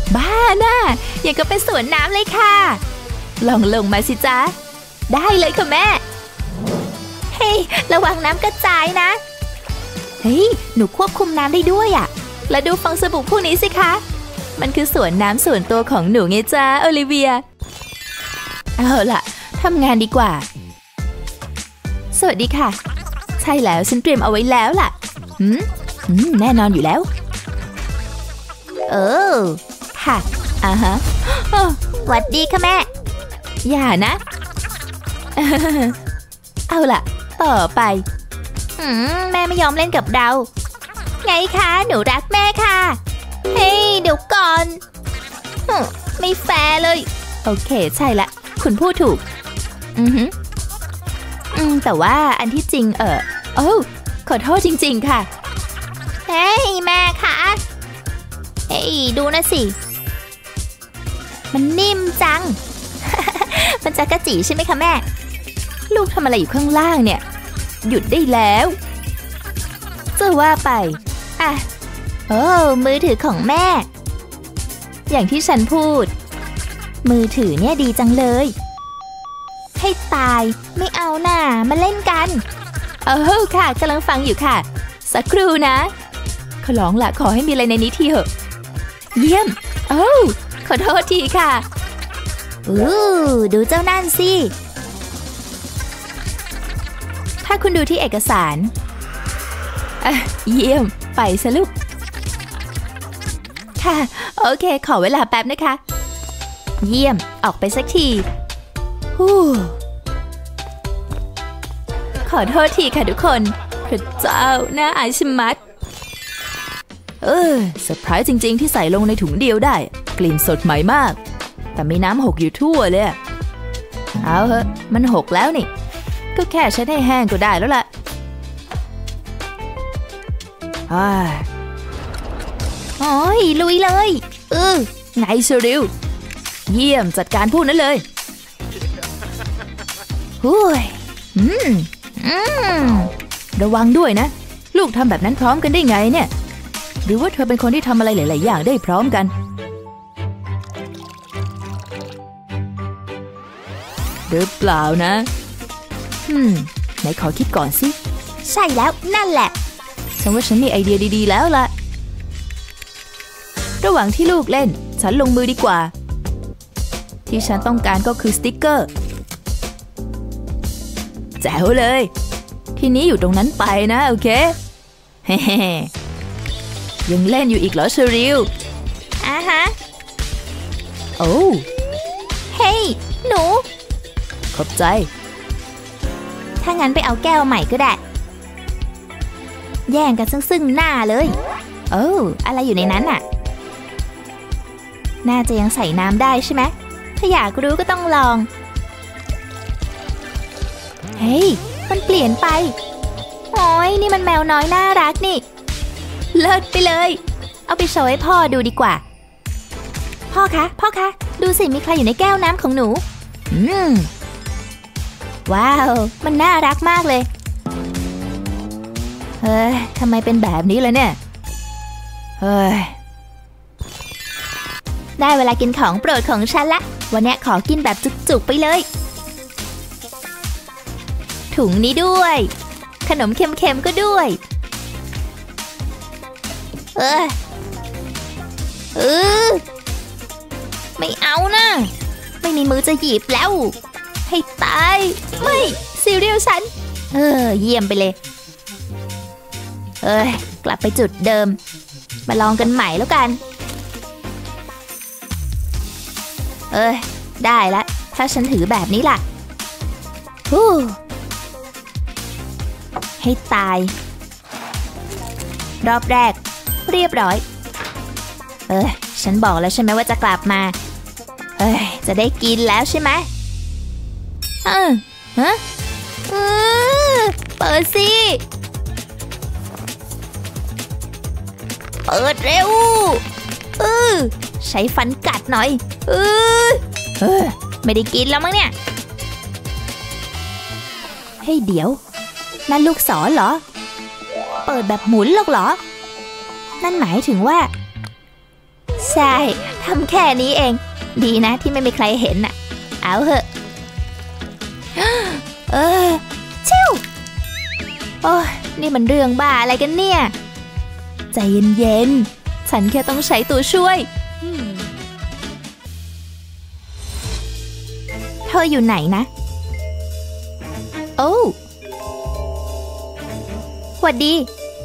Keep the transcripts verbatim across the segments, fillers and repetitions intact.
บ้าน่ะอย่างก็เป็นสวนน้ำเลยค่ะลองลงมาสิจ๊ะได้เลยค่ะแม่เฮ้ยระวังน้ำกระจายนะเฮ้ยหนูควบคุมน้ำได้ด้วยอ่ะและดูฟองสบู่พวกนี้สิคะมันคือสวนน้ำส่วนตัวของหนูไงจ๊ะโอลิเวียเอาล่ะทำงานดีกว่าสวัสดีค่ะใช่แล้วฉันเตรียมเอาไว้แล้วล่ะหืมหืมแน่นอนอยู่แล้วเออค่ะอ่าฮะหวัดดีค่ะแม่อย่านะเอาล่ะต่อไปหืมแม่ไม่ยอมเล่นกับเราไงคะหนูรักแม่ค่ะเฮ้ยเดี๋ยวก่อนไม่แฟร์เลยโอเคใช่ละคุณพูดถูกอือฮึอืมแต่ว่าอันที่จริงเออโอ้ขอโทษจริงๆค่ะเฮ้ยแม่ค่ะเฮ้ยดูนะสิมันนิ่มจัง มันจักระจีใช่ไหมคะแม่ลูกทำอะไรอยู่ข้างล่างเนี่ยหยุดได้แล้วจะว่าไปอ่ะโอ้มือถือของแม่อย่างที่ฉันพูดมือถือเนี่ยดีจังเลยให้ตายไม่เอาหน่ามาเล่นกันเออค่ะกำลังฟังอยู่ค่ะสักครู่นะขอร้องละขอให้มีอะไรในนี้ทีเถอะเยี่ยมโอ้ขอโทษทีค่ะอู้ดูเจ้านั่นสิถ้าคุณดูที่เอกสารอ่ะเยี่ยมไปซะลูกค่ะโอเคขอเวลาแป๊บนะคะเยี่ยมออกไปสักทีฮู้ขอโทษทีค่ะทุกคนพระเจ้าน่าอายชะมัดเออเซอร์ไพรส์จริงๆที่ใส่ลงในถุงเดียวได้กลิ่นสดใหม่มากแต่มีน้ำหกอยู่ทั่วเลยเอาเหอะมันหกแล้วนี่ก็แค่เช็ดให้แห้งก็ได้แล้วล่ะโอ้ยลุยเลยเออไงเชอริลเยี่ยมจัดการพูดนั้นเลยหุ้ยอืมอืมระวังด้วยนะลูกทำแบบนั้นพร้อมกันได้ไงเนี่ยหรือว่าเธอเป็นคนที่ทำอะไรหลายๆอย่างได้พร้อมกันหรือเปล่านะอืมไหนขอคิดก่อนสิใช่แล้วนั่นแหละฉันว่าฉันมีไอเดียดีๆแล้วล่ะระหว่างที่ลูกเล่นฉันลงมือดีกว่าที่ฉันต้องการก็คือสติ๊กเกอร์แจ๋วเลยทีนี้อยู่ตรงนั้นไปนะโอเคเฮ้ยังเล่นอยู่อีกเหรอเชอริลอ่ะฮะโอ้เฮ้ยหนูขอบใจถ้างั้นไปเอาแก้วใหม่ก็ได้แย่งกันซึ่งๆหน้าเลยโอ้อะไรอยู่ในนั้นน่ะน่าจะยังใส่น้ำได้ใช่ไหมถ้าอยากรู้ก็ต้องลองเฮ้ยมันเปลี่ยนไปโอ้ยนี่มันแมวน้อยน่ารักนี่เลิศไปเลยเอาไปโชว์ให้พ่อดูดีกว่าพ่อคะพ่อคะดูสิมีใครอยู่ในแก้วน้ำของหนูอืมว้าวมันน่ารักมากเลยเฮ้ยทำไมเป็นแบบนี้ล่ะเนี่ยเฮ้ยได้เวลากินของโปรดของฉันละวันนี้ขอกินแบบจุกๆไปเลยถุงนี้ด้วยขนมเค็มๆก็ด้วยเออเออไม่เอานะไม่มีมือจะหยิบแล้วให้ตายไม่ซีเรียลฉันเออเยี่ยมไปเลยเอ้ยกลับไปจุดเดิมมาลองกันใหม่แล้วกันเอ้ยได้ละถ้าฉันถือแบบนี้ล่ะฮู้ให้ตายรอบแรกเรียบร้อยเอ้ยฉันบอกแล้วใช่ไหมว่าจะกลับมาเอ้ยจะได้กินแล้วใช่ไหมเออฮะเออเปิดสิเปิดเร็วเออใช้ฟันกัดหน่อยเออเออไม่ได้กินแล้วมั้งเนี่ยเฮ้ยเดี๋ยวนั่นลูกศรเหรอเปิดแบบหมุนหรอกเหรอนั่นหมายถึงว่าเซช่ทำแค่นี้เองดีนะที่ไม่มีใครเห็นน่ะเอาเหอะเออชิวโอ้ยนี่มันเรื่องบ้าอะไรกันเนี่ยใจเย็นๆฉันแค่ต้องใช้ตัวช่วยเธออยู่ไหนนะโอ้สวัสดี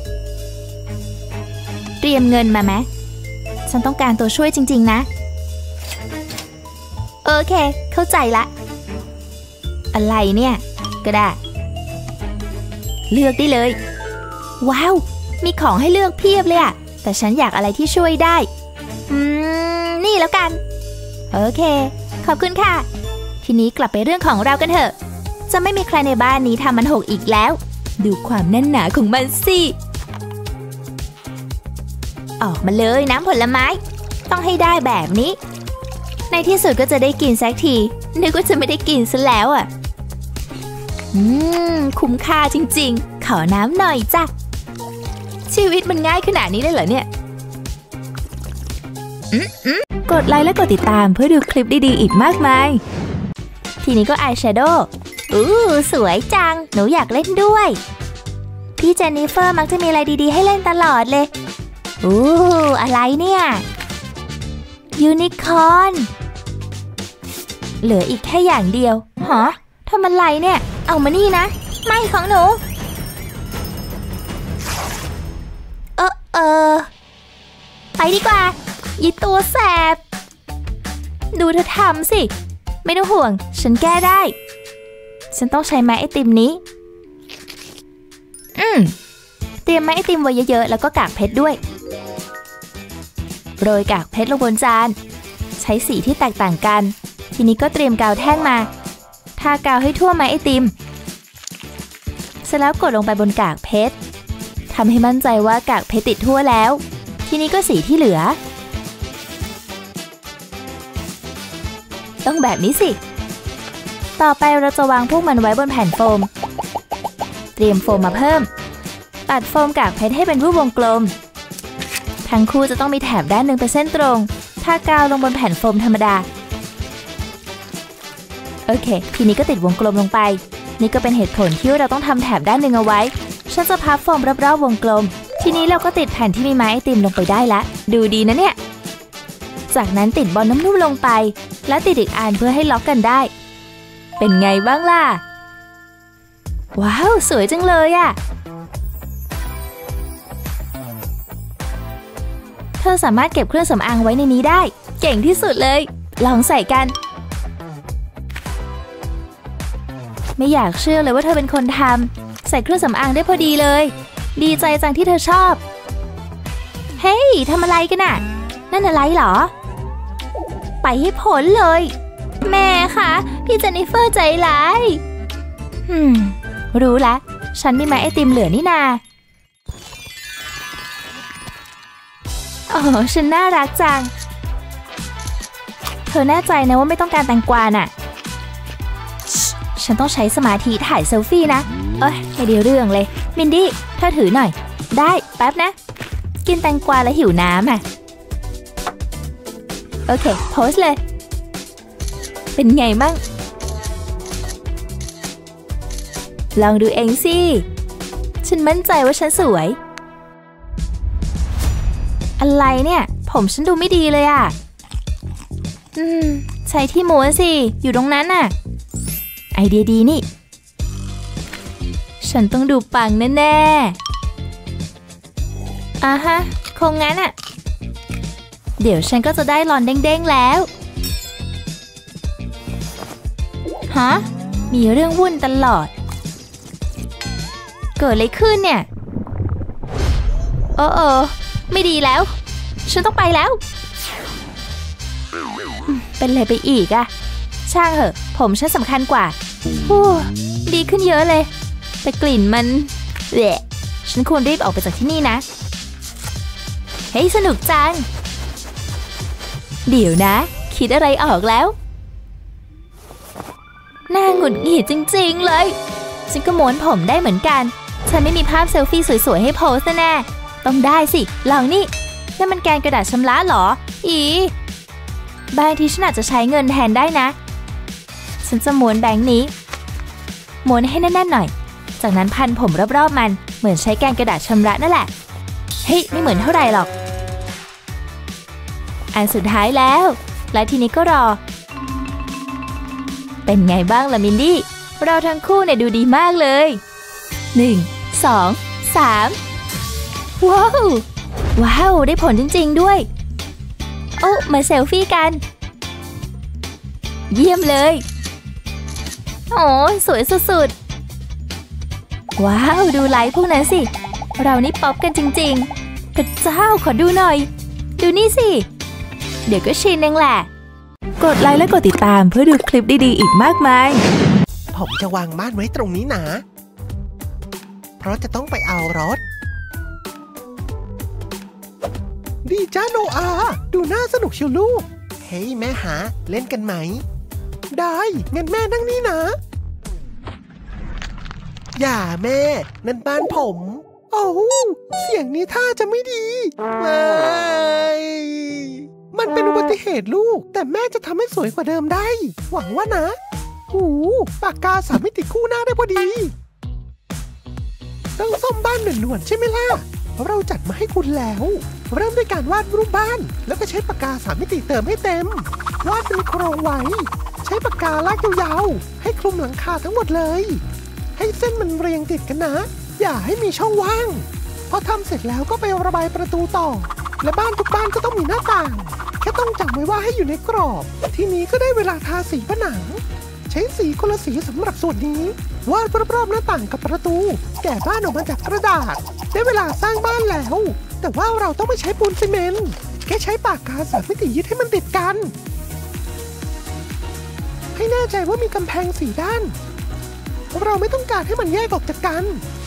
เตรียมเงินมาไหมฉันต้องการตัวช่วยจริงๆนะโอเคเข้าใจละอะไรเนี่ยก็ได้เลือกได้เลยว้าวมีของให้เลือกเพียบเลยอะแต่ฉันอยากอะไรที่ช่วยได้อืมนี่แล้วกันโอเคขอบคุณค่ะทีนี้กลับไปเรื่องของเรากันเถอะจะไม่มีใครในบ้านนี้ทำมันหกอีกแล้วดูความแน่นหนาของมันสิออกมาเลยน้ำผลไม้ต้องให้ได้แบบนี้ในที่สุดก็จะได้กินสักทีนึกว่าจะไม่ได้กินซะแล้วอ่ะอืมคุ้มค่าจริงๆขอน้ำหน่อยจ้ะชีวิตมันง่ายขนาดนี้เลยเหรอเนี่ยกดไลค์และกดติดตามเพื่อดูคลิปดีๆอีกมากมายทีนี้ก็อายแชโดว์อู้สวยจังหนูอยากเล่นด้วยพี่เจนนิเฟอร์มักจะมีอะไรดีๆให้เล่นตลอดเลยอู้อะไรเนี่ยยูนิคอร์นเหลืออีกแค่อย่างเดียวฮะทำอะไรเนี่ยเอามานี่นะไม่ของหนูเออเออไปดีกว่ายีตัวแสบดูเธอทำสิไม่ต้องห่วงฉันแก้ได้ฉันต้องใช้ไม้ไอติมนี้อืมเตรียมไม้ไอติมไว้เยอะๆแล้วก็กากเพชรด้วยโรยกากเพชรลงบนจานใช้สีที่แตกต่างกันทีนี้ก็เตรียมกาวแท่งมาทากาวให้ทั่วไม้ไอติมเสร็จแล้วกดลงไปบนกากเพชรทำให้มั่นใจว่ากากเพชรติดทั่วแล้วทีนี้ก็สีที่เหลือต้องแบบนี้สิต่อไปเราจะวางพวกมันไว้บนแผ่นโฟมเตรียมโฟมมาเพิ่มตัดโฟมกากเพชรให้เป็นรูปวงกลมทั้งคู่จะต้องมีแถบด้านหนึ่งเป็นเส้นตรงทากาวลงบนแผ่นโฟมธรรมดาโอเคทีนี้ก็ติดวงกลมลงไปนี่ก็เป็นเหตุผลที่เราต้องทำแถบด้านหนึ่งเอาไว้ฉันจะพับโฟมรอบๆวงกลมทีนี้เราก็ติดแผ่นที่มีไม้ไอติมลงไปได้ละดูดีนะเนี่ยจากนั้นติดบอลนุ่มๆลงไปและติดอีกอันเพื่อให้ล็อกกันได้เป็นไงบ้างล่ะว้าวสวยจังเลยอะเธอสามารถเก็บเครื่องสำอางไว้ในนี้ได้เก่งที่สุดเลยลองใส่กันไม่อยากเชื่อเลยว่าเธอเป็นคนทำใส่เครื่องสำอางได้พอดีเลยดีใจจังที่เธอชอบเฮ้ยทำอะไรกันน่ะนั่นอะไรเหรอไปให้พ้นเลยแม่คะพี่เจนนิเฟอร์ใจร้ายฮึมรู้ละฉันมีไม้ไอติมเหลือนี่นาโอ้ฉันน่ารักจังเธอแน่ใจนะว่าไม่ต้องการแตงกวาน่ะฉันต้องใช้สมาธิถ่ายเซลฟี่นะเอ้ยไม่ได้เรื่องเลยมินดี้เธอถือหน่อยได้แป๊บนะกินแตงกวาแล้วหิวน้ำอ่ะโอเคโพสเลยเป็นไงมั่งลองดูเองสิฉันมั่นใจว่าฉันสวยอะไรเนี่ยผมฉันดูไม่ดีเลยอ่ะอืมใช้ที่ม้วนสิอยู่ตรงนั้นน่ะไอเดียดีนี่ฉันต้องดูปังแน่ๆอ่ะฮะคงงั้นอ่ะเดี๋ยวฉันก็จะได้ลอนเด้งๆแล้วฮะมีเรื่องวุ่นตลอดเกิดอะไรขึ้นเนี่ยโอ้โอไม่ดีแล้วฉันต้องไปแล้วเป็นอะไรไปอีกอะช่างเหอะผมฉันสำคัญกว่าฮู้ดีขึ้นเยอะเลยแต่กลิ่นมันแหละฉันควรรีบออกไปจากที่นี่นะเฮ้ยสนุกจังเดี๋ยวนะคิดอะไรออกแล้วน่าหงุดหงิดจริงๆเลยฉันก็ม้วนผมได้เหมือนกันฉันไม่มีภาพเซลฟี่สวยๆให้โพสแน่ต้องได้สิลองนี่นั่นมันแกนกระดาษชำระเหรออีบางทีฉันอาจจะใช้เงินแทนได้นะฉันจะม้วนแบงค์นี้ม้วนให้แน่นๆหน่อยจากนั้นพันผมรอบๆมันเหมือนใช้แกนกระดาษชำระนั่นแหละเฮ้ยไม่เหมือนเท่าไหร่หรอกอันสุดท้ายแล้วและทีนี้ก็รอเป็นไงบ้างล่ะมินดี้เราทั้งคู่เนี่ยดูดีมากเลยหนึ่ง สอง สามว้าวว้าวได้ผลจริงๆด้วยโอ้มาเซลฟี่กันเยี่ยมเลยโอ้สวยสุดๆว้าวดูไลค์พวกนั้นสิเรานี่ป๊อปกันจริงๆพระเจ้าขอดูหน่อยดูนี่สิเดี๋ยวก็ชินเองแหละกดไลค์และกดติดตามเพื่อดูคลิปดีๆอีกมากมายผมจะวางบ้านไว้ตรงนี้นะเพราะจะต้องไปเอารถดีจ้าโนอาดูน่าสนุกเชียวลูกเฮ้ยแม่หาเล่นกันไหมได้งั้นแม่นั่งนี่นะอย่าแม่นั่นบ้านผมโอ้เสียงนี้ท่าจะไม่ดีไม่มันเป็นอุบัติเหตุลูกแต่แม่จะทำให้สวยกว่าเดิมได้หวังว่านะหูปากกาสามมิติคู่หน้าได้พอดีต้องซ่อมบ้านหน่วนๆใช่ไหมล่ะเราจัดมาให้คุณแล้วเริ่มด้วยการวาดรูปบ้านแล้วก็ใช้ปากกาสามมิติเติมให้เต็มวาดเป็นโครงไว้ใช้ปากกาลากยาวๆให้คลุมหลังคาทั้งหมดเลยให้เส้นมันเรียงติดกันนะอย่าให้มีช่องว่างพอทำเสร็จแล้วก็ไประบายประตูต่อและบ้านทุกบ้านก็ต้องมีหน้าต่างแค่ต้องจำไว้ว่าให้อยู่ในกรอบทีนี้ก็ได้เวลาทาสีผนังใช้สีคนละสีสำหรับส่วนนี้วาดรอบๆหน้าต่างกับประตูแกะบ้านออกมาจากกระดาษได้เวลาสร้างบ้านแล้วแต่ว่าเราต้องไม่ใช้ปูนซีเมนต์แค่ใช้ปากกาสามมิติยึดให้มันติดกันให้แน่ใจว่ามีกำแพงสี่ด้านเราไม่ต้องการให้มันแยกออกจากกัน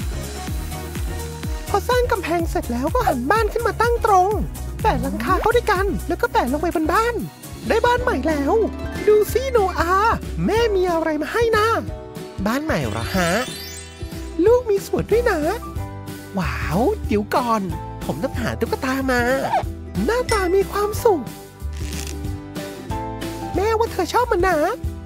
พอสร้างกำแพงเสร็จแล้วก็หันบ้านขึ้นมาตั้งตรงแปะหลังคาเข้าด้วยกันแล้วก็แปะลงไปบนบ้านได้บ้านใหม่แล้วดูซิโนอาแม่มีอะไรมาให้นะบ้านใหม่เหรอฮะลูกมีสวนด้วยนะว้าวเดี๋ยวก่อนผมต้องหาตุ๊กตามาหน้าตามีความสุขแม่ว่าเธอชอบมันนะ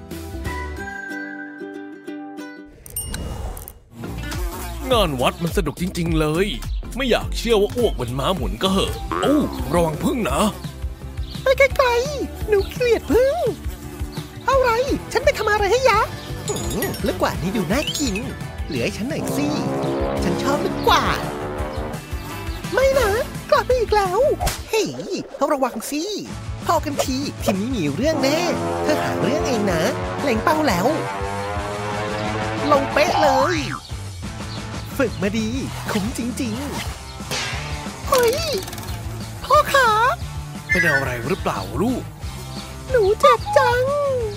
งานวัดมันสนุกจริงๆเลยไม่อยากเชื่อว่าอ้วกเหมือนม้าหมุนก็เหอะโอ้ระวังพึ่งนะไปไกลๆหนูเกลียดพึ่งอะไรฉันไปทำอะไรให้ยะลูกกวาดนี่ดูน่ากินเหลือให้ฉันหน่อยสิฉันชอบลูกกวาดไม่นะกลับไปอีกแล้วเฮ้ยต้องระวังสิพอกันทีทีนี้มีเรื่องแน่เธอหาเรื่องเองนะเล็งเป้าแล้วลงเป๊ะเลยฝึกมาดีคุ้มจริงๆเฮ้ยพ่อขาเป็นอะไรหรือเปล่าลูกหนูเจ็บจัง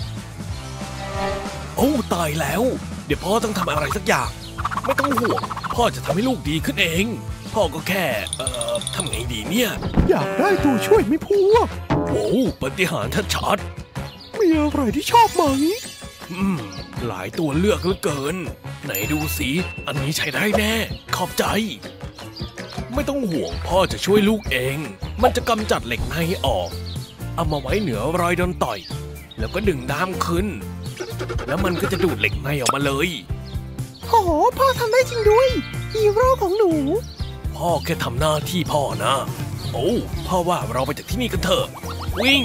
โอ้ตายแล้วเดี๋ยวพ่อต้องทำอะไรสักอย่างไม่ต้องห่วงพ่อจะทำให้ลูกดีขึ้นเองพ่อก็แค่เอ่อทำไงดีเนี่ยอยากได้ตัวช่วยไหมพวกโอ้ปฏิหารย์ชัดๆมีอะไรที่ชอบไหมอืมหลายตัวเลือกเหลือเกินไหนดูสิอันนี้ใช้ได้แน่ขอบใจไม่ต้องห่วงพ่อจะช่วยลูกเองมันจะกำจัดเหล็กในออกเอามาไว้เหนือรอยโดนต่อยแล้วก็ดึงด้ามขึ้นแล้วมันก็จะดูดเหล็กในออกมาเลยโอ้โหพ่อทำได้จริงด้วยฮีโร่ของหนูพ่อแค่ทำหน้าที่พ่อนะโอ้พ่อว่าเราไปจากที่นี่กันเถอะวิ่ง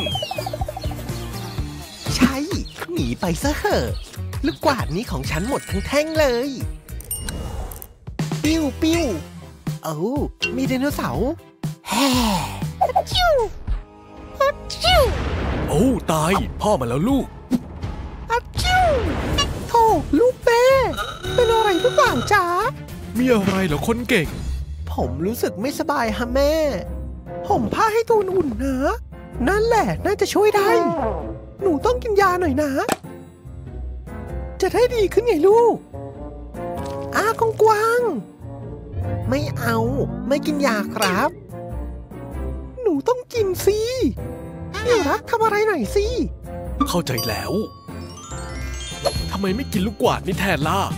ใช่หนีไปซะเถอะลูกกวาดนี้ของฉันหมดทั้งแท่งเลยปิ้วปิ้วเอ้ามีไดโนเสาร์แฮ่จิ้วจิ้วโอ้ตายพ่อมาแล้วลูกอะจิ้วโธ่ลูกแม่เป็นอะไรหรือเปล่าจ๊ะมีอะไรเหรอคนเก่งผมรู้สึกไม่สบายฮะแม่ผมผ้าให้ตัวอุ่นนะนั่นแหละน่าจะช่วยได้หนูต้องกินยาหน่อยนะจะได้ดีขึ้นไงลูกอ้ากงกวางไม่เอาไม่กินยาครับหนูต้องกินสิพี่รักทำอะไรหน่อยสิเข้าใจแล้วทำไมไม่กินลูกกวาดนี่แทนล่ะ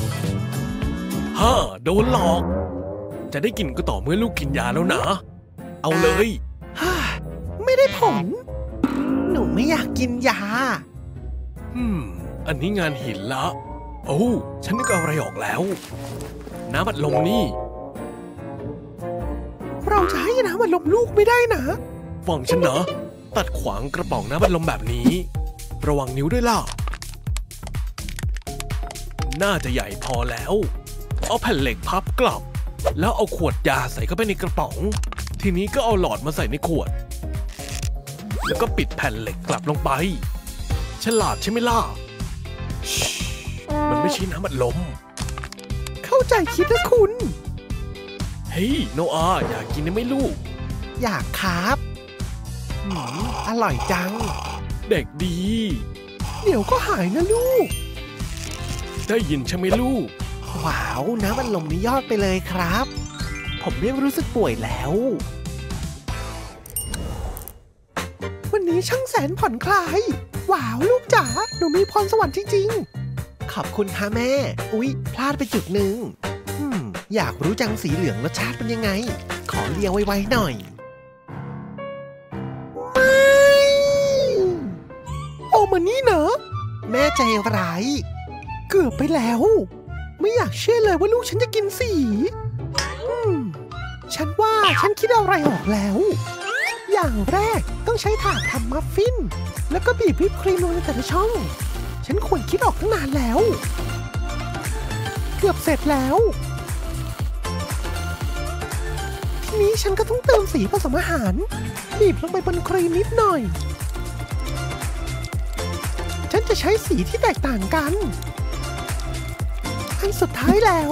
ฮ่าโดนหลอกจะได้กินก็ต่อเมื่อลูกกินยาแล้วนะเอาเลยฮ่าไม่ได้ผลหนูไม่อยากกินยาอืมอันนี้งานหินละโอ้ฉันนึกอะไรออกแล้วน้ำอัดลมนี่เราจะให้น้ำอัดลมลูกไม่ได้นะฟังฉันนะตัดขวางกระป๋องน้ำอัดลมแบบนี้ระวังนิ้วด้วยล่ะน่าจะใหญ่พอแล้วเอาแผ่นเหล็กพับกลับแล้วเอาขวดยาใส่เข้าไปในกระป๋องทีนี้ก็เอาหลอดมาใส่ในขวดแล้วก็ปิดแผ่นเหล็กกลับลงไปฉลาดใช่ไหมล่ะมันไม่ใช่น้ำอัดลมเข้าใจคิดนะคุณเฮ้ยโนอาอยากกินไหมลูกอยากครับอืมอร่อยจังเด็กดีเดี๋ยวก็หายนะลูกได้ยินใช่ไหมลูกว้าวน้ำอัดลมนี่ยอดไปเลยครับผมไม่รู้สึกป่วยแล้ววันนี้ช่างแสนผ่อนคลายว้าวลูกจ๋าหนูมีพรสวรรค์จริงๆขอบคุณค่ะแม่อุ๊ยพลาดไปจุดหนึ่งอืมอยากรู้จังสีเหลืองรสชาติเป็นยังไงขอเลียไวๆหน่อยไม่โอ้มานี่เนอะแม่ใจร้ายเกือบไปแล้วไม่อยากเชื่อเลยว่าลูกฉันจะกินสีอืมฉันว่าฉันคิดอะไรออกแล้วอย่างแรกต้องใช้ถาดทำมัฟฟินแล้วก็บีบวิปครีมลงในแต่ละช่องฉันควรคิดออกตั้งนานแล้วเกือบเสร็จแล้วทีนี้ฉันก็ต้องเติมสีผสมอาหารบีบลงไปบนครีมนิดหน่อยฉันจะใช้สีที่แตกต่างกันอันสุดท้ายแล้ว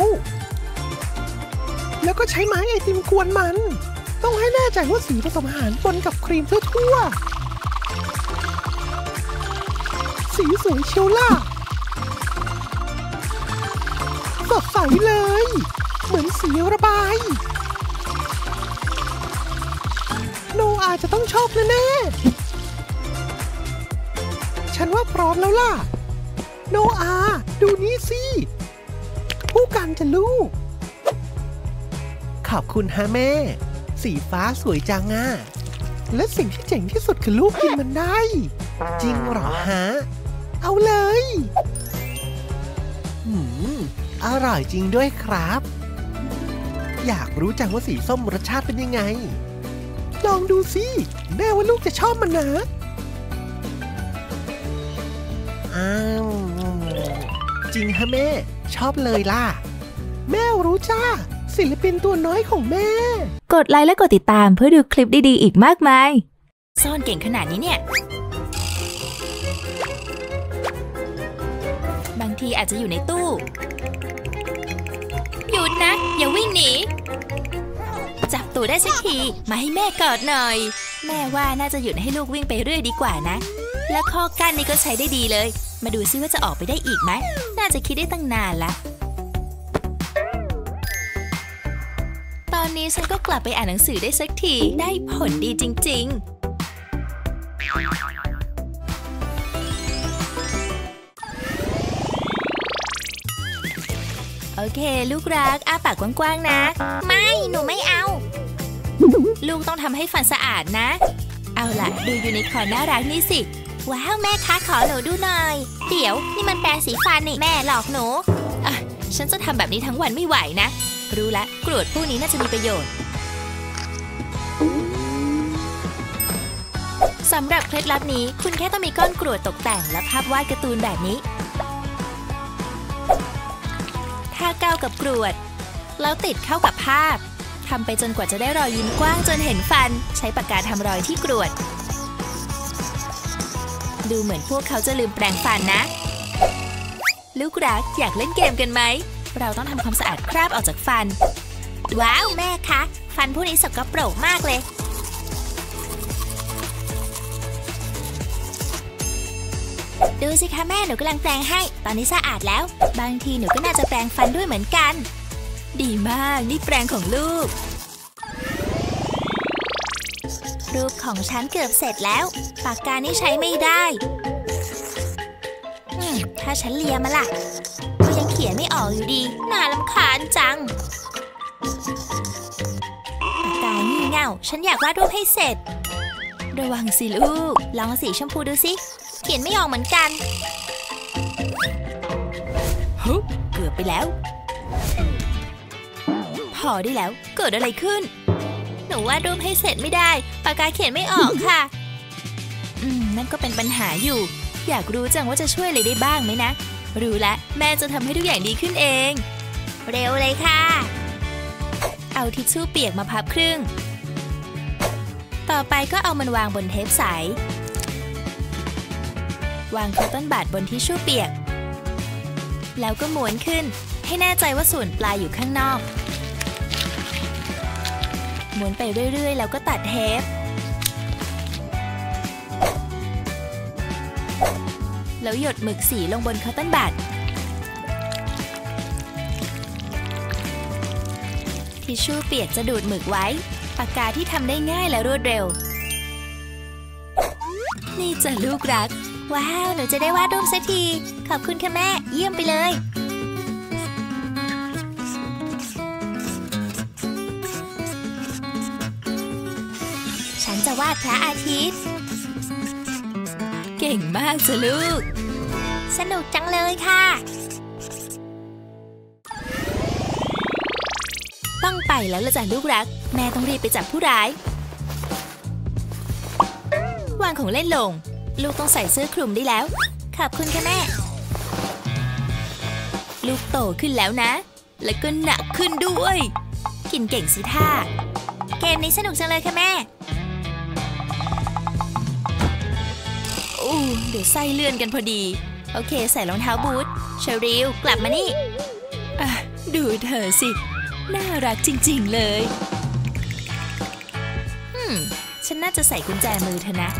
แล้วก็ใช้ไม้ไอติมกวนมันต้องให้แน่ใจว่าสีผสมอาหารปนกับครีมทั่วๆสีสวยเชียวล่ะสดใสเลยเหมือนสีระบายโนอาจะต้องชอบแน่ๆฉันว่าพร้อมแล้วล่ะโนอาดูนี่สิผู้กันจะลูกขอบคุณฮะแม่สีฟ้าสวยจังอ่ะและสิ่งที่เจ๋งที่สุดคือลูกกินมันได้จริงเหรอฮะเอาเลยอืมอร่อยจริงด้วยครับอยากรู้จังว่าสีส้มรสชาติเป็นยังไงลองดูสิแม่ว่าลูกจะชอบมันนะอ้าวจริงฮะแม่ชอบเลยล่ะแม่รู้จ้าศิลปินตัวน้อยของแม่กดไลค์และกดติดตามเพื่อดูคลิปดีๆอีกมากมายซ่อนเก่งขนาดนี้เนี่ยบางทีอาจจะอยู่ในตู้หยุดนะอย่าวิ่งหนีจับตัวได้สักทีมาให้แม่กอดหน่อยแม่ว่าน่าจะหยุดให้ลูกวิ่งไปเรื่อยดีกว่านะและข้อกั้นนี่ก็ใช้ได้ดีเลยมาดูซิว่าจะออกไปได้อีกไหมน่าจะคิดได้ตั้งนานละตอนนี้ฉันก็กลับไปอ่านหนังสือได้สักทีได้ผลดีจริงๆโอเคลูกรักอ้าปากกว้างๆนะไม่หนูไม่เอาลูกต้องทำให้ฟันสะอาดนะเอาล่ะดูยูนิคอร์นน่ารักนี่สิว้าวแม่คะขอหนูดูหน่อยเดี๋ยวนี่มันแปรงสีฟันนี่แม่หลอกหนูอ่ะฉันจะทำแบบนี้ทั้งวันไม่ไหวนะรู้ละกรวดพวกนี้น่าจะมีประโยชน์สำหรับเคล็ดลับนี้คุณแค่ต้องมีก้อนกรวดตกแต่งและภาพวาดการ์ตูนแบบนี้ทาเกาวกับกรวดแล้วติดเข้ากับภาพทำไปจนกว่าจะได้รอยยิ้มกว้างจนเห็นฟันใช้ปากกาทำรอยที่กรวดดูเหมือนพวกเขาจะลืมแปรงฟันนะลูกรักอยากเล่นเกมกันไหมเราต้องทำความสะอาดคราบออกจากฟันว้าวแม่คะฟันพวกนี้สกปรกมากเลยดูสิคะแม่หนูกำลังแปรงให้ตอนนี้สะอาดแล้วบางทีหนูก็น่าจะแปรงฟันด้วยเหมือนกันดีมากนี่แปรงของลูกรูปของฉันเกือบเสร็จแล้วปากกานี่ใช้ไม่ได้ถ้าฉันเลียมาล่ะก็ยังเขียนไม่ออกอยู่ดีน่ารำคาญจังปากกางี่เง่าวฉันอยากวาดรูปให้เสร็จระวังสิลูกลองสีชมพูดูสิเขียนไม่ออกเหมือนกันฮึเกือบไปแล้วพอได้แล้วเกิดอะไรขึ้นหนูวาดรูปให้เสร็จไม่ได้ปากกาเขียนไม่ออกค่ะอืมนั่นก็เป็นปัญหาอยู่อยากรู้จังว่าจะช่วยอะไรได้บ้างไหมนะรู้ละแม่จะทำให้ทุกอย่างดีขึ้นเองเร็วเลยค่ะเอาทิชชู่เปียกมาพับครึ่งต่อไปก็เอามันวางบนเทปใสวางคอตตอนบัดบนทิชชู่เปียกแล้วก็ม้วนขึ้นให้แน่ใจว่าส่วนปลายอยู่ข้างนอกม้วนไปเรื่อยๆแล้วก็ตัดเทปแล้วหยดหมึกสีลงบนคอตตอนบัดทิชชู่เปียกจะดูดหมึกไว้ปากกาที่ทำได้ง่ายและรวดเร็วนี่จะลูกรักว้าวหนูจะได้วาดรูปสักทีขอบคุณค่ะแม่เยี่ยมไปเลยฉันจะวาดพระอาทิตย์เก่งมากจ้ะลูกสนุกจังเลยค่ะต้องไปแล้วละจ้ะลูกรักแม่ต้องรีบไปจับผู้ร้ายวางของเล่นลงลูกต้องใส่เสื้อคลุมได้แล้วขอบคุณค่ะแม่ลูกโตขึ้นแล้วนะแล้วก็หนักขึ้นด้วยกินเก่งสิท่าเกมนี้สนุกจังเลยค่ะแม่โอ้เดี๋ยวไส้เลื่อนกันพอดีโอเคใส่รองเท้าบูทเชอริลกลับมานี่อ่ะดูเธอสิน่ารักจริงๆเลยฮึมฉันน่าจะใส่กุญแจมือเธอนะ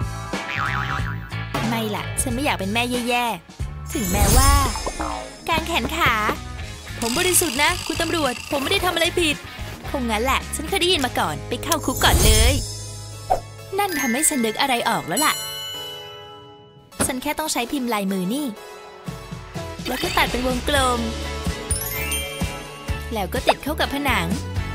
ไม่ล่ะฉันไม่อยากเป็นแม่แย่ๆถึงแม้ว่าการแขนขาผมบริสุทธิ์นะคุณตำรวจผมไม่ได้ทำอะไรผิดคงงั้นแหละฉันเคยได้ยินมาก่อนไปเข้าคุกก่อนเลยนั่นทำให้ฉันนึกอะไรออกแล้วล่ะฉันแค่ต้องใช้พิมพ์ลายมือนี่แล้วก็ตัดเป็นวงกลมแล้วก็ติดเข้ากับผนัง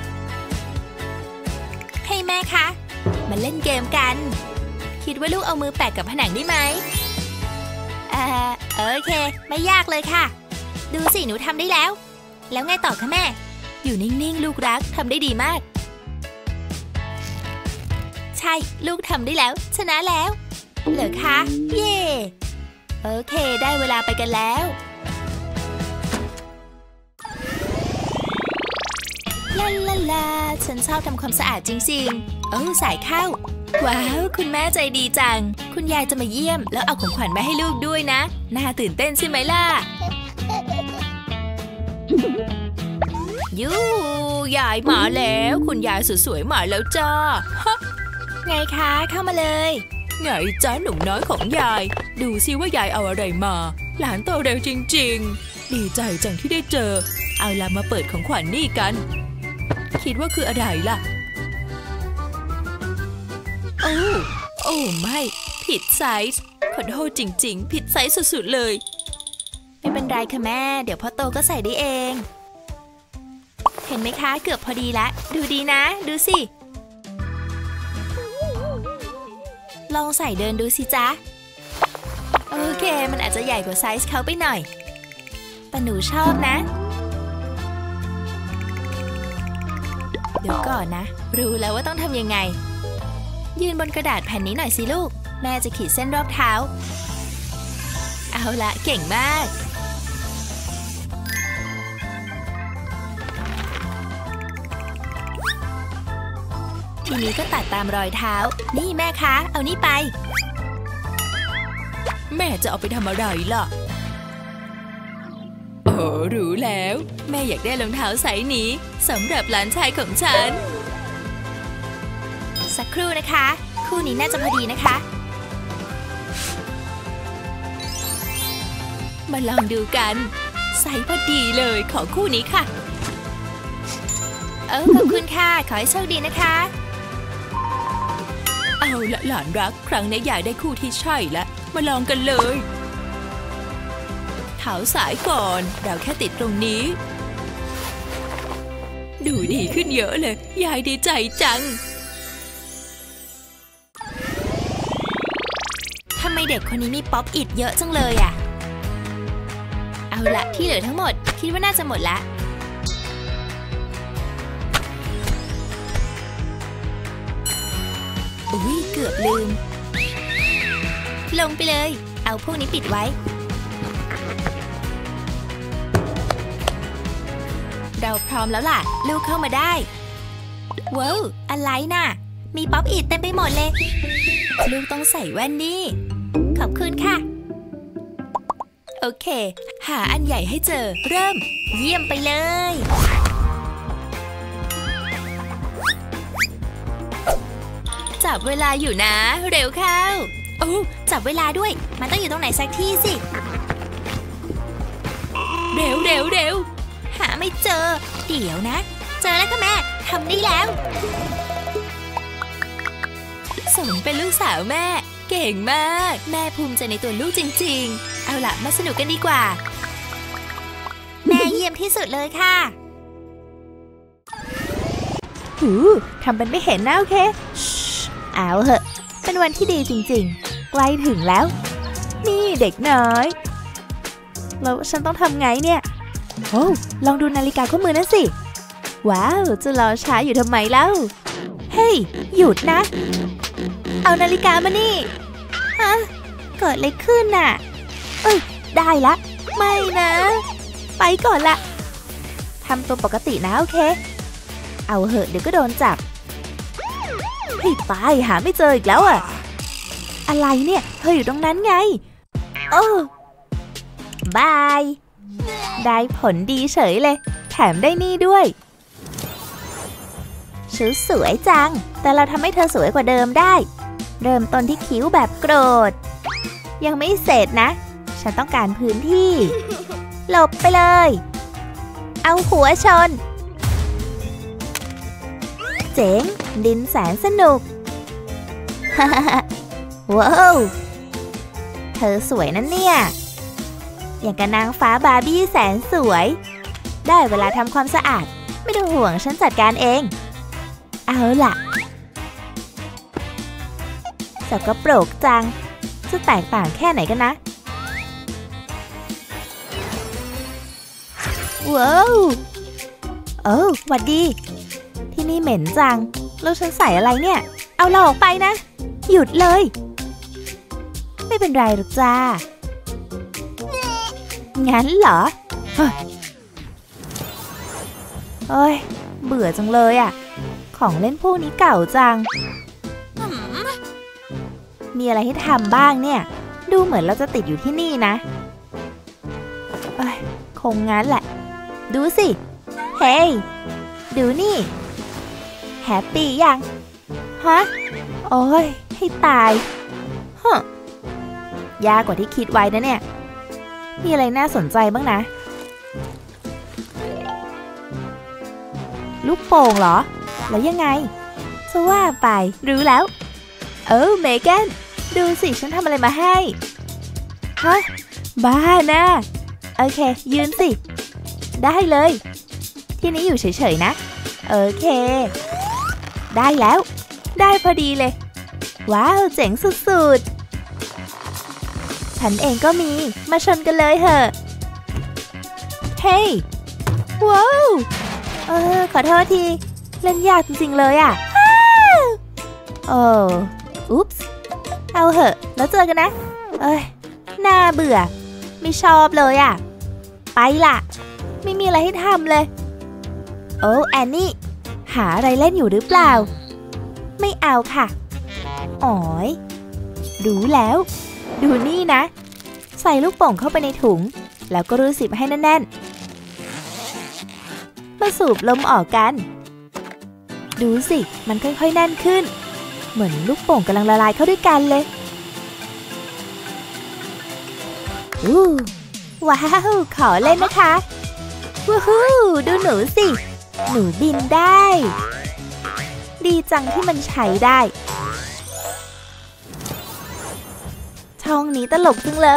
ให้แม่คะมาเล่นเกมกันคิดว่าลูกเอามือแปะกับผนังได้ไหมอ่าโอเคไม่ยากเลยค่ะดูสิหนูทำได้แล้วแล้วไงต่อคะแม่อยู่นิ่งๆลูกรักทำได้ดีมากใช่ลูกทำได้แล้วชนะแล้วเหรอคะเย่โอเคได้เวลาไปกันแล้วลาลาลาฉันชอบทำความสะอาดจริงๆเออสายเข้าว้าวคุณแม่ใจดีจังคุณยายจะมาเยี่ยมแล้วเอาของขวัญมาให้ลูกด้วยนะน่าตื่นเต้นใช่ไหมล่ะยูยายมาแล้วคุณยายสวยๆมาแล้วจ้าไงคะเข้ามาเลยไงจ้าหนุ่มน้อยของยายดูซิว่ายายเอาอะไรมาหลานโตเร็วจริงๆดีใจจังที่ได้เจอเอาล่ะมาเปิดของขวัญนี่กันคิดว่าคืออะไรล่ะโอ้โอ้ไม่ผิดไซส์ขอโทษจริงๆผิดไซส์สุดๆเลยไม่เป็นไรค่ะแม่เดี๋ยวพอโตก็ใส่ได้เองเห็นไหมคะเกือบพอดีละดูดีนะดูสิลองใส่เดินดูสิจ๊ะโอเคมันอาจจะใหญ่กว่าไซส์เขาไปหน่อยแต่หนูชอบนะเดี๋ยวก่อนนะรู้แล้วว่าต้องทำยังไงยืนบนกระดาษแผ่นนี้หน่อยสิลูกแม่จะขีดเส้นรอบเท้าเอาละเก่งมากทีนี้ก็ตัดตามรอยเท้านี่แม่คะเอานี่ไปแม่จะเอาไปทำอะไรล่ะโอ้รู้แล้วแม่อยากได้รองเท้าไซส์นี้สำหรับหลานชายของฉันสักครู่นะคะคู่นี้น่าจะพอดีนะคะมาลองดูกันไซส์พอดีเลยขอคู่นี้ค่ะเออขอบคุณค่ะขอให้โชคดีนะคะเอาละหลานรักครั้งนี้ยายได้คู่ที่ใช่แล้วมาลองกันเลยเท้าสายก่อนเราแค่ติดตรงนี้ดูดีขึ้นเยอะเลยยายดีใจจังเด็กคนนี้มีป๊อปอิทเยอะจังเลยอ่ะเอาละที่เหลือทั้งหมดคิดว่าน่าจะหมดละอุ้ยเกือบลืมลงไปเลยเอาพวกนี้ปิดไว้เราพร้อมแล้วล่ะลูกเข้ามาได้ว้าวอะไรน่ะมีป๊อปอิทเต็มไปหมดเลยลูกต้องใส่แว่นดิขอบคุณค่ะโอเคหาอันใหญ่ให้เจอเริ่มเยี่ยมไปเลยจับเวลาอยู่นะเร็วเข้าโอ้จับเวลาด้วยมันต้องอยู่ตรงไหนสักที่สิเร็วเร็วเร็วหาไม่เจอเดี๋ยวนะเจอแล้วค่ะแม่ทำได้แล้วสมเป็นลูกสาวแม่เก่งมากแม่ภูมิใจในตัวลูกจริงๆเอาล่ะมาสนุกกันดีกว่าแม่เยี่ยมที่สุดเลยค่ะหูทำเป็นไม่เห็นนะโอเคเอาเหอะเป็นวันที่ดีจริงๆใกล้ถึงแล้วนี่เด็กน้อยแล้วฉันต้องทำไงเนี่ยโอ้ลองดูนาฬิกาข้อมือนั่นสิว้าวจะรอช้าอยู่ทำไมเล่าเฮ้ยหยุดนะเอานาฬิกามานี่ฮะเกิดอะไรขึ้นน่ะเอ้ยได้ละไม่นะไปก่อนละทำตัวปกตินะโอเคเอาเหอะเดี๋ยวก็โดนจับเฮ้ยตายหาไม่เจออีกแล้วอ่ะอะไรเนี่ยเธออยู่ตรงนั้นไงโอ้บายได้ผลดีเฉยเลยแถมได้นี่ด้วยชุดสวยจังแต่เราทำให้เธอสวยกว่าเดิมได้เริ่มต้นที่คิ้วแบบโกรธยังไม่เสร็จนะฉันต้องการพื้นที่หลบไปเลยเอาหัวชนเจ๋งดินแสนสนุก ว้าวเธอสวยนั่นเนี่ยอย่างกับนางฟ้าบาร์บี้แสนสวยได้เวลาทำความสะอาดไม่ต้องห่วงฉันจัดการเองเอาล่ะสกปรกจังจะแตกต่างแค่ไหนกันนะว้าวโอ้หวัดดีที่นี่เหม็นจังแล้วฉันใส่อะไรเนี่ยเอาเราออกไปนะหยุดเลยไม่เป็นไรหรอกจ้างั้นเหรอเฮ้ยเบื่อจังเลยอ่ะของเล่นพวกนี้เก่าจังมีอะไรให้ทำบ้างเนี่ยดูเหมือนเราจะติดอยู่ที่นี่นะเอ้ยคงงั้นแหละดูสิเฮ้ยดูนี่แฮปปี้ยังฮะโอ้ยให้ตายฮะยากกว่าที่คิดไว้นะเนี่ยมีอะไรน่าสนใจบ้างนะลูกโป่งเหรอแล้วยังไงจะว่าไปรู้แล้วเออเมแกนดูสิฉันทำอะไรมาให้ฮะบ้านะโอเคยืนสิได้เลยที่นี้อยู่เฉยๆนะโอเคได้แล้วได้พอดีเลยว้าวเจ๋งสุดๆฉันเองก็มีมาชนกันเลยเหอะเฮ้ยว้าวเออขอโทษทีเล่นยากจริงๆเลยอ่ะโอ้อุ๊ปส์เอาเหอะแล้วเจอกันนะเอ้ยน่าเบื่อไม่ชอบเลยอ่ะไปล่ะไม่มีอะไรให้ทำเลยโอ้แอนนี่หาอะไรเล่นอยู่หรือเปล่าไม่เอาค่ะอ๋อยรู้แล้วดูนี่นะใส่ลูกโป่งเข้าไปในถุงแล้วก็รูดซิปให้แน่นๆมาสูบลมออกกันดูสิมันค่อยๆแน่นขึ้นเหมือนลูกโป่งกำลังละลายเข้าด้วยกันเลยอู้ว้าวขอเล่นนะคะว้าวดูหนูสิหนูบินได้ดีจังที่มันใช้ได้ช่องนี้ตลกจังเลย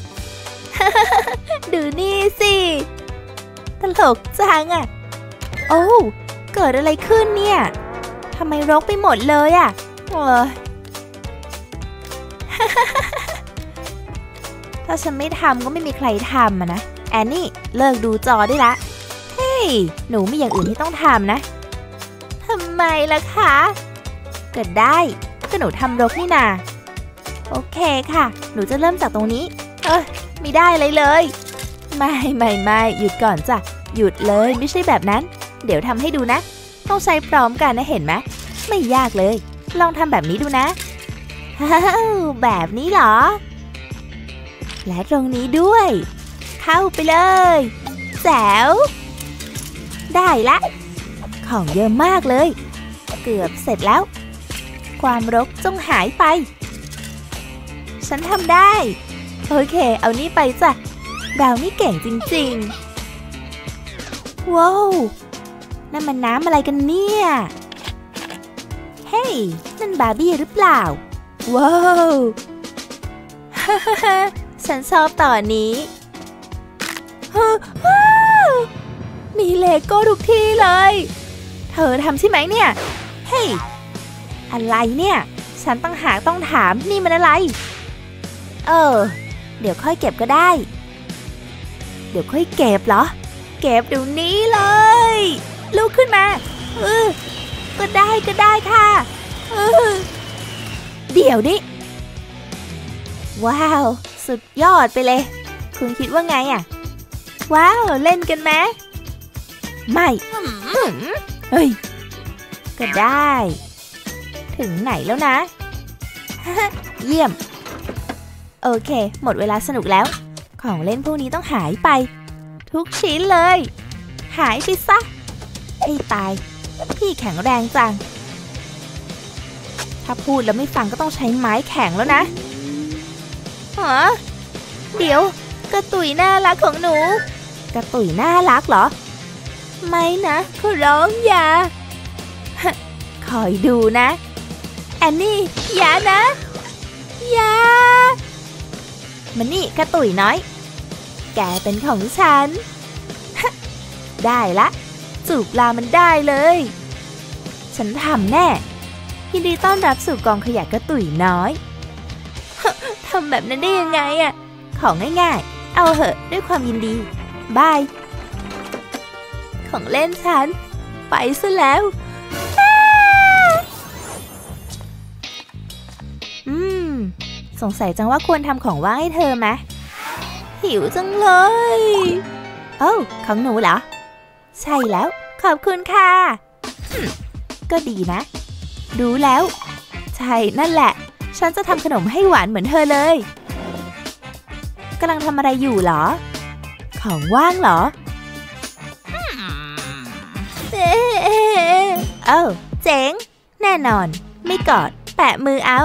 ดูนี่สิตลกจังอ่ะโอ้เกิดอะไรขึ้นเนี่ยทำไมรกไปหมดเลยอ่ะโอ้ยถ้าฉันไม่ทำก็ไม่มีใครทำอะนะแอนนี่เลิกดูจอได้ละเฮ้ยหนูมีอย่างอื่นที่ต้องทำนะทำไมล่ะคะก็ได้ก็หนูทำรกนี่นาโอเคค่ะหนูจะเริ่มจากตรงนี้เอ้ยไม่ได้เลยเลยไม่ไม่ไม่หยุดก่อนจ้ะหยุดเลยไม่ใช่แบบนั้นเดี๋ยวทำให้ดูนะต้องใช้พร้อมกันนะเห็นไหมไม่ยากเลยลองทำแบบนี้ดูนะฮ่าวแบบนี้เหรอและตรงนี้ด้วยเข้าไปเลยแจ๋วได้ละของเยอะมากเลยเกือบเสร็จแล้วความรกจงหายไปฉันทำได้โอเคเอานี่ไปจ้ะดาวนี่เก่งจริงๆว้าวนั่นมันน้ำอะไรกันเนี่ยเฮ้ยนั่นบาร์บี้หรือเปล่าว้าวฮ่าฮ่าฮ่าฉันชอบตอนนี้มีเลโก้ทุกที่เลยเธอทำใช่ไหมเนี่ยเฮ้ยอะไรเนี่ยฉันตั้งหากต้องถามนี่มันอะไรเออเดี๋ยวค่อยเก็บก็ได้เดี๋ยวค่อยเก็บเหรอเก็บเดี๋ยวนี้เลยลุกขึ้นมาเออก็ได้ก็ได้ค่ะเออเดี๋ยวนี้ว้าวสุดยอดไปเลยคุณคิดว่าไงอ่ะว้าวเล่นกันไหมไม่เฮ้ยก็ได้ถึงไหนแล้วนะ เยี่ยมโอเคหมดเวลาสนุกแล้วของเล่นพวกนี้ต้องหายไปทุกชิ้นเลยหายไปซะให้ตายพี่แข็งแรงจังถ้าพูดแล้วไม่ฟังก็ต้องใช้ไม้แข็งแล้วนะฮะเดี๋ยวกระตุยน่ารักของหนูกระตุยน่ารักเหรอไม่นะขอร้องอย่าคอยดูนะแอนนี่อย่านะอย่ามันนี่กระตุยน้อยแกเป็นของฉันได้ละจูบลามันได้เลยฉันทำแน่ยินดีต้อนรับสู่กองขยะกระตุยน้อยทำแบบนั้นได้ยังไงอะของง่ายๆเอาเหอะด้วยความยินดีบายของเล่นฉันไปซะแล้วอืมสงสัยจังว่าควรทำของว่างให้เธอไหมหิวจังเลยโอ้ของหนูเหรอใช่แล้วขอบคุณค่ะก็ดีนะรู้แล้วใช่นั่นแหละฉันจะทำขนมให้หวานเหมือนเธอเลยกำลังทำอะไรอยู่เหรอของว่างเหรอเอ๊ะเอ้าเจ๋งแน่นอนไม่กอดแปะมือเอา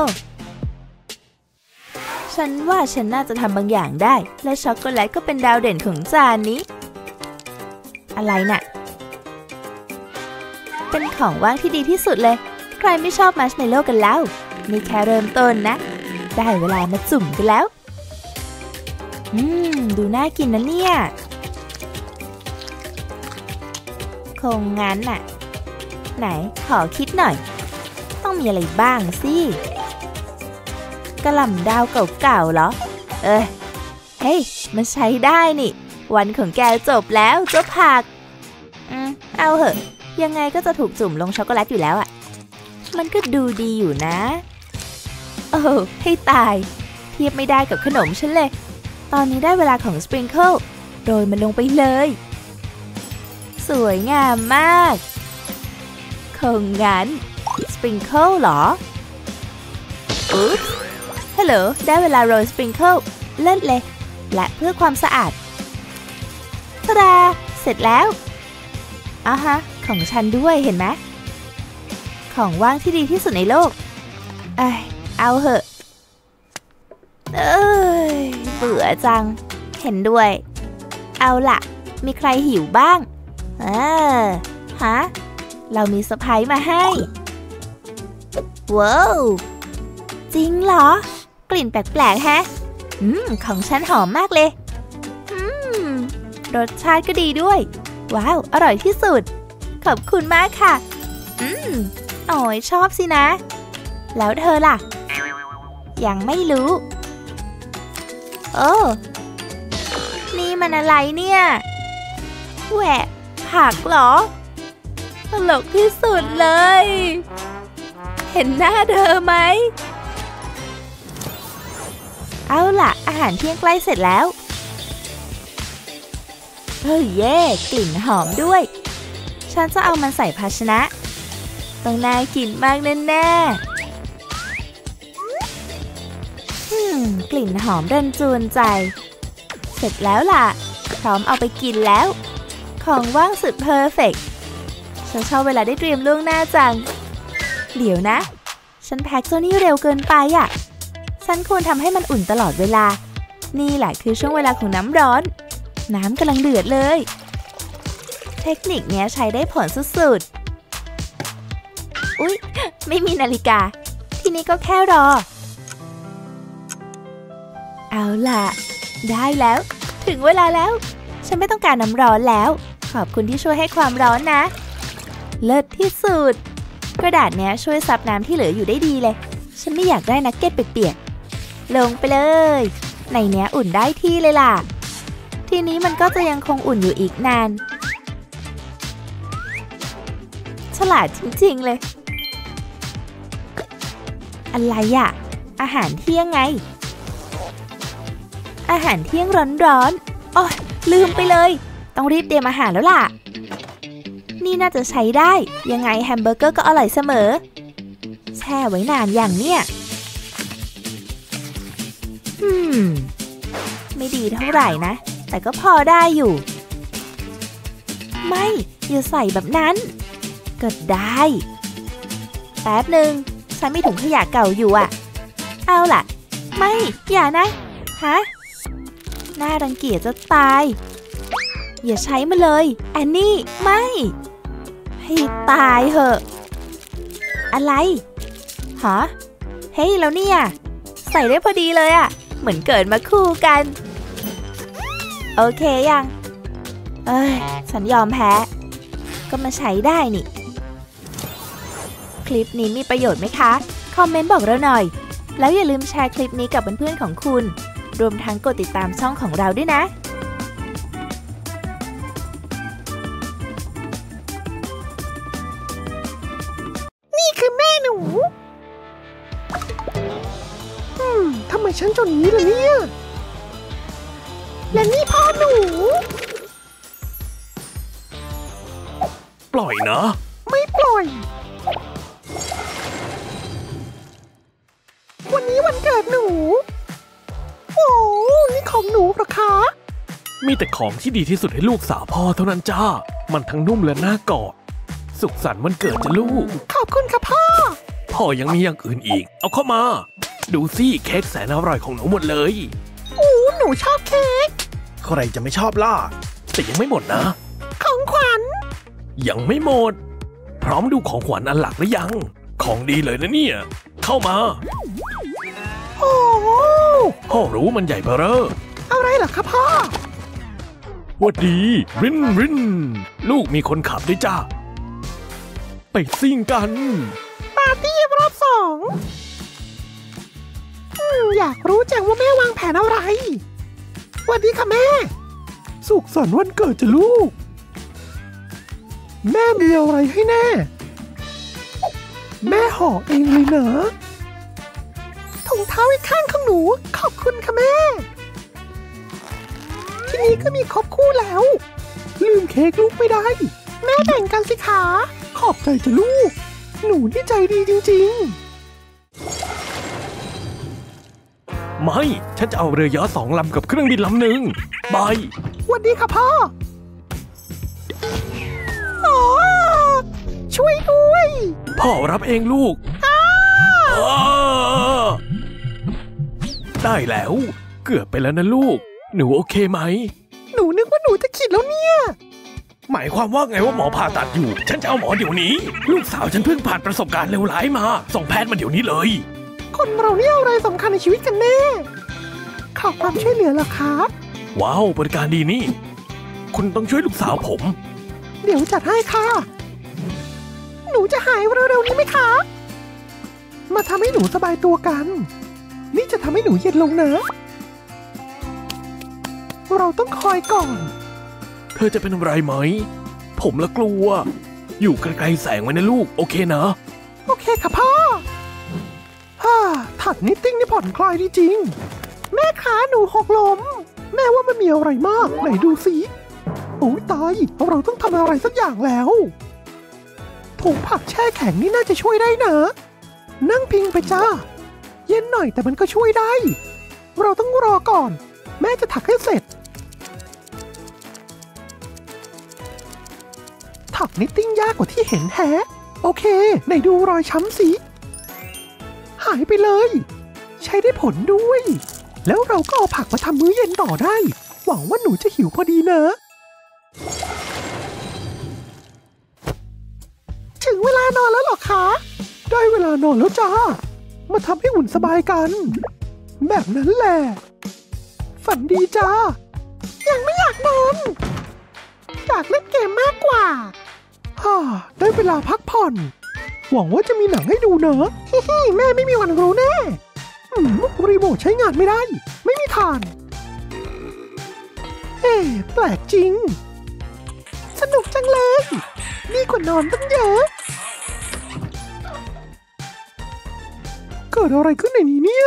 ฉันว่าฉันน่าจะทำบางอย่างได้และช็อกโกแลตก็เป็นดาวเด่นของจานนี้อะไรน่ะเป็นของว่างที่ดีที่สุดเลยใครไม่ชอบมัชเมลโล่กันแล้วนี่แค่เริ่มต้นนะได้เวลามาจุ่มกันแล้วอืมดูน่ากินนะเนี่ยคงงั้นน่ะไหนขอคิดหน่อยต้องมีอะไรบ้างสิกระหล่ำดาวเก่าๆเหรอเอ้ยเฮ้ยมันใช้ได้นี่วันของแกจบแล้วเจ้าผักอืมเอาเหอะยังไงก็จะถูกจุ่มลงช็อกโกแลตอยู่แล้วอ่ะมันก็ดูดีอยู่นะโอ้ให้ตายเทียบไม่ได้กับขนมฉันเลยตอนนี้ได้เวลาของสปริงเกิลโรยมันลงไปเลยสวยงามมากคงงั้นสปริงเกิลเหรออุ๊บฮัลโหลได้เวลาโรยสปริงเกิลเลิศเลยและเพื่อความสะอาดตาดาเสร็จแล้วอ่ะฮะของฉันด้วยเห็นไหมของว่างที่ดีที่สุดในโลกเอ้ยเอาเหอะเอ้ยเบื่อจังเห็นด้วยเอาล่ะมีใครหิวบ้างเออฮะเรามีเซอร์ไพรส์มาให้ว้าวจริงเหรอกลิ่นแปลกๆแฮะอืมของฉันหอมมากเลยอืมรสชาติก็ดีด้วยว้าวอร่อยที่สุดขอบคุณมากค่ะอืมโอ้ยชอบสินะแล้วเธอล่ะยังไม่รู้โอ้นี่มันอะไรเนี่ยแหวะผักเหรอตลกที่สุดเลยเห็นหน้าเธอไหมเอาล่ะอาหารเที่ยงใกล้เสร็จแล้วเฮ้ยเย่กลิ่นหอมด้วยฉันจะเอามันใส่ภาชนะต้องน่ากินมากแน่ๆอืมกลิ่นหอมรันจวนใจเสร็จแล้วล่ะพร้อมเอาไปกินแล้วของว่างสุดเพอร์เฟกต์ฉันชอบเวลาได้เตรียมล่วงหน้าจังเดี๋ยวนะฉันแพ็คเจ้านี่เร็วเกินไปอ่ะฉันควรทำให้มันอุ่นตลอดเวลานี่แหละคือช่วงเวลาของน้ำร้อนน้ำกำลังเดือดเลยเทคนิคนี้ใช้ได้ผลสุดๆอุ๊ยไม่มีนาฬิกาทีนี้ก็แค่รอเอาล่ะได้แล้วถึงเวลาแล้วฉันไม่ต้องการน้ำร้อนแล้วขอบคุณที่ช่วยให้ความร้อนนะเลิศที่สุดกระดาษเนี้ยช่วยซับน้ำที่เหลืออยู่ได้ดีเลยฉันไม่อยากได้นักเก็ตเปียกๆลงไปเลยในเนี้ยอุ่นได้ที่เลยล่ะทีนี้มันก็จะยังคงอุ่นอยู่อีกนานฉลาดจริงๆเลยอะไรอะอาหารเที่ยงไงอาหารเที่ยงร้อนๆอ๋อลืมไปเลยต้องรีบเตรียมอาหารแล้วล่ะนี่น่าจะใช้ได้ยังไงแฮมเบอร์เกอร์ก็อร่อยเสมอแช่ไว้นานอย่างเนี้ยอืมไม่ดีเท่าไหร่นะแต่ก็พอได้อยู่ไม่อย่าใส่แบบนั้นก็ได้แป๊บหนึ่งฉันมีถุงขยะเก่าอยู่อ่ะเอาล่ะไม่อย่านะฮะน่ารังเกียจจะตายอย่าใช้มาเลยแอนนี่ไม่ให้ตายเหอะอะไรฮะเฮ้ยแล้วเนี่ยใส่ได้พอดีเลยอ่ะเหมือนเกิดมาคู่กันโอเคยังเอ้ยฉันยอมแพ้ก็มาใช้ได้นี่คลิปนี้มีประโยชน์ไหมคะคอมเมนต์บอกเราหน่อยแล้วอย่าลืมแชร์คลิปนี้กับเพื่อนๆของคุณรวมทั้งกดติดตามช่องของเราด้วยนะนี่คือแม่หนูอืมทำไมฉันจนนี้ล่ะเนี่ยและนี่พ่อหนูปล่อยนะไม่ปล่อยวันนี้วันเกิดหนูโอ้นี่ของหนูเหรอคะมีแต่ของที่ดีที่สุดให้ลูกสาวพ่อเท่านั้นจ้ามันทั้งนุ่มและน่ากอดสุขสันต์วันเกิดจ้ะลูกขอบคุณค่ะพ่อพ่อยังมีอย่างอื่นอีกเอาเข้ามาดูสิเค้กแสนอร่อยของหนูหมดเลยโอ้หนูชอบเค้กใครจะไม่ชอบล่ะแต่ยังไม่หมดนะของขวัญยังไม่หมดพร้อมดูของขวัญอันหลักหรือยังของดีเลยนะเนี่ยเข้ามาโอ้พ่อรู้มันใหญ่เบ้อเร่ออะไรเหรอครับพ่อวัดดีรินรินลูกมีคนขับด้วยจ้าไปซิ่งกันปาร์ตี้รอบสองอยากรู้จังว่าแม่วางแผนอะไรสวัสดีค่ะแม่สุขสันต์วันเกิดจ้ะลูกแม่มีอะไรให้แน่แม่ห่อเองเลยนะถุงเท้าอีกข้างของหนูขอบคุณค่ะแม่ทีนี้ก็มีครบคู่แล้วลืมเค้กลูกไม่ได้แม่แบ่งกันสิคะขอบใจจ้ะลูกหนูนี่ใจดีจริงๆไม่ฉันจะเอาเรือยอชต์สองลำกับเครื่องบินลำหนึ่งบายสวัสดีค่ะพ่อช่วยด้วยพ่อรับเองลูกได้แล้วเกือบไปแล้วนะลูกหนูโอเคไหมหนูนึกว่าหนูจะขิดแล้วเนี่ยหมายความว่าไงว่าหมอผ่าตัดอยู่ฉันจะเอาหมอเดี๋ยวนี้ลูกสาวฉันเพิ่งผ่านประสบการณ์เลวร้ายมาส่งแพทย์มาเดี๋ยวนี้เลยคนเราเนี่ยอะไรสำคัญในชีวิตกันแน่ขอความช่วยเหลือเหรอครับว้าวบริการดีนี่คุณต้องช่วยลูกสาวผมเดี๋ยวจัดให้ค่ะหนูจะหายเร็วๆนี้ไหมคะมาทำให้หนูสบายตัวกันนี่จะทำให้หนูเย็นลงนะเราต้องคอยก่อนเธอจะเป็นอะไรไหมผมละกลัวอยู่ไกลๆแสงไว้นะลูกโอเคนะโอเคค่ะพ่อฮ่าถักนิตติ้งนี่ผ่อนคลายดีจริงแม่ขาหนูหกล้มแม่ว่ามันมีอะไรมากไหนดูสิโอ้ยตายเราต้องทำอะไรสักอย่างแล้วถุงผักแช่แข็งนี่น่าจะช่วยได้นะนั่งพิงไปจ้าเย็นหน่อยแต่มันก็ช่วยได้เราต้องรอก่อนแม่จะถักให้เสร็จถักนิตติ้งยากกว่าที่เห็นแฮะโอเคไหนดูรอยช้ำสิหายไปเลยใช้ได้ผลด้วยแล้วเราก็เอาผักมาทำมื้อเย็นต่อได้หวังว่าหนูจะหิวพอดีนะถึงเวลานอนแล้วหรอคะได้เวลานอนแล้วจ้ามาทำให้อุ่นสบายกันแบบนั้นแหละฝันดีจ้ายังไม่อยากนอนอยากเล่นเกมมากกว่าฮ่าได้เวลาพักผ่อนหวังว่าจะมีหนังให้ดูเนอะฮิฮิแม่ไม่มีวันรู้แน่รีโมทใช้งานไม่ได้ไม่มีทานเฮ้แปลกจริงสนุกจังเลยดีกว่านอนตั้งเยอะเกิดอะไรขึ้นในนี้เนี่ย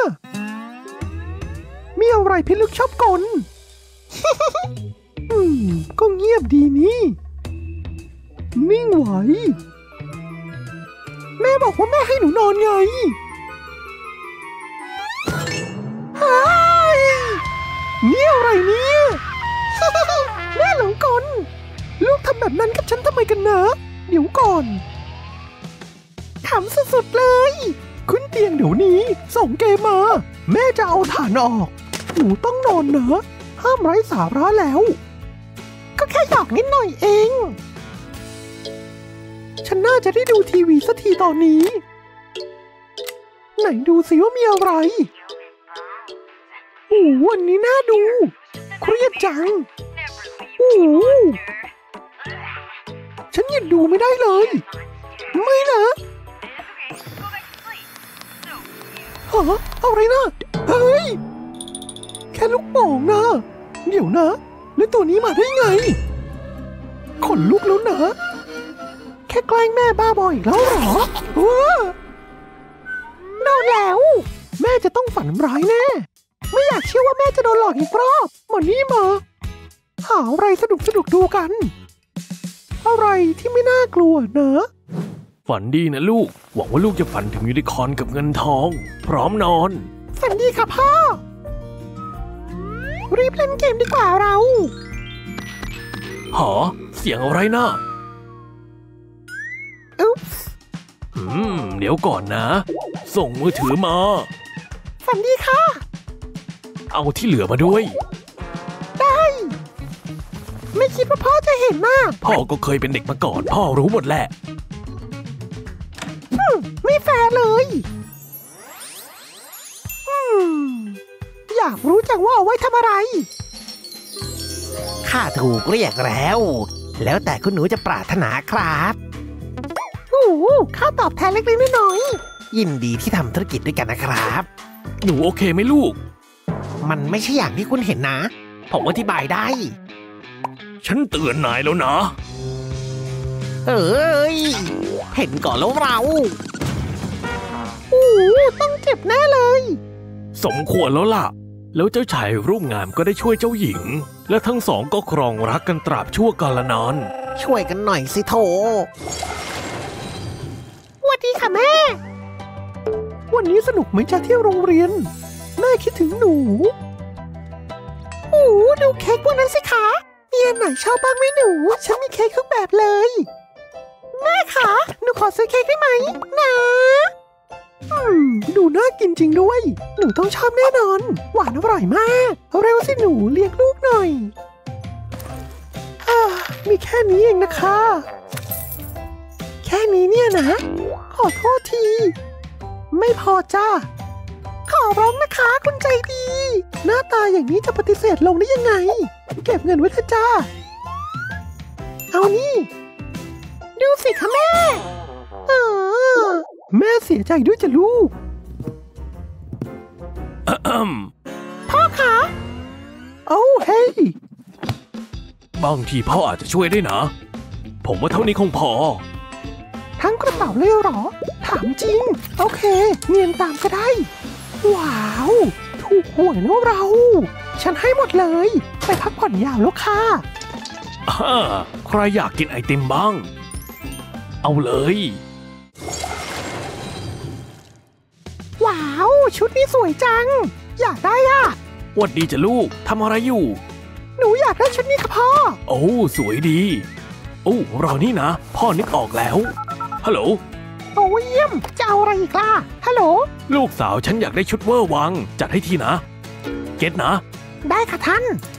มีอะไรพิลึกชอบกล อืมก็เงียบดีนี่นิ่งไหวแม่บอกว่าแม่ให้หนูนอนไงนี่อะไรเนี่ย แม่หลงกลลูกทำแบบนั้นกับฉันทำไมกันนะเดี๋ยวก่อนขำสุดๆเลยขึ้นเตียงเดี๋ยวนี้ส่งเกมมาแม่จะเอาถ่านออกหนูต้องนอนนะห้ามไร้สาระแล้วก็แค่หยอกนิดหน่อยเองฉันน่าจะได้ดูทีวีสักทีตอนนี้ไหนดูสิว่ามีอะไรโอ้วันนี้น่าดูเครียดจังโอ้ฉันยังดูไม่ได้เลยไม่นะฮะอะไรนะเฮ้ยแค่ลูกโป่งนะเดี๋ยวนะแล้วตัวนี้มาได้ไงขนลุกแล้วนะแค่แกล้งแม่บ้าบออีกแล้วเหรอว้านอนแล้วแม่จะต้องฝันร้ายแน่ไม่อยากเชื่อว่าแม่จะโดนหลอกอีกรอบมานี่มาหาอะไรสนุกสนุกดูกันอะไรที่ไม่น่ากลัวนะฝันดีนะลูกหวังว่าลูกจะฝันถึงยูนิคอร์นกับเงินทองพร้อมนอนฝันดีค่ะพ่อรีบเล่นเกมดีกว่าเราหอเสียงอะไรนะอุ๊บอืมเดี๋ยวก่อนนะส่งมือถือมาฝันดีค่ะเอาที่เหลือมาด้วยได้ไม่คิดว่าพ่อจะเห็นนะพ่อก็เคยเป็นเด็กมาก่อนพ่อรู้หมดแหละไม่แฟร์เลยอยากรู้จังว่าเอาไว้ทำอะไรข้าถูกเรียกแล้วแล้วแต่คุณหนูจะปรารถนาครับโอ้ข้าตอบแทนเล็กๆน้อยๆยินดีที่ทำธุรกิจด้วยกันนะครับหนูโอเคไหมลูกมันไม่ใช่อย่างที่คุณเห็นนะผมอธิบายได้ฉันเตือนนายแล้วนะเอ้ยเห็นก่อนแล้วเราโอ้ต้องเจ็บแน่เลยสมควรแล้วล่ะแล้วเจ้าชายรูปงามก็ได้ช่วยเจ้าหญิงและทั้งสองก็ครองรักกันตราบชั่วกาลนานช่วยกันหน่อยสิโถสวัสดีค่ะแม่วันนี้สนุกไหมจ๊ะที่โรงเรียนแม่คิดถึงหนูโอ้ดูเค้กพวกนั้นสิคะมีอันไหนชอบบ้างไหมหนูฉันมีเค้กทุกแบบเลยแม่คะหนูขอซื้อเค้กได้ไหมนะอืมดูน่ากินจริงด้วยหนูต้องชอบแน่นอนหวานอร่อยมากเร็วสิหนูเลี้ยงลูกหน่อยมีแค่นี้เองนะคะแค่นี้เนี่ยนะขอโทษทีไม่พอจ้าขอร้องนะคะคุณใจดีหน้าตาอย่างนี้จะปฏิเสธลงได้ยังไงเก็บเงินไว้เถอะจ้าเอานี่ดูสิคะแม่เออแม่เสียใจด้วยจ้ะลูกพ่อคะโอ้เฮ้ยบางทีพ่ออาจจะช่วยได้นะ ผมว่าเท่านี้คงพอทั้งกระเป๋าเลยเหรอถามจริงโอเคเนียนตามก็ได้ว้าวถูกหวยนะเราฉันให้หมดเลยไปพักผ่อนยาวแล้วค่ะอ่าใครอยากกินไอติมบ้างเอาเลยว้าวชุดนี้สวยจังอยากได้อ่ะหวัดดีจ้ะลูกทำอะไรอยู่หนูอยากได้ชุดนี้ค่ะพ่อโอ้สวยดีโอ้เรานี่นะพ่อนึกออกแล้วฮัลโหลโอ้เยี่ยมจะเอาอะไรอีกล่ะฮัลโหลลูกสาวฉันอยากได้ชุดเวอร์วังจัดให้ทีนะเก็ตนะได้ค่ะท่าน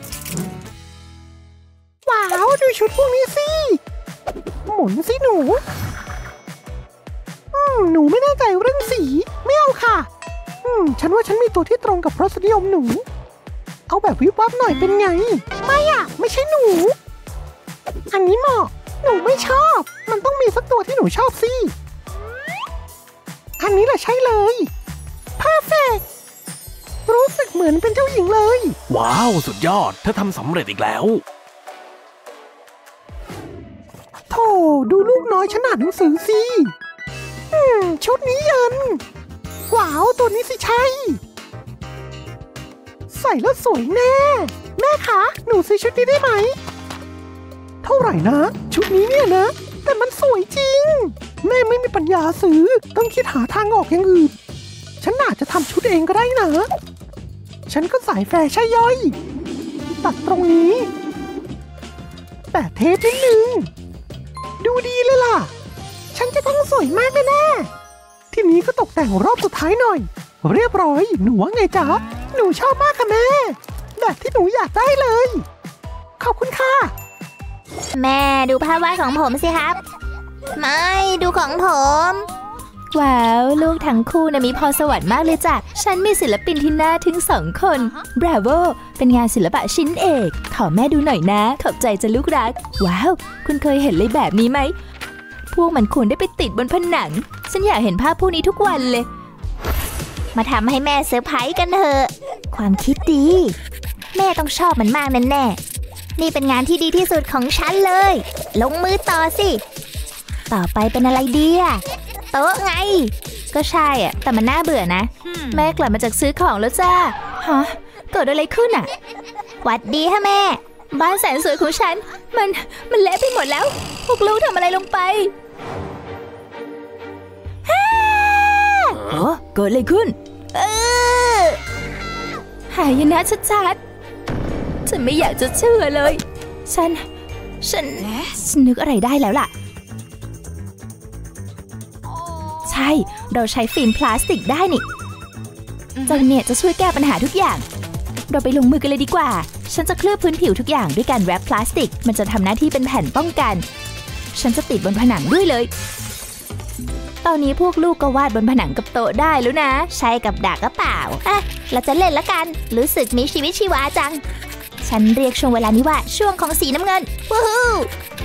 ว้าวดูชุดพวกนี้สิหมุนสิหนูอืมหนูไม่แน่ใจเรื่องสีไม่เอาค่ะอืมฉันว่าฉันมีตัวที่ตรงกับรสนิยมหนูเอาแบบวิบวับหน่อยเป็นไงไม่อ่ะไม่ใช่หนูอันนี้เหมาะหนูไม่ชอบมันต้องมีสักตัวที่หนูชอบสิอันนี้แหละใช่เลยเพอร์เฟกต์รู้สึกเหมือนเป็นเจ้าหญิงเลยว้าวสุดยอดเธอทำสำเร็จอีกแล้วโธ่ดูลูกน้อยฉันอ่านหนังสือสิอืมชุดนี้เยินว้าวตัวนี้สิใช่ใส่แล้วสวยแน่แม่คะหนูซื้อชุดนี้ได้ไหมเท่าไหร่นะชุดนี้เนี่ยนะแต่มันสวยจริงแม่ไม่มีปัญญาซื้อต้องคิดหาทางออกอย่างอื่นฉันอาจจะทำชุดเองก็ได้นะฉันก็สายแฟชั่นย่อยตัดตรงนี้แปะเทปนิดนึงดูดีเลยล่ะฉันจะต้องสวยมากแน่ๆทีนี้ก็ตกแต่งรอบสุดท้ายหน่อยเรียบร้อยหนูว่าไงจ๊ะหนูชอบมากค่ะแม่แบบที่หนูอยากได้เลยขอบคุณค่ะแม่ดูภาพวาดของผมสิครับไม่ดูของผมว้าวลูกทั้งคู่นะมีพรสวรรค์มากเลยจ้ะฉันมีศิลปินที่น่าทึ่งสองคนบราโวเป็นงานศิลปะชิ้นเอกขอแม่ดูหน่อยนะขอบใจจะลูกรักว้าวคุณเคยเห็นเลยแบบนี้ไหมพวกมันควรได้ไปติดบนผนังฉันอยากเห็นภาพพวกนี้ทุกวันเลยมาทำให้แม่เซอร์ไพรส์กันเถอะความคิดดีแม่ต้องชอบมันมากแน่ๆนี่เป็นงานที่ดีที่สุดของฉันเลยลงมือต่อสิต่อไปเป็นอะไรดีอะโต๊ะไงก็ใช่อะแต่มันน่าเบื่อนะ hmm. แม่กลับมาจากซื้อของแล้วจ้าฮะเกิดอะไรขึ้นอะหวัดดีค่ะแม่บ้านแสนสวยของฉันมันมันเละไปหมดแล้วพวกลูกทำอะไรลงไปฮ่าโอ้เกิดอะไรขึ้นเออหายนะชัดๆฉันไม่อยากจะเชื่อเลยฉันฉันฉันนึกอะไรได้แล้วล่ะใช่เราใช้ฟิล์มพลาสติกได้นี่เจ้าเนี่ยจะช่วยแก้ปัญหาทุกอย่างเราไปลงมือกันเลยดีกว่าฉันจะเคลือบพื้นผิวทุกอย่างด้วยการแรปพลาสติกมันจะทำหน้าที่เป็นแผ่นป้องกันฉันจะติดบนผนังด้วยเลยตอนนี้พวกลูกก็วาดบนผนังกับโต๊ะได้แล้วนะใช้กับดักก็เปล่าอ่ะเราจะเล่นละกันรู้สึกมีชีวิตชีวาจังฉันเรียกช่วงเวลานี้ว่าช่วงของสีน้ำเงินวู้ฮู้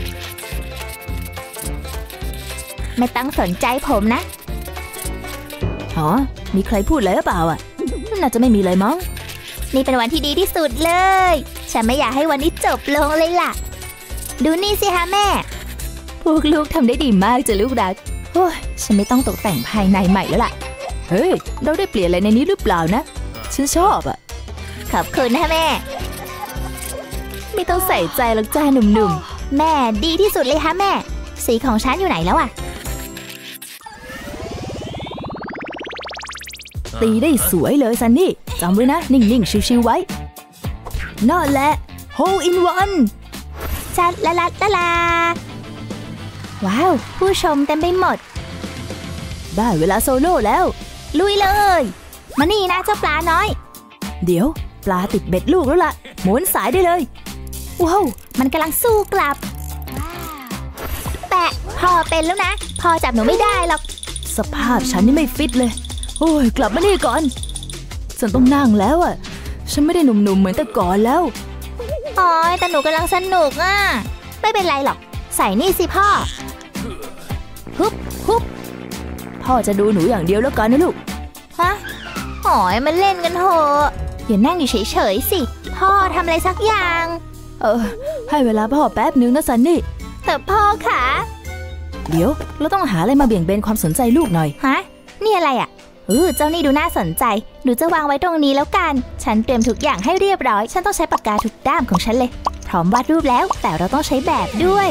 ไม่ต้องสนใจผมนะอ๋อมีใครพูดอะไรหรือเปล่าอ่ะน่าจะไม่มีเลยมั้งนี่เป็นวันที่ดีที่สุดเลยฉันไม่อยากให้วันนี้จบลงเลยล่ะดูนี่สิฮะแม่พวกลูกทำได้ดีมากจ้ะลูกรักโอ้ยฉันไม่ต้องตกแต่งภายในใหม่แล้วล่ะเฮ้ยเราได้เปลี่ยนอะไรในนี้หรือเปล่านะฉันชอบอ่ะขอบคุณนะแม่ไม่ต้องใส่ใจหรอกจ้าหนุ่มๆแม่ดีที่สุดเลยฮะแม่สีของฉันอยู่ไหนแล้วอ่ะตีได้สวยเลยซันนี่จำไว้นะนิ่งๆชิวๆไว้นั่นแหละ Hole in one จัดละละละลาว้าวผู้ชมเต็มไปหมดได้เวลาโซโล่แล้วลุยเลยมานี่นะเจ้าปลาน้อยเดี๋ยวปลาติดเบ็ดลูกแล้วล่ะหมุนสายได้เลยว้าวมันกำลังสู้กลับแปะพ่อเป็นแล้วนะพ่อจับหนูไม่ได้หรอกสภาพฉันนี่ไม่ฟิตเลยโอ้ยกลับมานี่ก่อนฉันต้องนั่งแล้วอ่ะฉันไม่ได้หนุ่มๆเหมือนแต่ก่อนแล้วอ๋อแต่หนูกำลังสนุกอ่ะไม่เป็นไรหรอกใส่นี่สิพ่อฮึบฮึบพ่อจะดูหนูอย่างเดียวแล้วกันนะลูกฮะหอยมาเล่นกันเถอะอย่านั่งอยู่เฉยๆสิพ่อทำอะไรสักอย่างเออให้เวลาพ่อแป๊บนึงนะซันนี่แต่พ่อขาเดี๋ยวเราต้องหาอะไรมาเบี่ยงเบนความสนใจลูกหน่อยฮะนี่อะไรอ่ะเออเจ้านี่ดูน่าสนใจหนูจะวางไว้ตรงนี้แล้วกันฉันเตรียมทุกอย่างให้เรียบร้อยฉันต้องใช้ปากกาทุกด้ามของฉันเลยพร้อมวาดรูปแล้วแต่เราต้องใช้แบบด้วย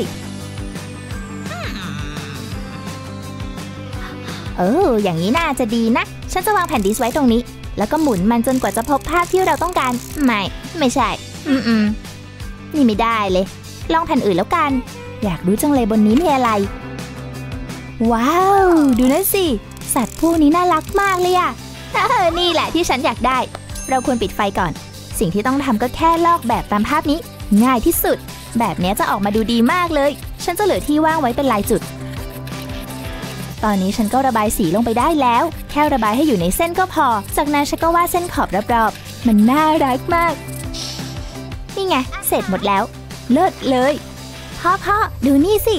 เอออย่างนี้น่าจะดีนะฉันจะวางแผ่นดิสไว้ตรงนี้แล้วก็หมุนมันจนกว่าจะพบภาพที่เราต้องการไม่ไม่ใช่อืมอืมนี่ไม่ได้เลยลองแผ่นอื่นแล้วกันอยากรู้จังเลยบนนี้มีอะไรว้าวดูนั่นสิสัตว์พวกนี้น่ารักมากเลยอะเออนี่แหละที่ฉันอยากได้เราควรปิดไฟก่อนสิ่งที่ต้องทำก็แค่ลอกแบบตามภาพนี้ง่ายที่สุดแบบนี้จะออกมาดูดีมากเลยฉันจะเหลือที่ว่างไว้เป็นลายจุดตอนนี้ฉันก็ระบายสีลงไปได้แล้วแค่ระบายให้อยู่ในเส้นก็พอจากนั้นฉันก็วาดเส้นขอบรอบๆมันน่ารักมากนี่ไงเสร็จหมดแล้วเลิศเลยพ่อพ่อดูนี่สิ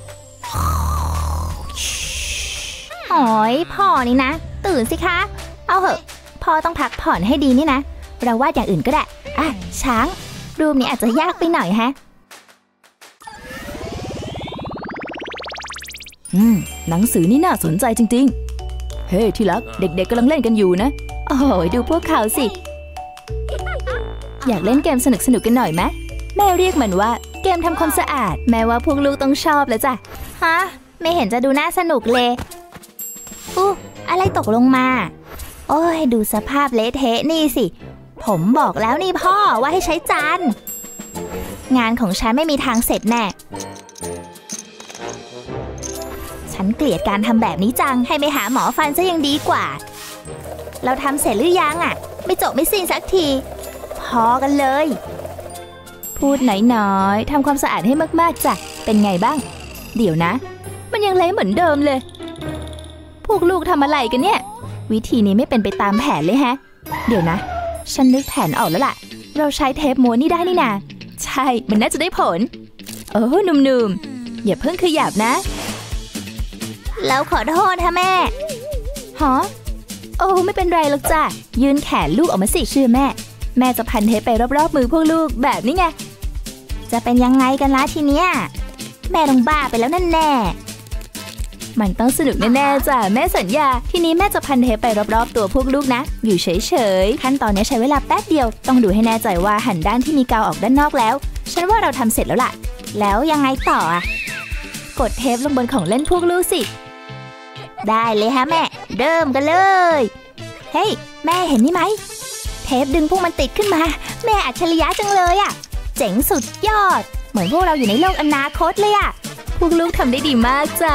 โอ้ยพ่อนี่นะตื่นสิคะเอาเหอะพ่อต้องพักผ่อนให้ดีนี่นะเราวาดอย่างอื่นก็ได้อ่ะช้างรูปนี้อาจจะยากไปหน่อยฮะอืมหนังสือนี่น่าสนใจจริงๆเฮ้ hey, ที่รักเด็กๆ กำลังเล่นกันอยู่นะโอ้ยดูพวกเขาสิอยากเล่นเกมสนุกๆกันหน่อยไหมแม่เรียกมันว่าเกมทำความสะอาดแม้ว่าพวกลูกต้องชอบแล้วจ้ะฮะไม่เห็นจะดูน่าสนุกเลยอู้อะไรตกลงมาโอ้ยดูสภาพเละเทะนี่สิผมบอกแล้วนี่พ่อว่าให้ใช้จานงานของฉันไม่มีทางเสร็จแน่ฉันเกลียดการทำแบบนี้จังให้ไปหาหมอฟันซะยังดีกว่าเราทำเสร็จหรือยังอ่ะไม่จบไม่สิ้นสักทีพอกันเลยพูดน้อยๆทำความสะอาดให้มากๆจ้ะเป็นไงบ้างเดี๋ยวนะมันยังเละเหมือนเดิมเลยพวกลูกทำอะไรกันเนี่ยวิธีนี้ไม่เป็นไปตามแผนเลยฮะเดี๋ยวนะฉันนึกแผนออกแล้วล่ะเราใช้เทปม้วนนี่ได้นี่นาใช่มันน่าจะได้ผลเออหนุ่มๆอย่าเพิ่งขยับนะแล้วขอโทษค่ะแม่ฮะโอ้ไม่เป็นไรหรอกจ้ะยืนแขนลูกออกมาสิเชื่อแม่แม่จะพันเทปไปรอบๆมือพวกลูกแบบนี้ไงจะเป็นยังไงกันล่ะทีเนี้ยแม่ต้องบ้าไปแล้วนั่นแน่มันต้องสนุกแน่ๆจ้ะแม่สัญญาทีนี้แม่จะพันเทปไปรอบๆตัวพวกลูกนะอยู่เฉยๆขั้นตอนนี้ใช้เวลาแป๊บเดียวต้องดูให้แน่ใจว่าหันด้านที่มีกาวออกด้านนอกแล้วฉันว่าเราทำเสร็จแล้วล่ะแล้วยังไงต่ออ่ะกดเทปลงบนของเล่นพวกลูกสิได้เลยฮะแม่เริ่มกันเลยเฮ้ยแม่เห็นนี่ไหมเทปดึงพวกมันติดขึ้นมาแม่อัจฉริยะจังเลยอ่ะเจ๋งสุดยอดเหมือนพวกเราอยู่ในโลกอนาคตเลยอ่ะพวกลูกทำได้ดีมากจ้ะ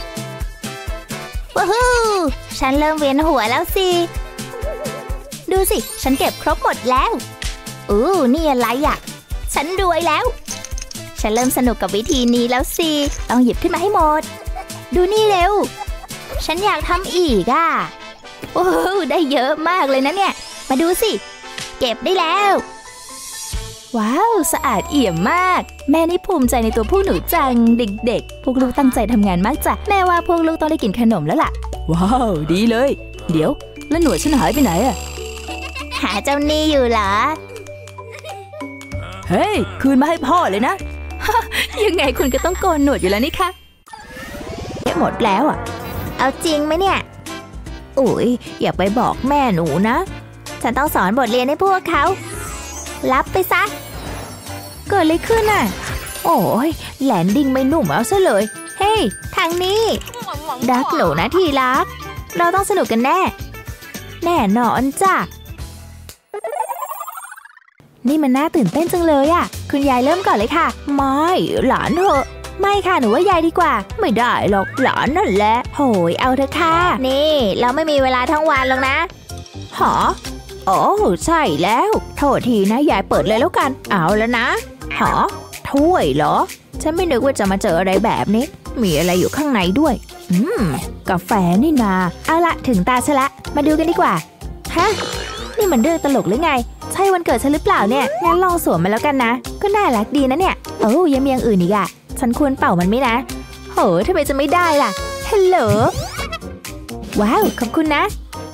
ว้าวฉันเริ่มเวียนหัวแล้วสิดูสิฉันเก็บครบหมดแล้วอู้นี่อะไรอ่ะฉันรวยแล้วฉันเริ่มสนุกกับวิธีนี้แล้วสิต้องหยิบขึ้นมาให้หมดดูนี่เร็วฉันอยากทำอีกอ่ะโอ้ได้เยอะมากเลยนะเนี่ยมาดูสิเก็บได้แล้วว้าวสะอาดเอี่ยมมากแม่นี่ภูมิใจในตัวพวกหนูจังเด็กๆพวกลูกตั้งใจทำงานมากจ้ะแม่ว่าพวกลูกต้องได้กินขนมแล้วล่ะว้าวดีเลยเดี๋ยวแล้วหนวดฉันหายไปไหนอะหาเจ้านี่อยู่เหรอเฮ้ยคืนมาให้พ่อเลยนะยังไงคุณก็ต้องโกนหนวดอยู่แล้วนี่คะหมดแล้วอ่ะเอาจริงไหมเนี่ยอุ๊ยอย่าไปบอกแม่หนูนะฉันต้องสอนบทเรียนให้พวกเขารับไปซะเกิดอะไรขึ้นน่ะโอ้ยแลนดิ้งไม่นุ่มเอาซะเลยเฮ้ยทางนี้รักหนูนะที่รักเราต้องสนุกกันแน่แน่นอนจ้ะนี่มันน่าตื่นเต้นจังเลยอ่ะคุณยายเริ่มก่อนเลยค่ะไม่หลานเถอะไม่ค่ะหนูว่ายายดีกว่าไม่ได้หรอกหลานนั่นแหละโหยเอาเถอะค่ะนี่เราไม่มีเวลาทั้งวันหรอกนะหรอโอ้ใช่แล้วโทษทีนะยายเปิดเลยแล้วกันเอาแล้วนะหรอถ้วยเหรอฉันไม่นึกว่าจะมาเจออะไรแบบนี้มีอะไรอยู่ข้างในด้วยอืมกาแฟนี่นาเอาละถึงตาฉันละมาดูกันดีกว่าฮะนี่มันเรื่องตลกหรือไงใช่วันเกิดฉันหรือเปล่าเนี่ยงั้นลองสวมมาแล้วกันนะก็น่ารักดีนะเนี่ยโอ้ยังมีอย่างอื่นอีกอะฉันควรเป่ามันไหมนะโหทำไมจะไม่ได้ล่ะฮัลโหลว้าวขอบคุณนะ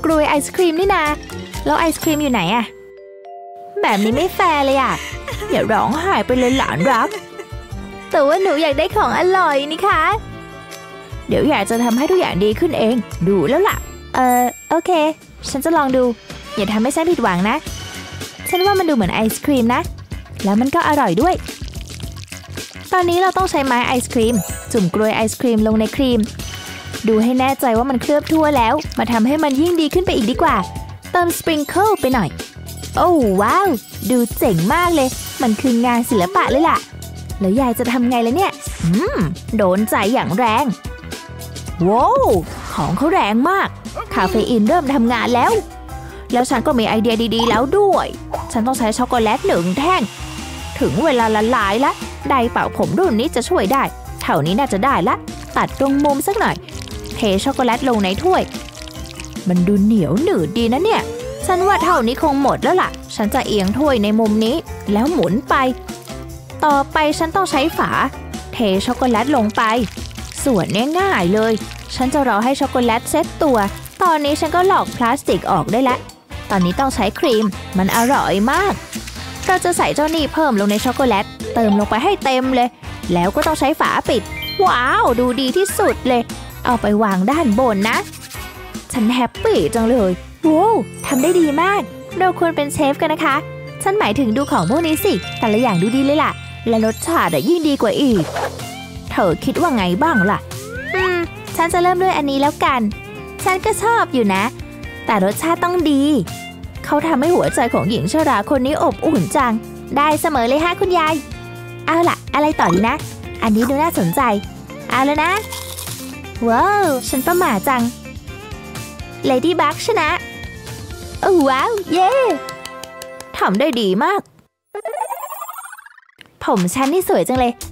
กรวยไอศครีมนี่นาแล้วไอศครีมอยู่ไหนอะแบบนี้ไม่แฟร์เลยอะอย่าร้องไห้ไปเลยหลานรักแต่ว่าหนูอยากได้ของอร่อยนี่คะเดี๋ยวอยากจะทำให้ทุกอย่างดีขึ้นเองดูแล้วล่ะเออโอเคฉันจะลองดูอย่าทำให้ฉันผิดหวังนะฉันว่ามันดูเหมือนไอศครีมนะแล้วมันก็อร่อยด้วยตอนนี้เราต้องใช้ไม้ไอศครีมจุ่มกรวยไอศครีมลงในครีมดูให้แน่ใจว่ามันเคลือบทั่วแล้วมาทำให้มันยิ่งดีขึ้นไปอีกดีกว่าเติมสปริงเกิลไปหน่อยโอ้ว้าวดูเจ๋งมากเลยมันคืองานศิลปะเลยล่ะแล้วยายจะทำไงล่ะเนี่ยอืมโดนใจอย่างแรงว้าวของเขาแรงมากคาเฟอีนเริ่มทำงานแล้วแล้วฉันก็มีไอเดียดีๆแล้วด้วยฉันต้องใช้ช็อกโกแลตหนึ่งแท่งถึงเวลาละลายละไดร์เป่าผมรุ่นนี้จะช่วยได้เท่านี้น่าจะได้ละตัดตรงมุมสักหน่อยเทช็อกโกแลตลงในถ้วยมันดูเหนียวหนืดดีนะเนี่ยฉันว่าเท่านี้คงหมดแล้วล่ะฉันจะเอียงถ้วยในมุมนี้แล้วหมุนไปต่อไปฉันต้องใช้ฝาเทช็อกโกแลตลงไปส่วนนี้ง่ายเลยฉันจะรอให้ช็อกโกแลตเซ็ตตัวตอนนี้ฉันก็หลอกพลาสติกออกได้แล้วตอนนี้ต้องใช้ครีมมันอร่อยมากเราจะใส่เจ้านี่เพิ่มลงในช็อกโกแลตเติมลงไปให้เต็มเลยแล้วก็ต้องใช้ฝาปิดว้าวดูดีที่สุดเลยเอาไปวางด้านบนนะฉันแฮปปี้จังเลยว้าวทำได้ดีมากเราควรเป็นเชฟกันนะคะฉันหมายถึงดูของพวกนี้สิแต่ละอย่างดูดีเลยล่ะและรสชาติยิ่งดีกว่าอีกเธอคิดว่าไงบ้างล่ะอืมฉันจะเริ่มด้วยอันนี้แล้วกันฉันก็ชอบอยู่นะแต่รสชาติต้องดีเขาทำให้หัวใจของหญิงชราคนนี้อบอุ่นจังได้เสมอเลยฮะคุณยายเอาล่ะอะไรต่อดีนะอันนี้ดูน่าสนใจเอาแล้วนะว้าวฉันประหม่าจังเลดี้บัคชนะโอ้ว้าวเย้ทำได้ดีมากผมฉันนี่สวยจังเลย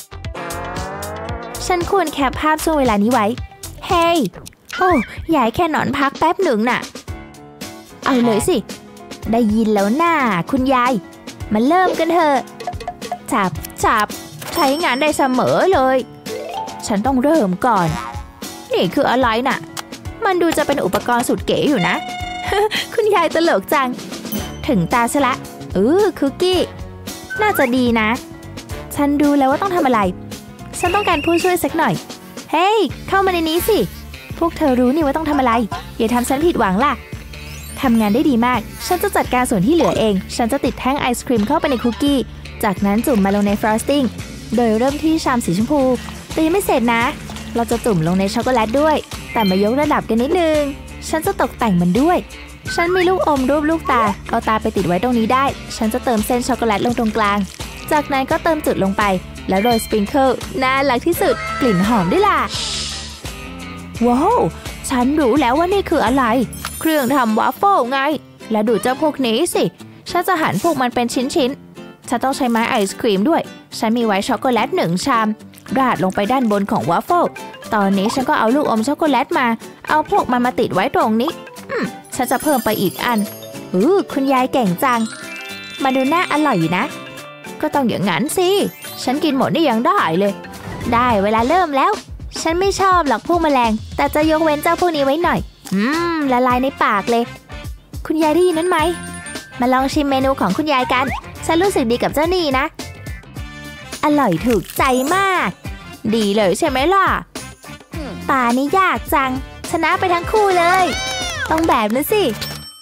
ฉันควรแคปภาพช่วงเวลานี้ไว้เฮ้ยโอ้ยายแค่นอนพักแป๊บหนึ่งน่ะเอาเลยสิได้ยินแล้วน่าคุณยายมาเริ่มกันเถอะจับจับใช้งานได้เสมอเลยฉันต้องเริ่มก่อนนี่คืออะไรน่ะมันดูจะเป็นอุปกรณ์สุดเก๋อยู่นะ คุณยายตลกจังถึงตาซะละเออคุกกี้น่าจะดีนะฉันดูแล้วว่าต้องทำอะไรฉันต้องการผู้ช่วยสักหน่อยเฮ้ยเข้ามาในนี้สิพวกเธอรู้นี่ว่าต้องทำอะไรอย่าทำฉันผิดหวังล่ะทำงานได้ดีมากฉันจะจัดการส่วนที่เหลือเองฉันจะติดแท่งไอศครีมเข้าไปในคุกกี้จากนั้นจุ่มมาลงในฟรอสติ้งโดยเริ่มที่ชามสีชมพูแต่ยังไม่เสร็จนะเราจะจุ่มลงในช็อกโกแลตด้วยแต่มายกระดับกันนิดนึงฉันจะตกแต่งมันด้วยฉันมีลูกอมรูปลูกตาเอาตาไปติดไว้ตรงนี้ได้ฉันจะเติมเส้นช็อกโกแลตลงตรงกลางจากนั้นก็เติมจุดลงไปแล้วโรยสปริงเกิลน่ารักที่สุดกลิ่นหอมด้วยล่ะว้าวฉันรู้แล้วว่านี่คืออะไรเครื่องทำวาฟเฟิลไงและดูเจ้าพวกนี้สิฉันจะหั่นพวกมันเป็นชิ้นๆฉันต้องใช้ไม้ไอศครีมด้วยฉันมีไว้ช็อกโกแลตหนึ่งชามราดลงไปด้านบนของวาฟเฟิลตอนนี้ฉันก็เอาลูกอมช็อกโกแลตมาเอาพวกมันมาติดไว้ตรงนี้อืมฉันจะเพิ่มไปอีกอันอือคุณยายเก่งจังมาดูน่าอร่อยอยู่นะก็ต้องอย่างนั้นสิฉันกินหมดนี่ยังได้เลยได้เวลาเริ่มแล้วฉันไม่ชอบหรอกพวกแมลงแต่จะยกเว้นเจ้าพวกนี้ไว้หน่อยอืมละลายในปากเลยคุณยายได้ยินนั้นไหมมาลองชิมเมนูของคุณยายกันฉันรู้สึกดีกับเจ้านี่นะอร่อยถูกใจมากดีเลยใช่ไหมล่ะตานี่ยากจังชนะไปทั้งคู่เลยต้องแบบนั้นสิ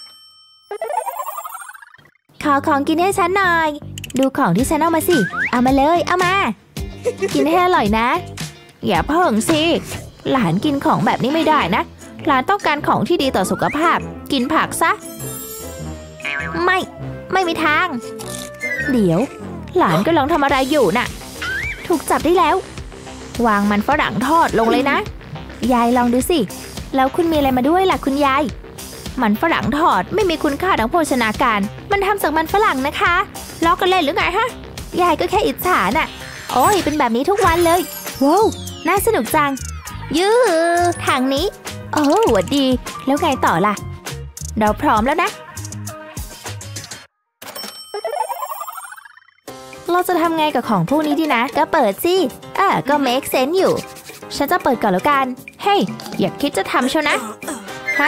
ขอของกินให้ฉันหน่อยดูของที่ฉันเอามาสิเอามาเลยเอามากินให้อร่อยนะอย่าเพิ่งสิหลานกินของแบบนี้ไม่ได้นะหลานต้องการของที่ดีต่อสุขภาพกินผักซะไม่ไม่มีทางเดี๋ยวหลานกำลังทำอะไรอยู่น่ะถูกจับได้แล้ววางมันฝรั่งทอดลงเลยนะยายลองดูสิแล้วคุณมีอะไรมาด้วยล่ะคุณยายมันฝรั่งทอดไม่มีคุณค่าทางโภชนาการมันทำจากมันฝรั่งนะคะล้อกันเล่นหรือไงฮะยายก็แค่อิจฉาน่ะโอ้ยเป็นแบบนี้ทุกวันเลยว้าวน่าสนุกจังยื้อทางนี้โอ้หวัดดีแล้วไงต่อล่ะเราพร้อมแล้วนะเราจะทำไงกับของพวกนี้ดีนะก็เปิดสิอ่าก็ make sense อยู่ฉันจะเปิดก่อนแล้วกันเฮ้ยอย่าคิดจะทำเชียวนะฮะ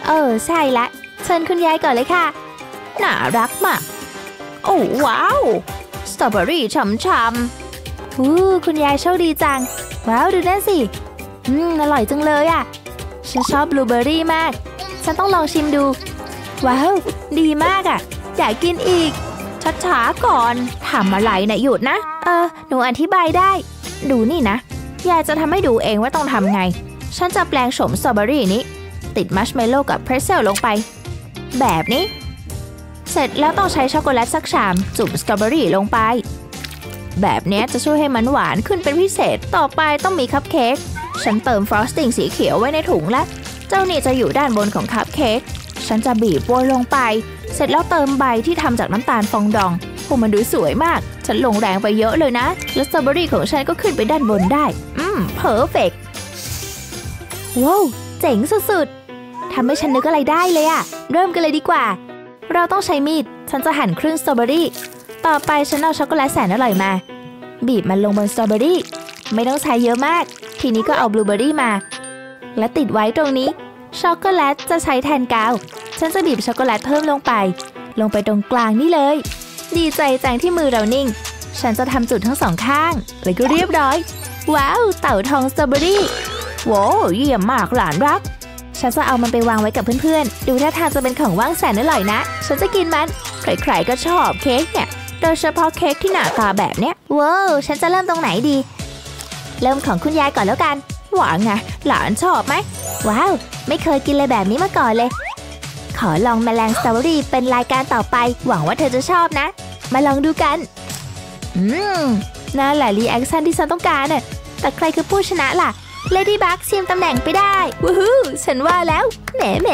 เออใช่ละเชิญคุณยายก่อนเลยค่ะน่ารักมากโอ้ว้าวสตรอเบอรี่ฉ่ำๆอู้คุณยายโชคดีจังว้าวดูนั่นสิอืมอร่อยจังเลยอ่ะฉันชอบบลูเบอร์รี่มากฉันต้องลองชิมดูว้าวดีมากอ่ะอยากกินอีกช้าๆก่อนทำอะไรนะหยุดนะเออหนูอธิบายได้ดูนี่นะยายจะทำให้ดูเองว่าต้องทำไงฉันจะแปลงโฉมสตรอเบอรี่นี้ติดมัชเมลโล่กับเพรสเซลลงไปแบบนี้เสร็จแล้วต้องใช้ช็อกโกแลตสักชามจุ่มสตรอเบอรี่ลงไปแบบนี้จะช่วยให้มันหวานขึ้นเป็นพิเศษต่อไปต้องมีคัพเค้กฉันเติมฟรอสติ้งสีเขียวไว้ในถุงและเจ้านี่จะอยู่ด้านบนของคัพเค้กฉันจะบีบโรยลงไปเสร็จแล้วเติมใบที่ทำจากน้ำตาลฟองดองพวกมันดูสวยมากฉันลงแรงไปเยอะเลยนะแล้วสตรอเบอรี่ของฉันก็ขึ้นไปด้านบนได้อืมเพอร์เฟกต์ว้าวเจ๋งสุดๆทำให้ฉันนึกอะไรได้เลยอะเริ่มกันเลยดีกว่าเราต้องใช้มีดฉันจะหั่นครึ่งสตรอเบอรี่ต่อไปฉันเอาช็อกโกแลตแสนอร่อยมาบีบมันลงบนสตรอเบอรี่ไม่ต้องใช้เยอะมากทีนี้ก็เอาบลูเบอร์รี่มาและติดไว้ตรงนี้ช็อกโกแลตจะใช้แทนกาวฉันจะบีบช็อกโกแลตเพิ่มลงไปลงไปตรงกลางนี่เลยดีใจจังที่มือเรานิ่งฉันจะทำจุดทั้งสองข้างเลยก็เรียบร้อยว้าวเต่าทองสตรอเบอรี่โว้เยี่ยมมากหลานรักฉันจะเอามันไปวางไว้กับเพื่อนๆดูท่าทางจะเป็นของว่างแสนอร่อยนะฉันจะกินมันใครๆก็ชอบเค้กเนี่ยโดยเฉพาะเค้กที่หน้าตาแบบเนี้ยว้าวฉันจะเริ่มตรงไหนดีเริ่มของคุณยายก่อนแล้วกันหวานไงหลานชอบไหมว้าวไม่เคยกินเลยแบบนี้มาก่อนเลยขอลองแมลงสตรอเบอรี่เป็นรายการต่อไปหวังว่าเธอจะชอบนะมาลองดูกันอืมน่าแหละรีแอคชั่นที่ฉันต้องการน่ะแต่ใครคือผู้ชนะล่ะเลดี้บัคชิมตำแหน่งไปได้วู้ฮู้ฉันว่าแล้วแหมแหม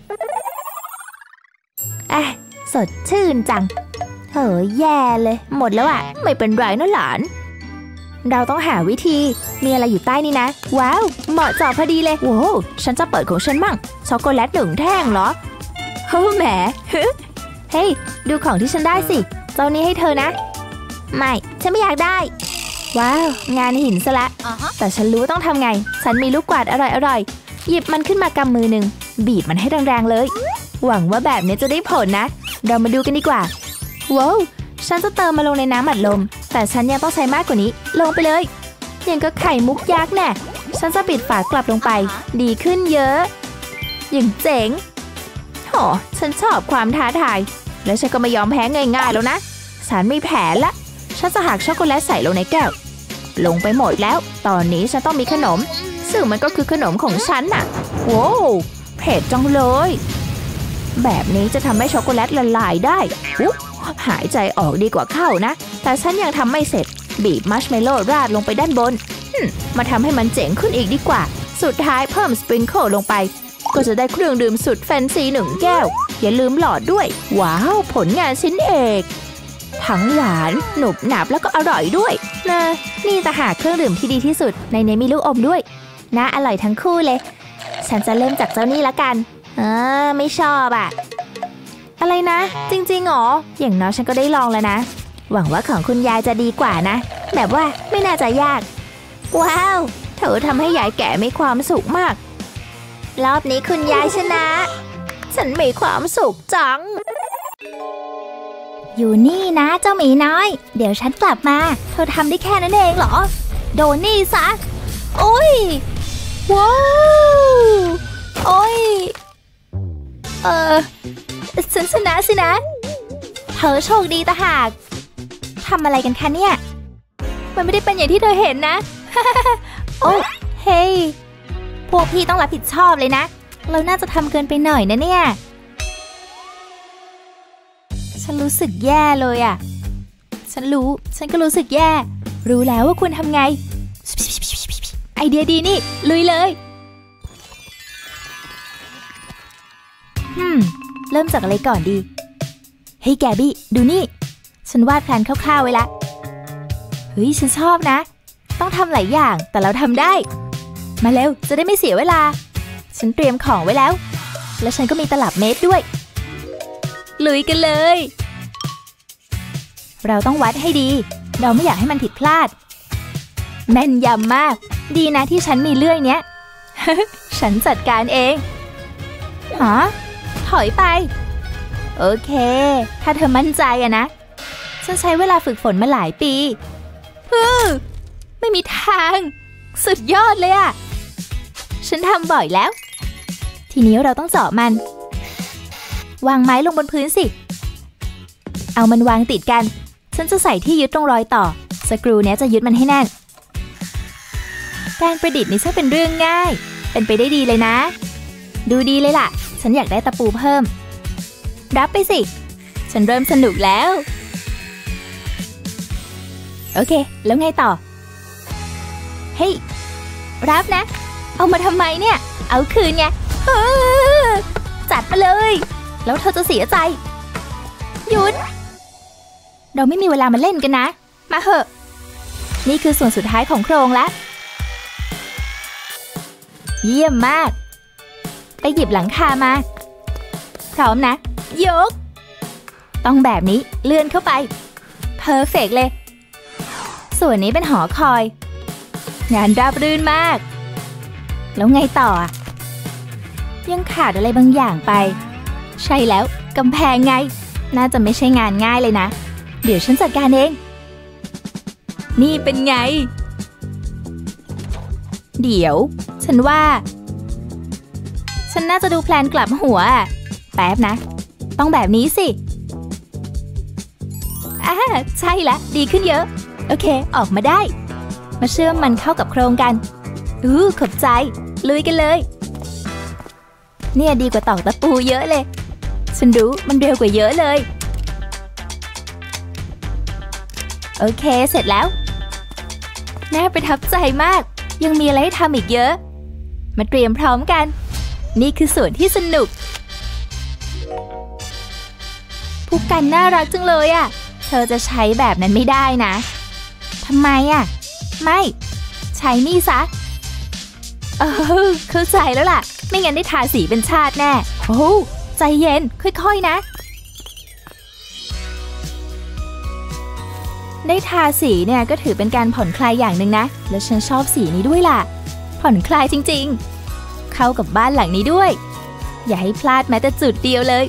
อ่ะสดชื่นจังเฮ้ยแย่เลยหมดแล้วอ่ะไม่เป็นไรนะหลานเราต้องหาวิธีมีอะไรอยู่ใต้นี่นะว้าวเหมาะเจาะพอดีเลยโว้ฉันจะเปิดของฉันมั่งช็อกโกแลตหนึ่งแท่งเหรอเฮ้ยแหมเฮ้ยดูของที่ฉันได้สิเจ้านี้ให้เธอนะไม่ฉันไม่อยากได้ว้าวงานหินซะละ uh-huh. แต่ฉันรู้ต้องทำไงฉันมีลูกกวาดอร่อยๆหยิบมันขึ้นมากำมือหนึ่งบีบมันให้แรงๆเลยหวังว่าแบบนี้จะได้ผลนะเรามาดูกันดีกว่าว้าวฉันจะเติมมาลงในน้ำอัดลมแต่ฉันยังต้องใช้มากกว่านี้ลงไปเลยยังก็ไข่มุกยักษ์แน่ฉันจะปิดฝากลับลงไป uh-huh. ดีขึ้นเยอะอย่างเจ๋งโหฉันชอบความท้าทายแล้วฉันก็ไม่ยอมแพ้ง่ายๆแล้วนะฉันมีแผนละฉันจะหักช็อกโกแลตใส่ลงในแก้วลงไปหมดแล้วตอนนี้ฉันต้องมีขนมซึ่งมันก็คือขนมของฉันน่ะโว้วเผ็ดจังเลยแบบนี้จะทำให้ช็อกโกแลตละลายได้อุ๊ยหายใจออกดีกว่าเข้านะแต่ฉันยังทำไม่เสร็จบีบมัชเมลโล่ราดลงไปด้านบนมาทำให้มันเจ๋งขึ้นอีกดีกว่าสุดท้ายเพิ่มสปริงเกิลลงไปก็จะได้เครื่องดื่มสุดแฟนซีหนึ่งแก้วอย่าลืมหลอดด้วยว้าวผลงานชิ้นเอกทั้งหวานหนุบหนับแล้วก็อร่อยด้วยนะนี่ต่างหากเครื่องดื่มที่ดีที่สุดในนี้มีลูกอมด้วยน่าอร่อยทั้งคู่เลยฉันจะเริ่มจากเจ้านี่ละกันเออไม่ชอบอะอะไรนะจริงๆหรออย่างน้อยฉันก็ได้ลองแล้วนะหวังว่าของคุณยายจะดีกว่านะแบบว่าไม่น่าจะยากว้าวเธอทำให้ยายแก่มีความสุขมากรอบนี้คุณยายชนะฉันมีความสุขจังอยู่นี่นะเจ้าหมีน้อยเดี๋ยวฉันกลับมาเธอทำได้แค่นั้นเองเหรอโดนนี่ซะโอ้ยว้าวโอ้ยเออฉันชนะสินะเธอโชคดีต่างหากทำอะไรกันคะเนี่ยมันไม่ได้เป็นอย่างที่เธอเห็นนะ โอ้เฮ้ยพวกพี่ต้องรับผิดชอบเลยนะเราน่าจะทำเกินไปหน่อยนะเนี่ยฉันรู้สึกแย่เลยอ่ะฉันรู้ฉันก็รู้สึกแย่รู้แล้วว่าควรทำไงไอเดียดีนี่ลุยเลยฮึมเริ่มจากอะไรก่อนดีเฮ้ยแกบี้ดูนี่ฉันวาดแผนคร่าวๆไว้ละเฮ้ยฉันชอบนะต้องทำหลายอย่างแต่เราทำได้มาเร็วจะได้ไม่เสียเวลาฉันเตรียมของไว้แล้วและฉันก็มีตลับเมตรด้วยลุยกันเลยเราต้องวัดให้ดีเราไม่อยากให้มันผิดพลาดแม่นยำมากดีนะที่ฉันมีเลื่อยเนี้ย ฉันจัดการเองฮะถอยไปโอเคถ้าเธอมั่นใจอะนะฉันใช้เวลาฝึกฝนมาหลายปีฮึไม่มีทางสุดยอดเลยอะฉันทำบ่อยแล้วทีนี้เราต้องเจาะมันวางไม้ลงบนพื้นสิเอามันวางติดกันฉันจะใส่ที่ยึดตรงรอยต่อสกรูเนี้ยจะยึดมันให้แน่นการประดิษฐ์นี่ช่างเป็นเรื่องง่ายเป็นไปได้ดีเลยนะดูดีเลยล่ะฉันอยากได้ตะปูเพิ่มรับไปสิฉันเริ่มสนุกแล้วโอเคแล้วไงต่อเฮ้ยรับนะเอามาทำไมเนี่ยเอาคืนไงจัดมาเลยแล้วเธอจะเสียใจหยุดเราไม่มีเวลามาเล่นกันนะมาเหอะนี่คือส่วนสุดท้ายของโครงแล้วเยี่ยมมากไปหยิบหลังคามาพร้อมนะยกต้องแบบนี้เลื่อนเข้าไปเพอร์เฟกต์เลยส่วนนี้เป็นหอคอยงานราบรื่นมากแล้วไงต่ออ่ะยังขาดอะไรบางอย่างไปใช่แล้วกำแพงไงน่าจะไม่ใช่งานง่ายเลยนะเดี๋ยวฉันจัดการเองนี่เป็นไงเดี๋ยวฉันว่าฉันน่าจะดูแพลนกลับหัวแป๊บนะต้องแบบนี้สิอ่าใช่ละดีขึ้นเยอะโอเคออกมาได้มาเชื่อมมันเข้ากับโครงกันอู้ขอบใจลุยกันเลยเนี่ยดีกว่าตอกตะปูเยอะเลยฉันรู้มันเร็วกว่าเยอะเลยโอเคเสร็จแล้วน่าประทับใจมากยังมีอะไรให้ทำอีกเยอะมาเตรียมพร้อมกันนี่คือส่วนที่สนุกผู้กันน่ารักจังเลยอ่ะเธอจะใช้แบบนั้นไม่ได้นะทำไมอ่ะไม่ใช้นี่ซะเออเข้าใจแล้วล่ะไม่งั้นได้ทาสีเป็นชาติแน่โอ้ใจเย็นค่อยๆนะได้ทาสีเนี่ยก็ถือเป็นการผ่อนคลายอย่างหนึ่งนะและฉันชอบสีนี้ด้วยล่ะผ่อนคลายจริงๆเข้ากับบ้านหลังนี้ด้วยอย่าให้พลาดแม้แต่จุดเดียวเลย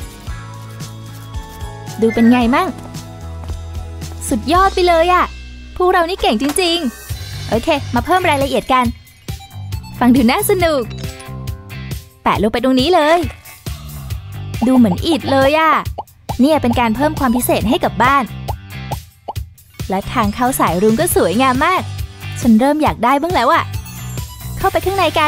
ดูเป็นไงมั่งสุดยอดไปเลยอะพวกเรานี่เก่งจริงๆโอเคมาเพิ่มรายละเอียดกันฟังดูน่าสนุกแปะลงไปตรงนี้เลยดูเหมือนอิฐเลยอะเนี่ยเป็นการเพิ่มความพิเศษให้กับบ้านและทางเข้าสายรุ้งก็สวยงามมากฉันเริ่มอยากได้บ้างแล้วอะเข้าไปข้างในกัน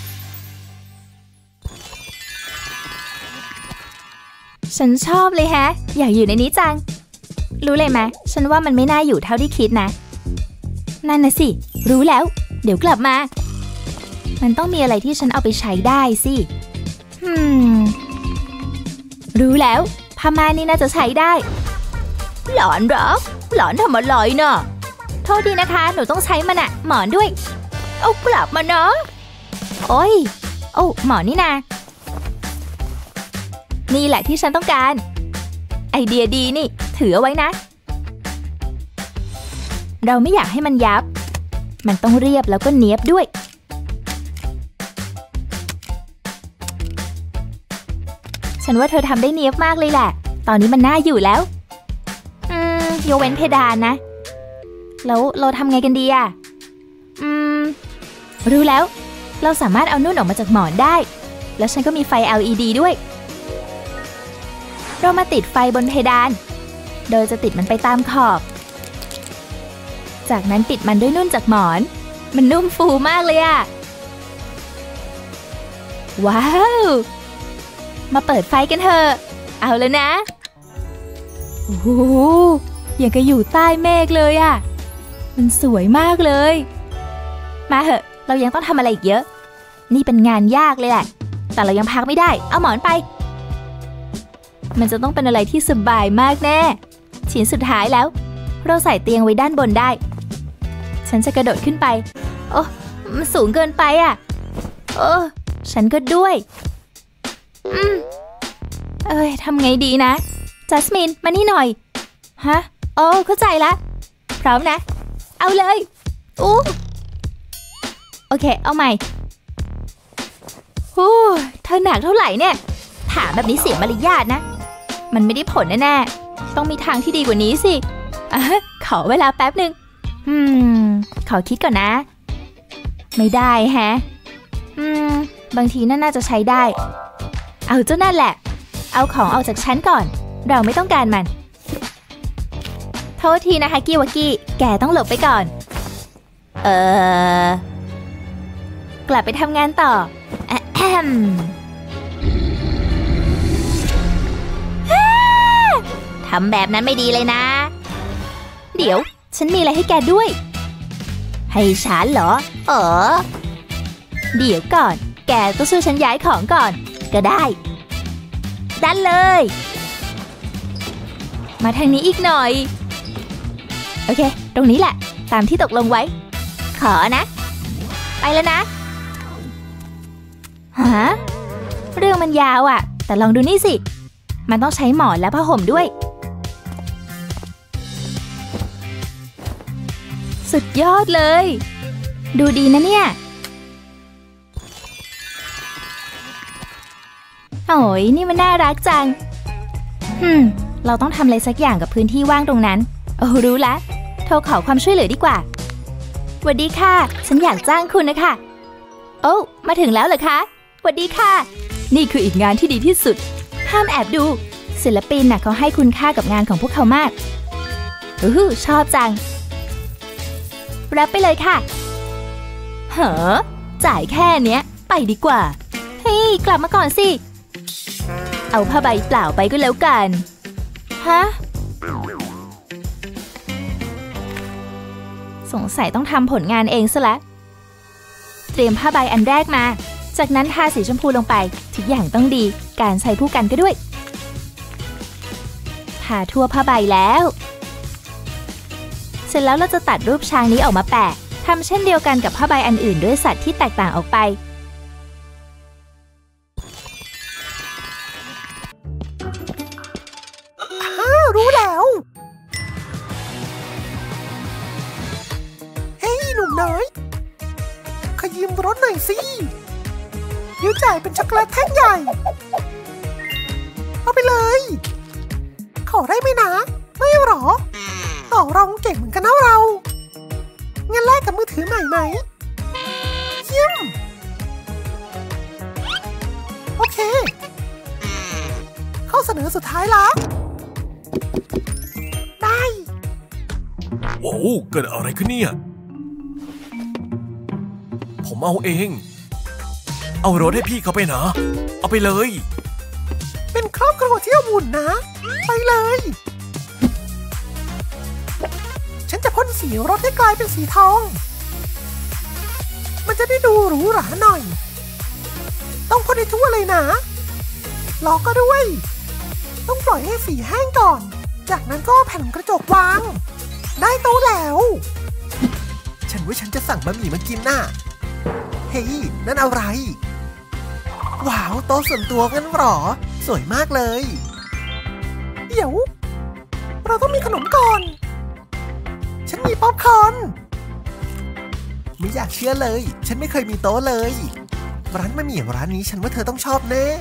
ฉันชอบเลยฮะอยากอยู่ในนี้จังรู้เลยไหมฉันว่ามันไม่น่าอยู่เท่าที่คิดนะนั่นนะสิรู้แล้วเดี๋ยวกลับมามันต้องมีอะไรที่ฉันเอาไปใช้ได้สิฮึมรู้แล้วผ้าม่านนี่น่าจะใช้ได้หลอนเหรอหลอนทำอะไรเนาะโทษดีนะคะหนูต้องใช้มันอะหมอนด้วยเอากลับมาเนาะโอ้ยโอ้หมอนนี่นานี่แหละที่ฉันต้องการไอเดียดีนี่ถือเอาไว้นะเราไม่อยากให้มันยับมันต้องเรียบแล้วก็เนียบด้วยฉันว่าเธอทำได้เนียบมากเลยแหละตอนนี้มันน่าอยู่แล้วอืมยกเว้นเพดานนะแล้วเราทำไงกันดีอ่ะอืมรู้แล้วเราสามารถเอานุ่นออกมาจากหมอนได้แล้วฉันก็มีไฟ แอล อี ดี ด้วยเรามาติดไฟบนเพดานโดยจะติดมันไปตามขอบจากนั้นปิดมันด้วยนุ่นจากหมอนมันนุ่มฟูมากเลยอะว้าวมาเปิดไฟกันเถอะเอาแล้วนะโอ้โหอย่างกับอยู่ใต้เมฆเลยอะมันสวยมากเลยมาเถอะเรายังต้องทำอะไรอีกเยอะนี่เป็นงานยากเลยแหละแต่เรายังพักไม่ได้เอาหมอนไปมันจะต้องเป็นอะไรที่สบายมากแน่ชิ้นสุดท้ายแล้วเราใส่เตียงไว้ด้านบนได้ฉันจะกระโดดขึ้นไปโอ้มันสูงเกินไปอ่ะเออฉันก็ด้วยอืมเอ้ยทำไงดีนะจัสมินมานี่หน่อยฮะโอ้เข้าใจละพร้อมนะเอาเลยอู้โอเคเอาใหม่โอ้เธอหนักเท่าไหร่เนี่ยแบบนี้เสียมารยาทนะมันไม่ได้ผลแน่ๆต้องมีทางที่ดีกว่านี้สิอ่ะขอเวลาแป๊บหนึ่งอืมขอคิดก่อนนะไม่ได้แฮะอืมบางทีนั่นน่าจะใช้ได้เอาเจ้านั่นแหละเอาของออกจากชั้นก่อนเราไม่ต้องการมันโทษทีนะฮักกี้วักกี้แกต้องหลบไปก่อนเออกลับไปทำงานต่ออะแอมทำแบบนั้นไม่ดีเลยนะเดี๋ยวฉันมีอะไรให้แกด้วยให้ฉันเหรอเออเดี๋ยวก่อนแกต้องช่วยฉันย้ายของก่อนก็ได้ดันเลยมาทางนี้อีกหน่อยโอเคตรงนี้แหละตามที่ตกลงไว้ขอนะไปแล้วนะฮะเรื่องมันยาวอ่ะแต่ลองดูนี่สิมันต้องใช้หมอนและผ้าห่มด้วยสุดยอดเลยดูดีนะเนี่ยโอ้ยนี่มันน่ารักจังฮึมเราต้องทำอะไรสักอย่างกับพื้นที่ว่างตรงนั้นโอ้รู้แล้วโทรขอความช่วยเหลือดีกว่าสวัสดีค่ะฉันอยากจ้างคุณนะคะโอ้มาถึงแล้วเหรอคะสวัสดีค่ะนี่คืออีกงานที่ดีที่สุดห้ามแอบดูศิลปินน่ะเขาให้คุณค่ากับงานของพวกเขามากอู้หูชอบจังรับไปเลยค่ะเหรอจ่ายแค่เนี้ยไปดีกว่าเฮ้ยกลับมาก่อนสิเอาผ้าใบเปล่าไปก็แล้วกันฮะสงสัยต้องทำผลงานเองซะแล้วเตรียมผ้าใบอันแรกมาจากนั้นทาสีชมพูลงไปทุกอย่างต้องดีการใส่ผู้กันก็ด้วยทาทั่วผ้าใบแล้วเสร็จแล้วเราจะตัดรูปช้างนี้ออกมาแปะทำเช่นเดียวกันกับผ้าใบอันอื่นด้วยสัตว์ที่แตกต่างออกไปอ้ารู้แล้วเฮ้ยหนุ่มน้อยขยิมรถหน่อยสิเดี๋ยวจ่ายเป็นช็อกโกแลตแท่งใหญ่เอาไปเลยขอได้ไหมนะไม่หรอต่อรองเก่งเหมือนกันนะเรางั้นแลกกับมือถือใหม่ไหมเยี่ยมโอเคข้อเสนอสุดท้ายละได้โอ้เกิดอะไรขึ้นเนี่ยผมเอาเองเอารถให้พี่เขาไปนะเอาไปเลยเป็นครอบครัวที่อบอุ่นนะไปเลยฉันจะพ่นสีรถให้กลายเป็นสีทองมันจะได้ดูหรูหราหน่อยต้องพ่นให้ทั่วเลยนะล้อก็ด้วยต้องปล่อยให้สีแห้งก่อนจากนั้นก็แผ่นกระจกวางได้โต๊ะแล้วฉันว่าฉันจะสั่งบะหมี่มากินน่ะเฮ้ยนั่นอะไรว้าวโต๊ะส่วนตัวงั้นหรอสวยมากเลยเดี๋ยวเราต้องมีขนมก่อนฉันมีป๊อปคอร์นไม่อยากเชื่อเลยฉันไม่เคยมีโต๊ะเลยร้านบะหมี่ร้านนี้ฉันว่าเธอต้องชอบแน่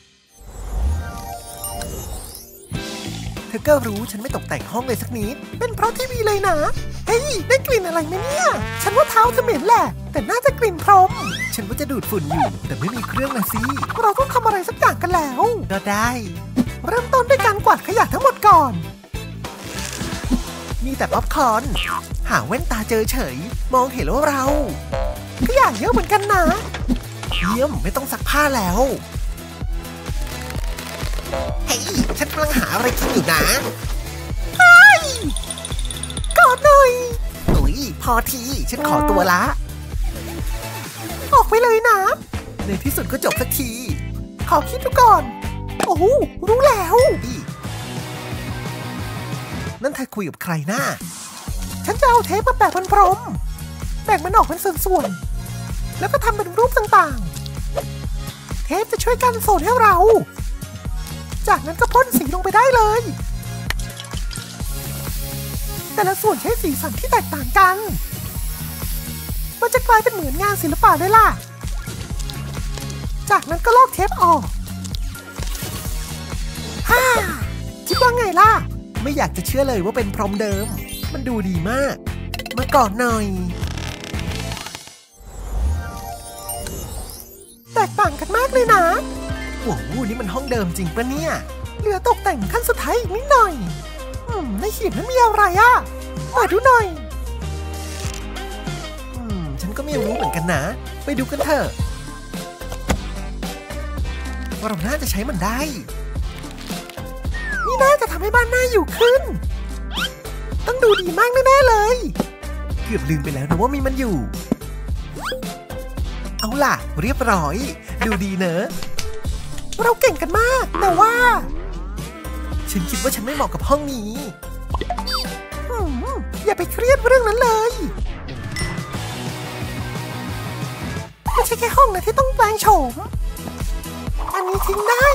เธอก็รู้ฉันไม่ตกแต่งห้องเลยสักนิดเป็นเพราะทีวีเลยนะเฮ้ยได้กลิ่นอะไรไหมเนี่ยฉันว่าเท้าเธอเหม็นแหละแต่น่าจะกลิ่นพรมฉันว่าจะดูดฝุ่นอยู่แต่ไม่มีเครื่องนะสิเราต้องทำอะไรสักอย่างกันแล้วก็ได้เริ่มต้นด้วยการกวาดขยะทั้งหมดก่อนมีแต่ป๊อปคอร์นหาแว่นตาเจอเฉยมองเห็นว่าเราขยะเยอะเหมือนกันนะเยี่ยมไม่ต้องซักผ้าแล้วเฮ้ยฉันกำลังหาอะไรกินอยู่นะเฮ้ยกอดหน่อยอุ้ยพอทีฉันขอตัวละออกไปเลยนะในที่สุดก็จบสักทีขอคิดดูก่อนโอ้รู้แล้วนั่นเธอคุยกับใครนะฉันจะเอาเทปมาแปะบนพรมแบ่งมันออกเป็นส่วนๆแล้วก็ทำเป็นรูปต่างๆเทปจะช่วยกันโซนให้เราจากนั้นก็พ่นสีลงไปได้เลยแต่ละส่วนใช้สีสันที่แตกต่างกันมันจะกลายเป็นเหมือนงานศิลปะเลยล่ะจากนั้นก็ลอกเทปออกว่าไงล่ะไม่อยากจะเชื่อเลยว่าเป็นพรมเดิมมันดูดีมากมาก่อนหน่อยแตกต่างกันมากเลยนะโอ้โหนี่มันห้องเดิมจริงปะเนี่ยเหลือตกแต่งขั้นสุดท้ายอีกนิดหน่อยอืมในหีบนั้นมีอะไรอ่ะเปิดดูหน่อยอืมฉันก็ไม่รู้เหมือนกันนะไปดูกันเถอะว่าเราน่าจะใช้มันได้นี่น่าจะทำให้บ้านน่าอยู่ขึ้นต้องดูดีมากแน่ๆเลยเกือบลืมไปแล้วนะว่ามีมันอยู่เอาล่ะเรียบร้อยดูดีเนอะเราเก่งกันมากแต่ว่าฉันคิดว่าฉันไม่เหมาะกับห้องนี้อย่าไปเครียดเรื่องนั้นเลยไม่ใช่แค่ห้องนะที่ต้องแปลงโฉมอันนี้ทิ้งได้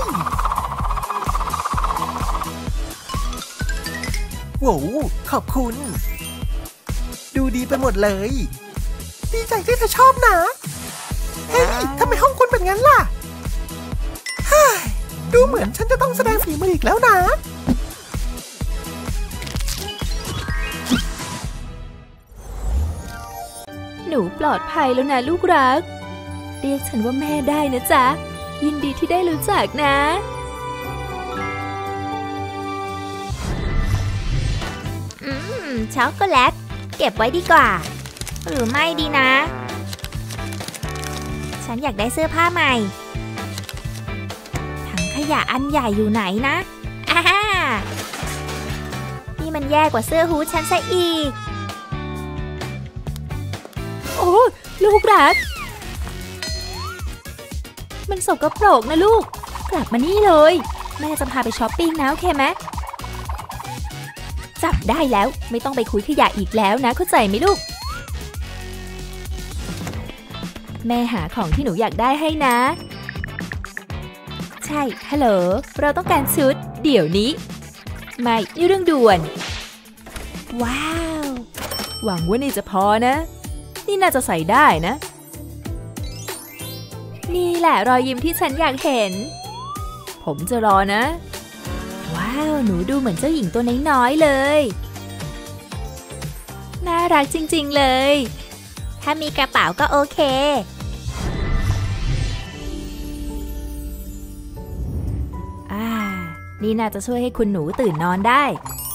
ว้าวขอบคุณดูดีไปหมดเลยดีใจที่เธอชอบนะเฮ้ยทำไมห้องคุณเป็นงั้นล่ะดูเหมือนฉันจะต้องแสดงฝีมืออีกแล้วนะหนูปลอดภัยแล้วนะลูกรักเรียกฉันว่าแม่ได้นะจ๊ะยินดีที่ได้รู้จักนะอืมช็อกโกแลตเก็บไว้ดีกว่าหรือไม่ดีนะฉันอยากได้เสื้อผ้าใหม่ถังขยะอันใหญ่อยู่ไหนนะอ่านี่มันแย่กว่าเสื้อฮู้ดฉันซะอีกโอ้ลูกรักมันสกปรกนะลูกกลับมานี่เลยแม่จะพาไปช้อปปิ้งนะโอเคไหมจับได้แล้วไม่ต้องไปคุยขยะอีกแล้วนะเข้าใจไหมลูกแม่หาของที่หนูอยากได้ให้นะใช่ฮัลโหลเราต้องการชุดเดี๋ยวนี้ไม่นี่เรื่องด่วนว้าวหวังว่านี่จะพอนะนี่น่าจะใส่ได้นะนี่แหละรอยยิ้มที่ฉันอยากเห็นผมจะรอนะว้าวหนูดูเหมือนเจ้าหญิงตัวน้อยๆเลยน่ารักจริงๆเลยถ้ามีกระเป๋าก็โอเคอ่านี่น่าจะช่วยให้คุณหนูตื่นนอนได้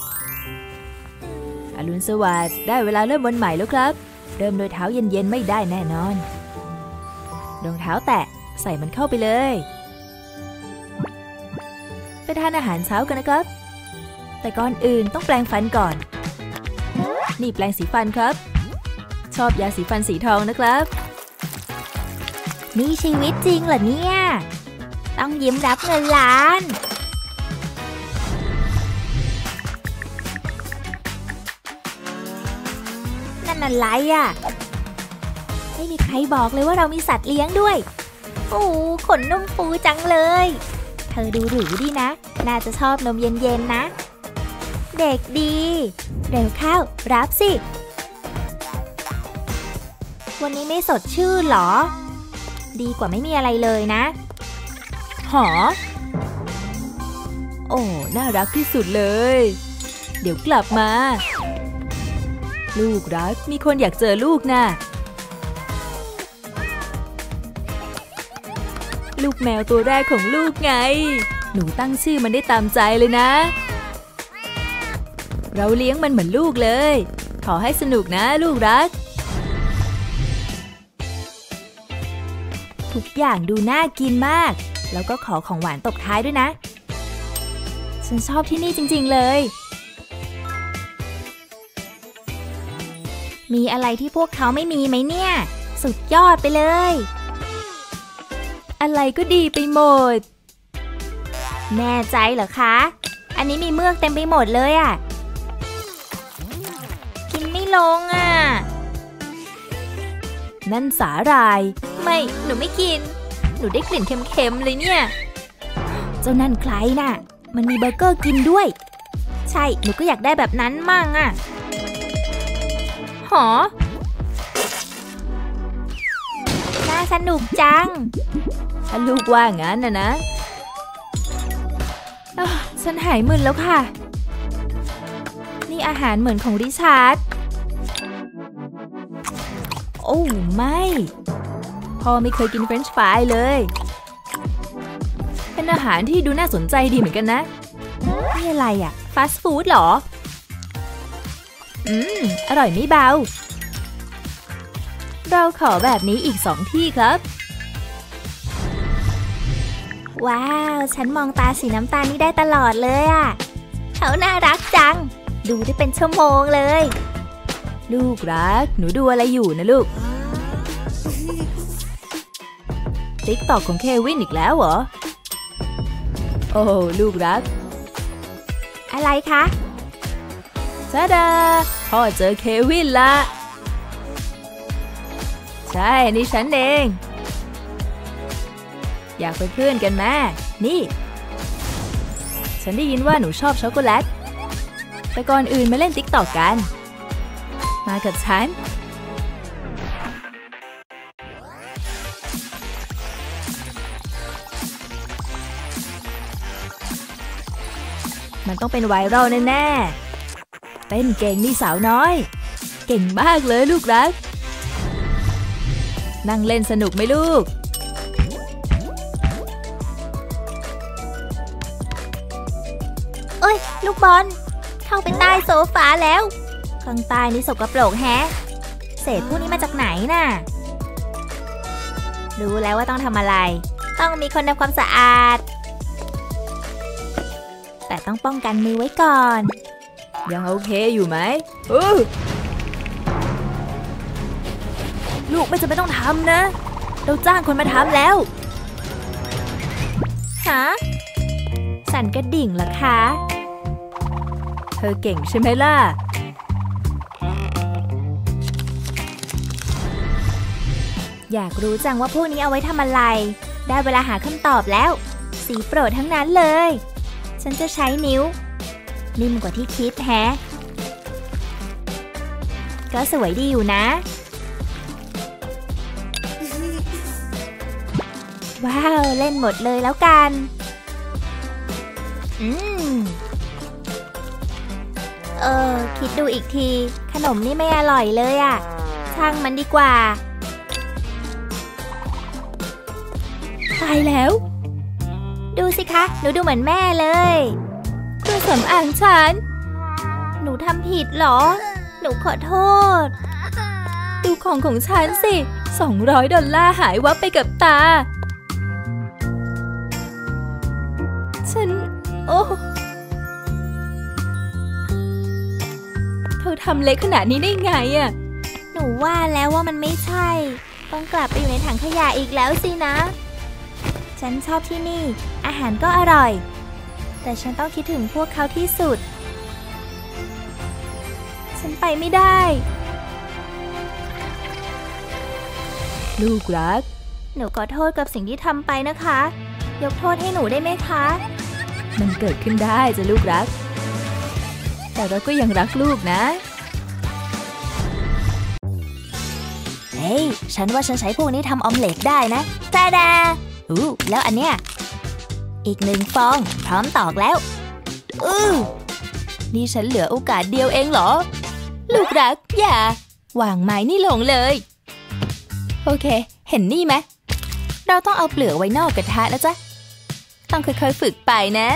อรุณสวัสดิ์ได้เวลาเริ่มวันใหม่แล้วครับเริ่มโดยเท้าเย็นๆไม่ได้แน่นอนรองเท้าแตะใส่มันเข้าไปเลยไปทานอาหารเช้ากันนะครับแต่ก่อนอื่นต้องแปรงฟันก่อนนี่แปรงสีฟันครับชอบยาสีฟันสีทองนะครับนี่ชีวิตจริงเหรอเนี่ยต้องยิ้มรับเงินล้านนั่นอะไรอ่ะไม่มีใครบอกเลยว่าเรามีสัตว์เลี้ยงด้วยโอ้ขนนุ่มฟูจังเลยเธอดูหรูดีนะน่าจะชอบนมเย็นๆนะเด็กดีเร็วเข้ารับสิวันนี้ไม่สดชื่นหรอดีกว่าไม่มีอะไรเลยนะหอโอ้น่ารักที่สุดเลยเดี๋ยวกลับมาลูกรักมีคนอยากเจอลูกนะลูกแมวตัวแรกของลูกไงหนูตั้งชื่อมันได้ตามใจเลยนะเราเลี้ยงมันเหมือนลูกเลยขอให้สนุกนะลูกรักทุกอย่างดูน่ากินมากแล้วก็ขอของหวานตบท้ายด้วยนะฉันชอบที่นี่จริงๆเลยมีอะไรที่พวกเขาไม่มีไหมเนี่ยสุดยอดไปเลยอะไรก็ดีไปหมดแน่ใจเหรอคะอันนี้มีเมือกเต็มไปหมดเลยอ่ะกินไม่ลงอ่ะนั่นสาหร่ายไม่หนูไม่กินหนูได้กลิ่นเค็มๆเลยเนี่ยเจ้านั่นใครน่ะมันมีเบอร์เกอร์กินด้วยใช่หนูก็อยากได้แบบนั้นมั่งอ่ะหอน่าสนุกจังถ้าลูกว่างั้นนะนะฉฉันหายมึนแล้วค่ะนี่อาหารเหมือนของริชาร์ดโอ้ไม่พ่อไม่เคยกินเฟรนช์ฟรายเลยเป็นอาหารที่ดูน่าสนใจดีเหมือนกันนะนี่อะไรอะฟาสต์ฟู้ดเหรออืมอร่อยไม่เบาเราขอแบบนี้อีกสองที่ครับว้าวฉันมองตาสีน้ำตาลนี่ได้ตลอดเลยอ่ะเขาน่ารักจังดูได้เป็นชั่วโมงเลยลูกรักหนูดูอะไรอยู่นะลูกติ๊กต็อกของเควินอีกแล้วเหรอโอ้ลูกรักอะไรคะซาดาพ่อเจอเควินละใช่นี่ฉันเองอยากเป็นเพื่อนกันแม่นี่ฉันได้ยินว่าหนูชอบช็อกโกแลตแต่ก่อนอื่นมาเล่นติ๊กต็อกกันมากับฉันมันต้องเป็นไวรัลแน่ๆเต้นเก่งนี่สาวน้อยเก่งมากเลยลูกรักนั่งเล่นสนุกไหมลูกเอ้ยลูกบอลเข้าไปใต้โซฟาแล้วข้างใต้นี่สกปรกแฮะเศษพวกนี้มาจากไหนน่ะรู้แล้วว่าต้องทำอะไรต้องมีคนทำความสะอาดแต่ต้องป้องกันมือไว้ก่อนยังโอเคอยู่ไหมเออลูกไม่จำเป็นต้องทำนะเราจ้างคนมาทำแล้วฮะสั่นกระดิ่งเหรอคะเธอเก่งใช่ไหมล่ะอยากรู้จังว่าพวกนี้เอาไว้ทำอะไรได้เวลาหาคำตอบแล้วสีโปรดทั้งนั้นเลยฉันจะใช้นิ้วนิ่มกว่าที่คิดแฮะก็สวยดีอยู่นะว้าวเล่นหมดเลยแล้วกันอืมเออคิดดูอีกทีขนมนี่ไม่อร่อยเลยอะช่างมันดีกว่าตายแล้วดูสิคะหนูดูเหมือนแม่เลยเครื่องสำอางฉันหนูทำผิดเหรอหนูขอโทษดูของของฉันสิสองร้อยดอลลาร์หายวับไปกับตาฉันโอ้เธอทำเล็กขนาดนี้ได้ไงอะหนูว่าแล้วว่ามันไม่ใช่ต้องกลับไปอยู่ในถังขยะอีกแล้วสินะฉันชอบที่นี่อาหารก็อร่อยแต่ฉันต้องคิดถึงพวกเขาที่สุดฉันไปไม่ได้ลูกรักหนูขอโทษกับสิ่งที่ทำไปนะคะยกโทษให้หนูได้ไหมคะมันเกิดขึ้นได้จ้ะลูกรักแต่เราก็ยังรักลูกนะเฮ้ยฉันว่าฉันใช้พวกนี้ทำออมเล็ตได้นะจ้าดาอู้แล้วอันเนี้ยอีกหนึ่งฟองพร้อมตอกแล้วอือนี่ฉันเหลือโอกาสเดียวเองเหรอลูกรักอย่าวางไม้นี่ลงเลยโอเคเห็นนี่ไหมเราต้องเอาเปลือกไว้นอกกระทะนะจ๊ะต้องค่อยๆฝึกไปนะ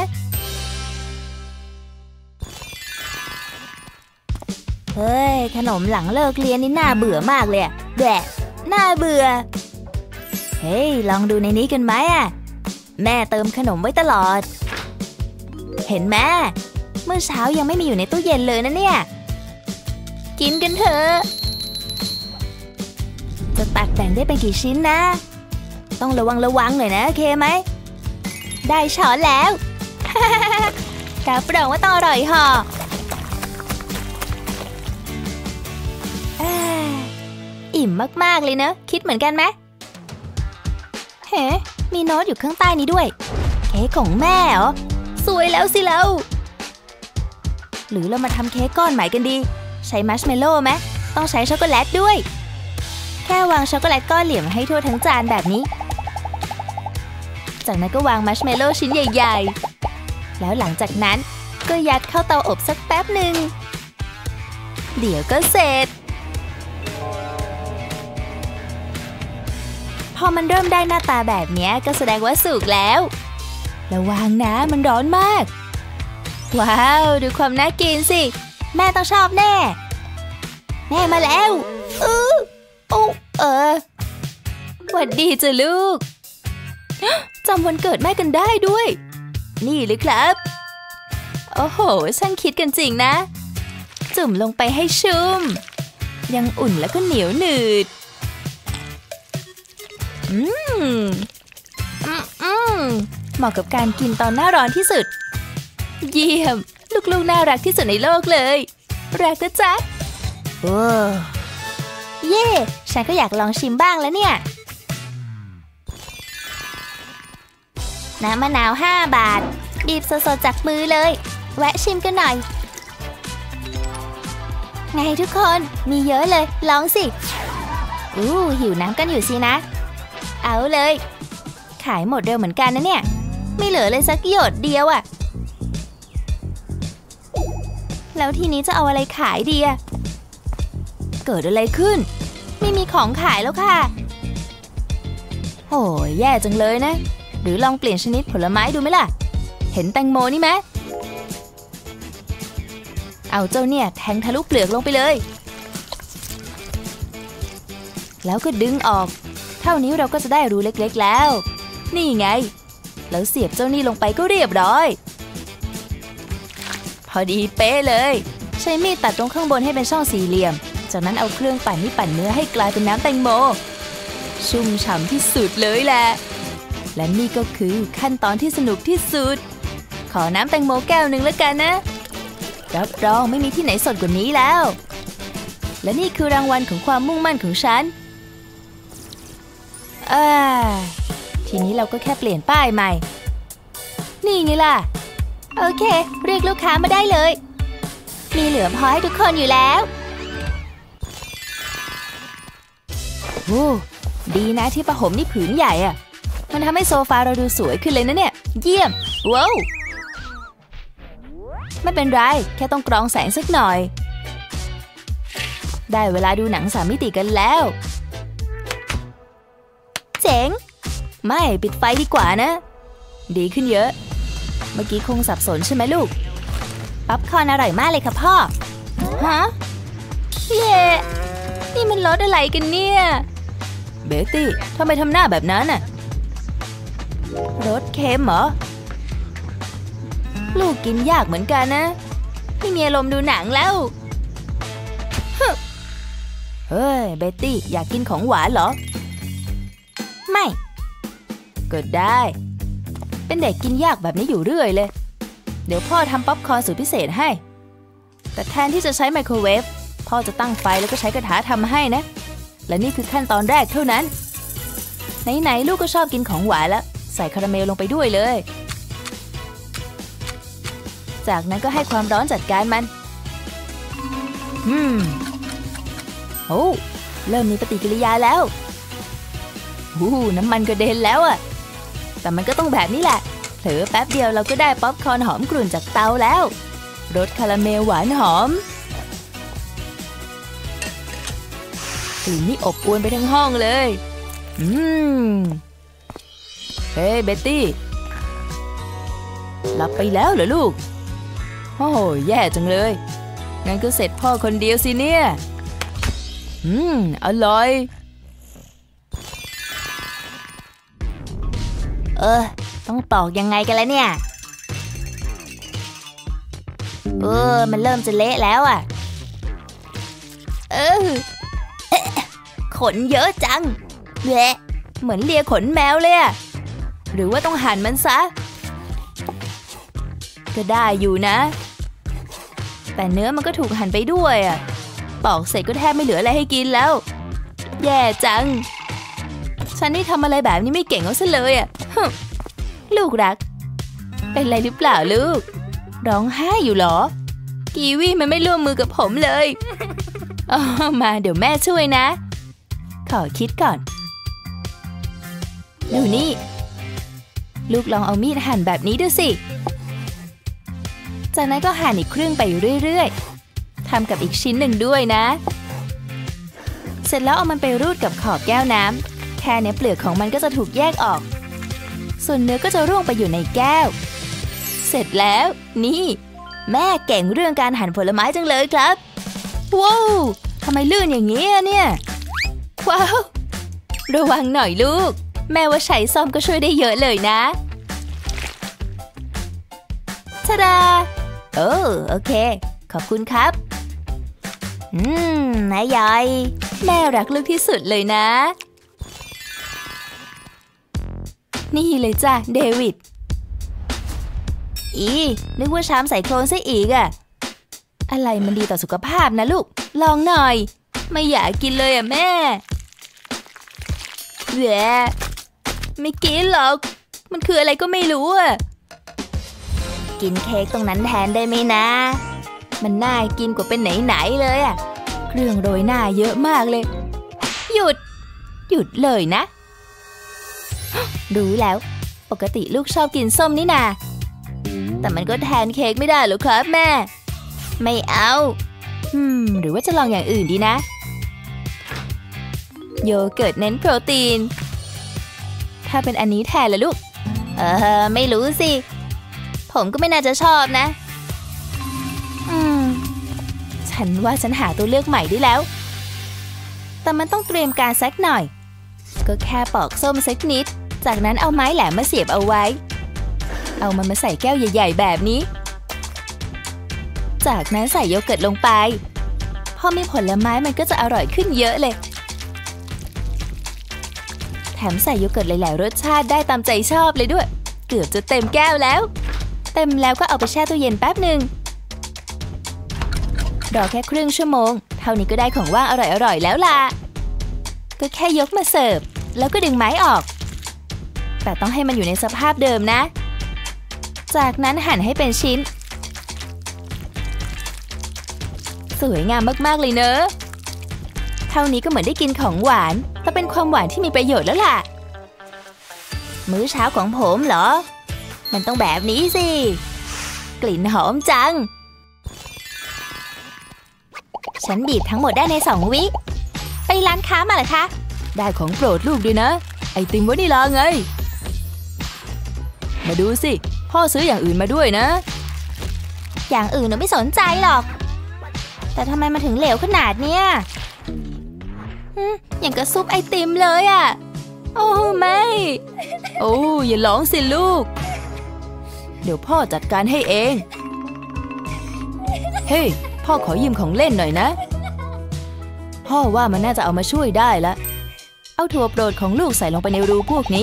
เฮ้ยขนมหลังเลิกเรียนนี่น่าเบื่อมากเลยแดะน่าเบื่อเฮ้ยลองดูในนี้กันไหมอ่ะแม่เติมขนมไว้ตลอดเห็นไหมเมื่อเช้ายังไม่มีอยู่ในตู้เย็นเลยนะเนี่ยกินกันเถอะจะตักแบ่งได้เป็นกี่ชิ้นนะต้องระวังระวังหน่อยนะโอเคไหมได้ช้อนแล้วรับรองว่าต้องอร่อยห่ออิ่มมากๆเลยเนอะคิดเหมือนกันไหมเฮ้มีโน้ตอยู่ข้างใต้นี้ด้วยเค้กของแม่เหรอสวยแล้วสิเราหรือเรามาทำเค้กก้อนใหม่กันดีใช้มัชเมลโล่ไหมต้องใช้ช็อกโกแลตด้วยแค่วางช็อกโกแลตก้อนเหลี่ยมให้ทั่วทั้งจานแบบนี้จากนั้นก็วางมัชเมลโล่ชิ้นใหญ่แล้วหลังจากนั้นก็ยัดเข้าเตาอบสักแป๊บหนึ่งเดี๋ยวก็เสร็จพอมันเริ่มได้หน้าตาแบบนี้ก็แสดงว่าสุกแล้วระวังนะมันร้อนมากว้าวดูความน่ากินสิแม่ต้องชอบแน่แม่มาแล้วเออโอ้เออหวัดดีจ้ะลูกจำวันเกิดแม่กันได้ด้วยนี่หรือครับโอ้โหช่างคิดกันจริงนะจุ่มลงไปให้ชุ่มยังอุ่นแล้วก็เหนียวหนืดอืมอืมอืมเหมาะกับการกินตอนหน้าร้อนที่สุดเยี่ยมลูกๆน่ารักที่สุดในโลกเลยรักนะจ๊ะโอ้เย่ฉันก็อยากลองชิมบ้างแล้วเนี่ยน้ำมะนาวห้าบาทบีบสดๆจากมือเลยแวะชิมกันหน่อยไงทุกคนมีเยอะเลยลองสิอู้หิวน้ำกันอยู่สินะเอาเลยขายหมดเร็วเหมือนกันนะเนี่ยไม่เหลือเลยสักหยดเดียวอะแล้วทีนี้จะเอาอะไรขายดีอะเกิดอะไรขึ้นไม่มีของขายแล้วค่ะโอ้ยแย่จังเลยนะหรือลองเปลี่ยนชนิดผลไม้ดูไหมล่ะเห็นแตงโมนี่ไหมเอาเจ้าเนี่ยแทงทะลุเปลือกลงไปเลยแล้วก็ดึงออกเท่านี้เราก็จะได้รูเล็กๆแล้วนี่ไงแล้วเสียบเจ้านี่ลงไปก็เรียบร้อยพอดีเป๊ะเลยใช้มีดตัดตรงข้างบนให้เป็นช่องสี่เหลี่ยมจากนั้นเอาเครื่องปั่นนี่ปั่นเนื้อให้กลายเป็นน้ำแตงโมชุ่มฉ่ำที่สุดเลยแหละและนี่ก็คือขั้นตอนที่สนุกที่สุดขอน้ำแตงโมแก้วหนึ่งแล้วกันนะรับรองไม่มีที่ไหนสดกว่านี้แล้วและนี่คือรางวัลของความมุ่งมั่นของฉันอ่าทีนี้เราก็แค่เปลี่ยนป้ายใหม่นี่ไงล่ะโอเคเรียกลูกค้ามาได้เลยมีเหลือพอให้ทุกคนอยู่แล้วโอ้ดีนะที่ผ้าห่มนี่ผืนใหญ่อะมันทำให้โซฟาเราดูสวยขึ้นเลยนะเนี่ยเยี่ยมว้าวไม่เป็นไรแค่ต้องกรองแสงสักหน่อยได้เวลาดูหนังสามมิติกันแล้วเจ๋งไม่ปิดไฟดีกว่านะดีขึ้นเยอะเมื่อกี้คงสับสนใช่ไหมลูกป๊อปคอร์นอร่อยมากเลยค่ะพ่อฮะเย่นี่มันรสอะไรกันเนี่ยเบตตี้ทำไมทำหน้าแบบนั้นน่ะรสเค็มเหรอลูกกินยากเหมือนกันนะไม่มีอารมณ์ดูหนังแล้วเฮ้ยเบตตี้อยากกินของหวานเหรอไม่ก็ได้เป็นเด็กกินยากแบบนี้อยู่เรื่อยเลยเดี๋ยวพ่อทำป๊อปคอร์นสูตรพิเศษให้แต่แทนที่จะใช้ไมโครเวฟพ่อจะตั้งไฟแล้วก็ใช้กระทะทำให้นะและนี่คือขั้นตอนแรกเท่านั้นไหนๆลูกก็ชอบกินของหวานแล้วใส่คาราเมลลงไปด้วยเลยจากนั้นก็ให้ความร้อนจัดการมันอืมโอ้เริ่มมีปฏิกิริยาแล้วอู้น้ำมันกระเด็นแล้วอะแต่มันก็ต้องแบบนี้แหละเผลอแป๊บเดียวเราก็ได้ป๊อปคอร์นหอมกรุ่นจากเตาแล้วรสคาราเมลหวานหอมกลิ่นนี่อบอวลไปทั้งห้องเลยอืมเฮ้ยเบ็ตตี้หลับไปแล้วเหรอลูกโอ้โหแย่จังเลยงั้นก็เสร็จพ่อคนเดียวสิเนี่ยอืมอร่อยเออต้องปอกยังไงกันแล้วเนี่ยเออมันเริ่มจะเละแล้วอ่ะเออขนเยอะจังแหละเหมือนเลียขนแมวเลยอะหรือว่าต้องหั่นมันซะก็ได้อยู่นะแต่เนื้อมันก็ถูกหั่นไปด้วยอะปอกเสร็จก็แทบไม่เหลืออะไรให้กินแล้วแย่จังฉันนี่ทำอะไรแบบนี้ไม่เก่งเอาซะเลยอะลูกรักเป็นไรหรือเปล่าลูกร้องไห้อยู่เหรอกีวีมันไม่ร่วมมือกับผมเลยอ๋อมาเดี๋ยวแม่ช่วยนะขอคิดก่อนดูนี่ลูกลองเอามีดหั่นแบบนี้ดูสิจากนั้นก็หั่นอีกครึ่งไปเรื่อยๆทำกับอีกชิ้นหนึ่งด้วยนะเสร็จแล้วเอามันไปรูดกับขอบแก้วน้ำแค่นี้เปลือกของมันก็จะถูกแยกออกส่วนเนื้อก็จะร่วงไปอยู่ในแก้วเสร็จแล้วนี่แม่เก่งเรื่องการหั่นผลไม้จังเลยครับว้าวทำไมลื่นอย่างนี้เนี่ยว้าวระวังหน่อยลูกแม่ว่าใช้ซ่อมก็ช่วยได้เยอะเลยนะทาดาโอ้โอเคขอบคุณครับอืมนายใหญ่แม่รักลูกที่สุดเลยนะนี่เลยจ้ะเดวิดอีนึกว่าชามใส่โคลนซะอีกอะอะไรมันดีต่อสุขภาพนะลูกลองหน่อยไม่อยากกินเลยอะแม่แหวไม่กินหรอกมันคืออะไรก็ไม่รู้อะกินเค้กตรงนั้นแทนได้ไหมนะมันน่ากินกว่าเป็นไหนๆเลยอะเครื่องโรยหน้าเยอะมากเลยหยุดหยุดเลยนะรู้แล้วปกติลูกชอบกินส้มนี่นาแต่มันก็แทนเค้กไม่ได้หรอกครับแม่ไม่เอาอืมหรือว่าจะลองอย่างอื่นดีนะโยเกิร์ตเน้นโปรตีนถ้าเป็นอันนี้แทนละลูกเออไม่รู้สิผมก็ไม่น่าจะชอบนะอืมฉันว่าฉันหาตัวเลือกใหม่ได้แล้วแต่มันต้องเตรียมการสักหน่อยก็แค่ปอกส้มสักนิดจากนั้นเอาไม้แหลมมาเสียบเอาไว้เอามันมาใส่แก้วใหญ่ๆแบบนี้จากนั้นใส่โยเกิร์ตลงไปพอมีผลไม้มันก็จะอร่อยขึ้นเยอะเลยแถมใส่โยเกิร์ตหลายๆรสชาติได้ตามใจชอบเลยด้วยเกือบจะเต็มแก้วแล้วเต็มแล้วก็เอาไปแช่ตู้เย็นแป๊บหนึ่งรอแค่ครึ่งชั่วโมงเท่านี้ก็ได้ของว่างอร่อยๆแล้วล่ะก็แค่ยกมาเสิร์ฟแล้วก็ดึงไม้ออกแต่ต้องให้มันอยู่ในสภาพเดิมนะจากนั้นหั่นให้เป็นชิ้นสวยงามมากๆเลยเนอะเท่านี้ก็เหมือนได้กินของหวานแต่เป็นความหวานที่มีประโยชน์แล้วล่ะมื้อเช้าของผมเหรอมันต้องแบบนี้สิกลิ่นหอมจังฉันบีบทั้งหมดได้ในสองวิไปร้านค้ามาเหรอคะได้ของโปรดลูกด้วยนะไอติมวานิลาไงมาดูสิพ่อซื้ออย่างอื่นมาด้วยนะอย่างอื่นหนูไม่สนใจหรอกแต่ทำไมมาถึงเหลวขนาดเนี้ยอย่างกับซุปไอติมเลยอ่ะโอ้ไม่โอ้อย่าร้องสิลูกเดี๋ยวพ่อจัดการให้เองเฮ้ยพ่อขอยืมของเล่นหน่อยนะพ่อว่ามันน่าจะเอามาช่วยได้ละเอาถั่วโปรดของลูกใส่ลงไปในรูพวกนี้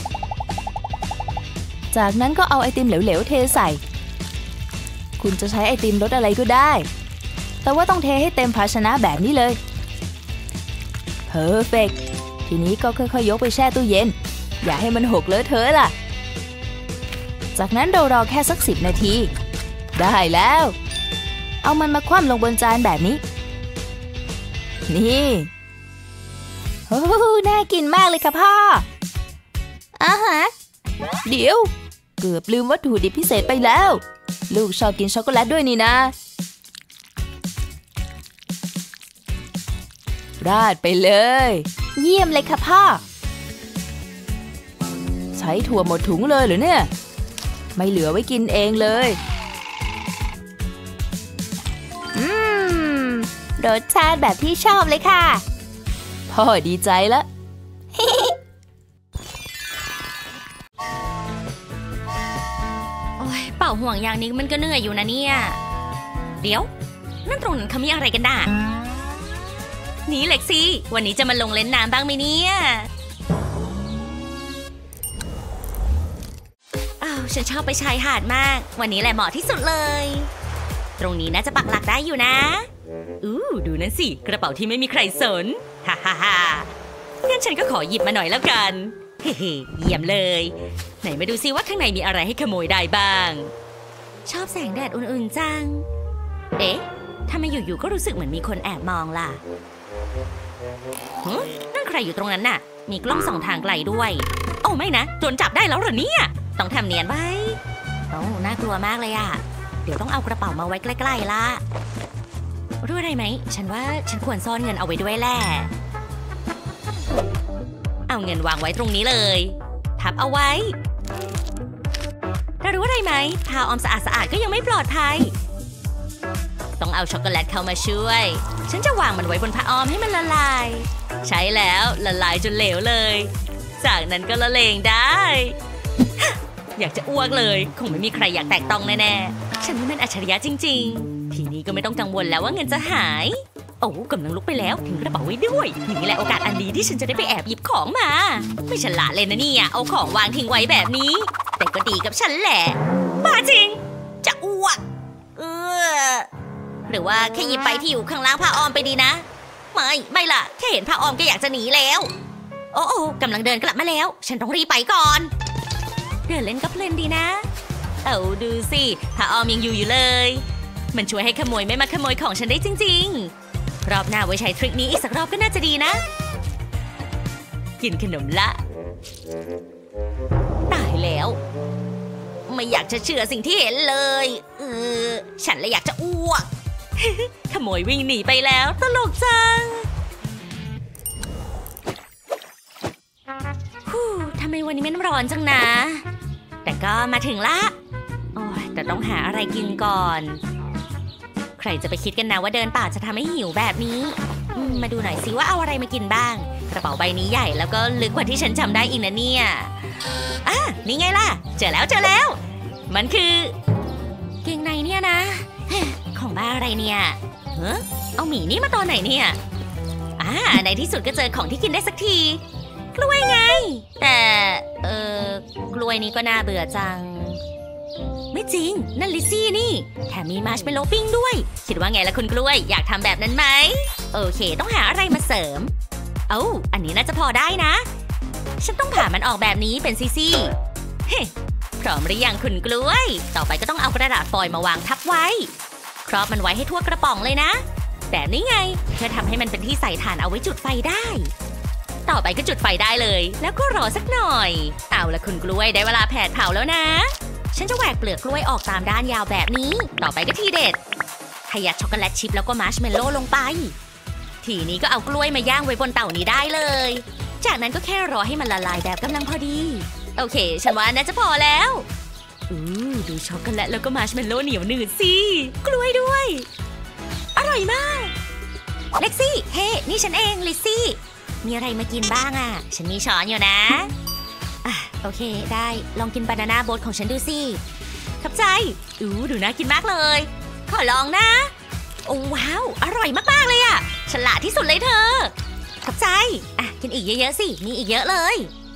จากนั้นก็เอาไอติมเหลวๆเทใส่คุณจะใช้ไอติมรสอะไรก็ได้แต่ว่าต้องเทให้เต็มภาชนะแบบนี้เลยเพอร์เฟกต์ทีนี้ก็ค่อยๆยกไปแช่ตู้เย็นอย่าให้มันหกเลอะเทอะล่ะจากนั้นเรารอแค่สักสิบนาทีได้แล้วเอามันมาคว่ำลงบนจานแบบนี้นี่โอ้น่ากินมากเลยค่ะพ่ออ่ะฮะเดี๋ยวเกือบลืมวัตถุดิบพิเศษไปแล้วลูกชอบกินช็อกโกแลตด้วยนี่นะราดไปเลยเยี่ยมเลยค่ะพ่อใช้ถั่วหมดถุงเลยเหรอเนี่ยไม่เหลือไว้กินเองเลยอืมรสชาติแบบที่ชอบเลยค่ะพ่อดีใจแล้วโอ้ยเป่าห่วงอย่างนี้มันก็เหนื่อยอยู่นะเนี่ยเดี๋ยวนั่นตรงนั้นเขามีอะไรกันน่ะนี่เล็กซี่วันนี้จะมาลงเล่นน้ำบ้างไหมเนี่ยอ้าวฉันชอบไปชายหาดมากวันนี้แหละเหมาะที่สุดเลยตรงนี้น่าจะปักหลักได้อยู่นะอู้ดูนั่นสิกระเป๋าที่ไม่มีใครสนฮ่าฮ่าฮ่างั้นฉันก็ขอหยิบมาหน่อยแล้วกันเฮ้เยี่ยมเลยไหนมาดูซิว่าข้างในมีอะไรให้ขโมยได้บ้างชอบแสงแดดอุ่นๆจังเอ๊ะทำไมอยู่ๆก็รู้สึกเหมือนมีคนแอบมองล่ะนั่นใครอยู่ตรงนั้นน่ะมีกล้องส่องทางไกลด้วยโอ้ไม่นะโดนจับได้แล้วเหรอเนี่ยต้องทำเนียนไว้โอ้น่ากลัวมากเลยอะเดี๋ยวต้องเอากระเป๋ามาไว้ใกล้ๆละรู้อะไรไหมฉันว่าฉันควรซ่อนเงินเอาไว้ด้วยแหละเอาเงินวางไว้ตรงนี้เลยพับเอาไว้เรารู้อะไรไหมผ้าออมสะอาดๆก็ยังไม่ปลอดภัยต้องเอาช็อกโกแลตเข้ามาช่วยฉันจะวางมันไว้บนผ้าอ้อมให้มันละลายใช้แล้วละลายจนเหลวเลยจากนั้นก็ละเลงได้ อยากจะอ้วกเลยคงไม่มีใครอยากแตกต้องแน่ๆฉันนี่มันอัจฉริยะจริงๆทีนี้ก็ไม่ต้องกังวลแล้วว่าเงินจะหายโอ้กำลังลุกไปแล้วถึงกระเป๋าไว้ด้วยนี่แหละโอกาสอันดีที่ฉันจะได้ไปแอบหยิบของมาไม่ฉลาดเลยนะเนี่ยเอาของวางทิ้งไว้แบบนี้แต่ก็ดีกับฉันแหละบ้าจริงจะอ้วกเออหรือว่าแค่หยิบไปที่อยู่ข้างล่างผ้าอ้อมไปดีนะไม่ไม่ล่ะแค่เห็นผ้าอ้อมก็อยากจะหนีแล้วโอ้โอ้กำลังเดินกลับมาแล้วฉันต้องรีบไปก่อนเดินเล่นก็เพลินดีนะเอาดูสิผ้าอ้อมยังอยู่อยู่เลยมันช่วยให้ขโมยไม่มาขโมยของฉันได้จริงๆรอบหน้าไว้ใช้ทริคนี้อีกสักรอบก็น่าจะดีนะกินขนมละตายแล้วไม่อยากจะเชื่อสิ่งที่เห็นเลยเออฉันเลยอยากจะอ้วก ขโมยวิ่งหนีไปแล้วตลกจังฮู้ทำไมวันนี้มันร้อนจังนะแต่ก็มาถึงละโอ้ยแต่ต้องหาอะไรกินก่อนใครจะไปคิดกันนะว่าเดินป่าจะทำให้หิวแบบนี้มาดูหน่อยสิว่าเอาอะไรมากินบ้างกระเป๋าใบนี้ใหญ่แล้วก็ลึกกว่าที่ฉันจำได้อีกนะเนี่ยอ่ะนี่ไงล่ะเจอแล้วเจอแล้วมันคือเกงในเนี่ยนะของบ้าอะไรเนี่ยเฮ้อเอาหมีนี่มาตอนไหนเนี่ยอ่าในที่สุดก็เจอของที่กินได้สักทีกล้วยไงแต่เออกล้วยนี้ก็น่าเบื่อจังไม่จริงนั่นลิซซี่นี่แถมมีมาร์ชเมลโล่ปิ้งด้วยคิดว่าไงล่ะคุณกล้วยอยากทำแบบนั้นไหมโอเคต้องหาอะไรมาเสริมเอ้าอันนี้น่าจะพอได้นะฉันต้องผ่ามันออกแบบนี้เป็นซี่ๆเฮ้พร้อมหรือยังคุณกล้วยต่อไปก็ต้องเอากระดาษฟอยล์มาวางทับไว้ครอบมันไว้ให้ทั่วกระป๋องเลยนะแบบนี้ไงเพื่อทำให้มันเป็นที่ใส่ถ่านเอาไว้จุดไฟได้ต่อไปก็จุดไฟได้เลยแล้วก็รอสักหน่อยเอาละคุณกล้วยได้เวลาแผดเผาแล้วนะฉันจะแหวกเปลือกกล้วยออกตามด้านยาวแบบนี้ต่อไปก็ทีเด็ดขยัดช็อกโกแลตชิพแล้วก็มาร์ชเมลโล่ลงไปทีนี้ก็เอากล้วยมาย่างไว้บนเตานี้ได้เลยจากนั้นก็แค่รอให้มันละลายแบบกำลังพอดีโอเคฉันว่าน่าจะพอแล้วอู้ดูช็อกโกแลตแล้วก็มาร์ชเมลโล่เหนียวหนืดสิกล้วยด้วยอร่อยมากเล็กซี่เฮ้นี่ฉันเองลิซซี่มีอะไรมากินบ้างอ่ะฉันมีช้อนอยู่นะอ่ะโอเคได้ลองกินบานาน่าโบ๊ทของฉันดูสิขับใจอู้ดูน่ากินมากเลยขอลองนะโอ้ว้าวอร่อยมากๆเลยอ่ะฉลาดที่สุดเลยเธอขับใจอ่ะกินอีกเยอะๆสิมีอีกเยอะเลย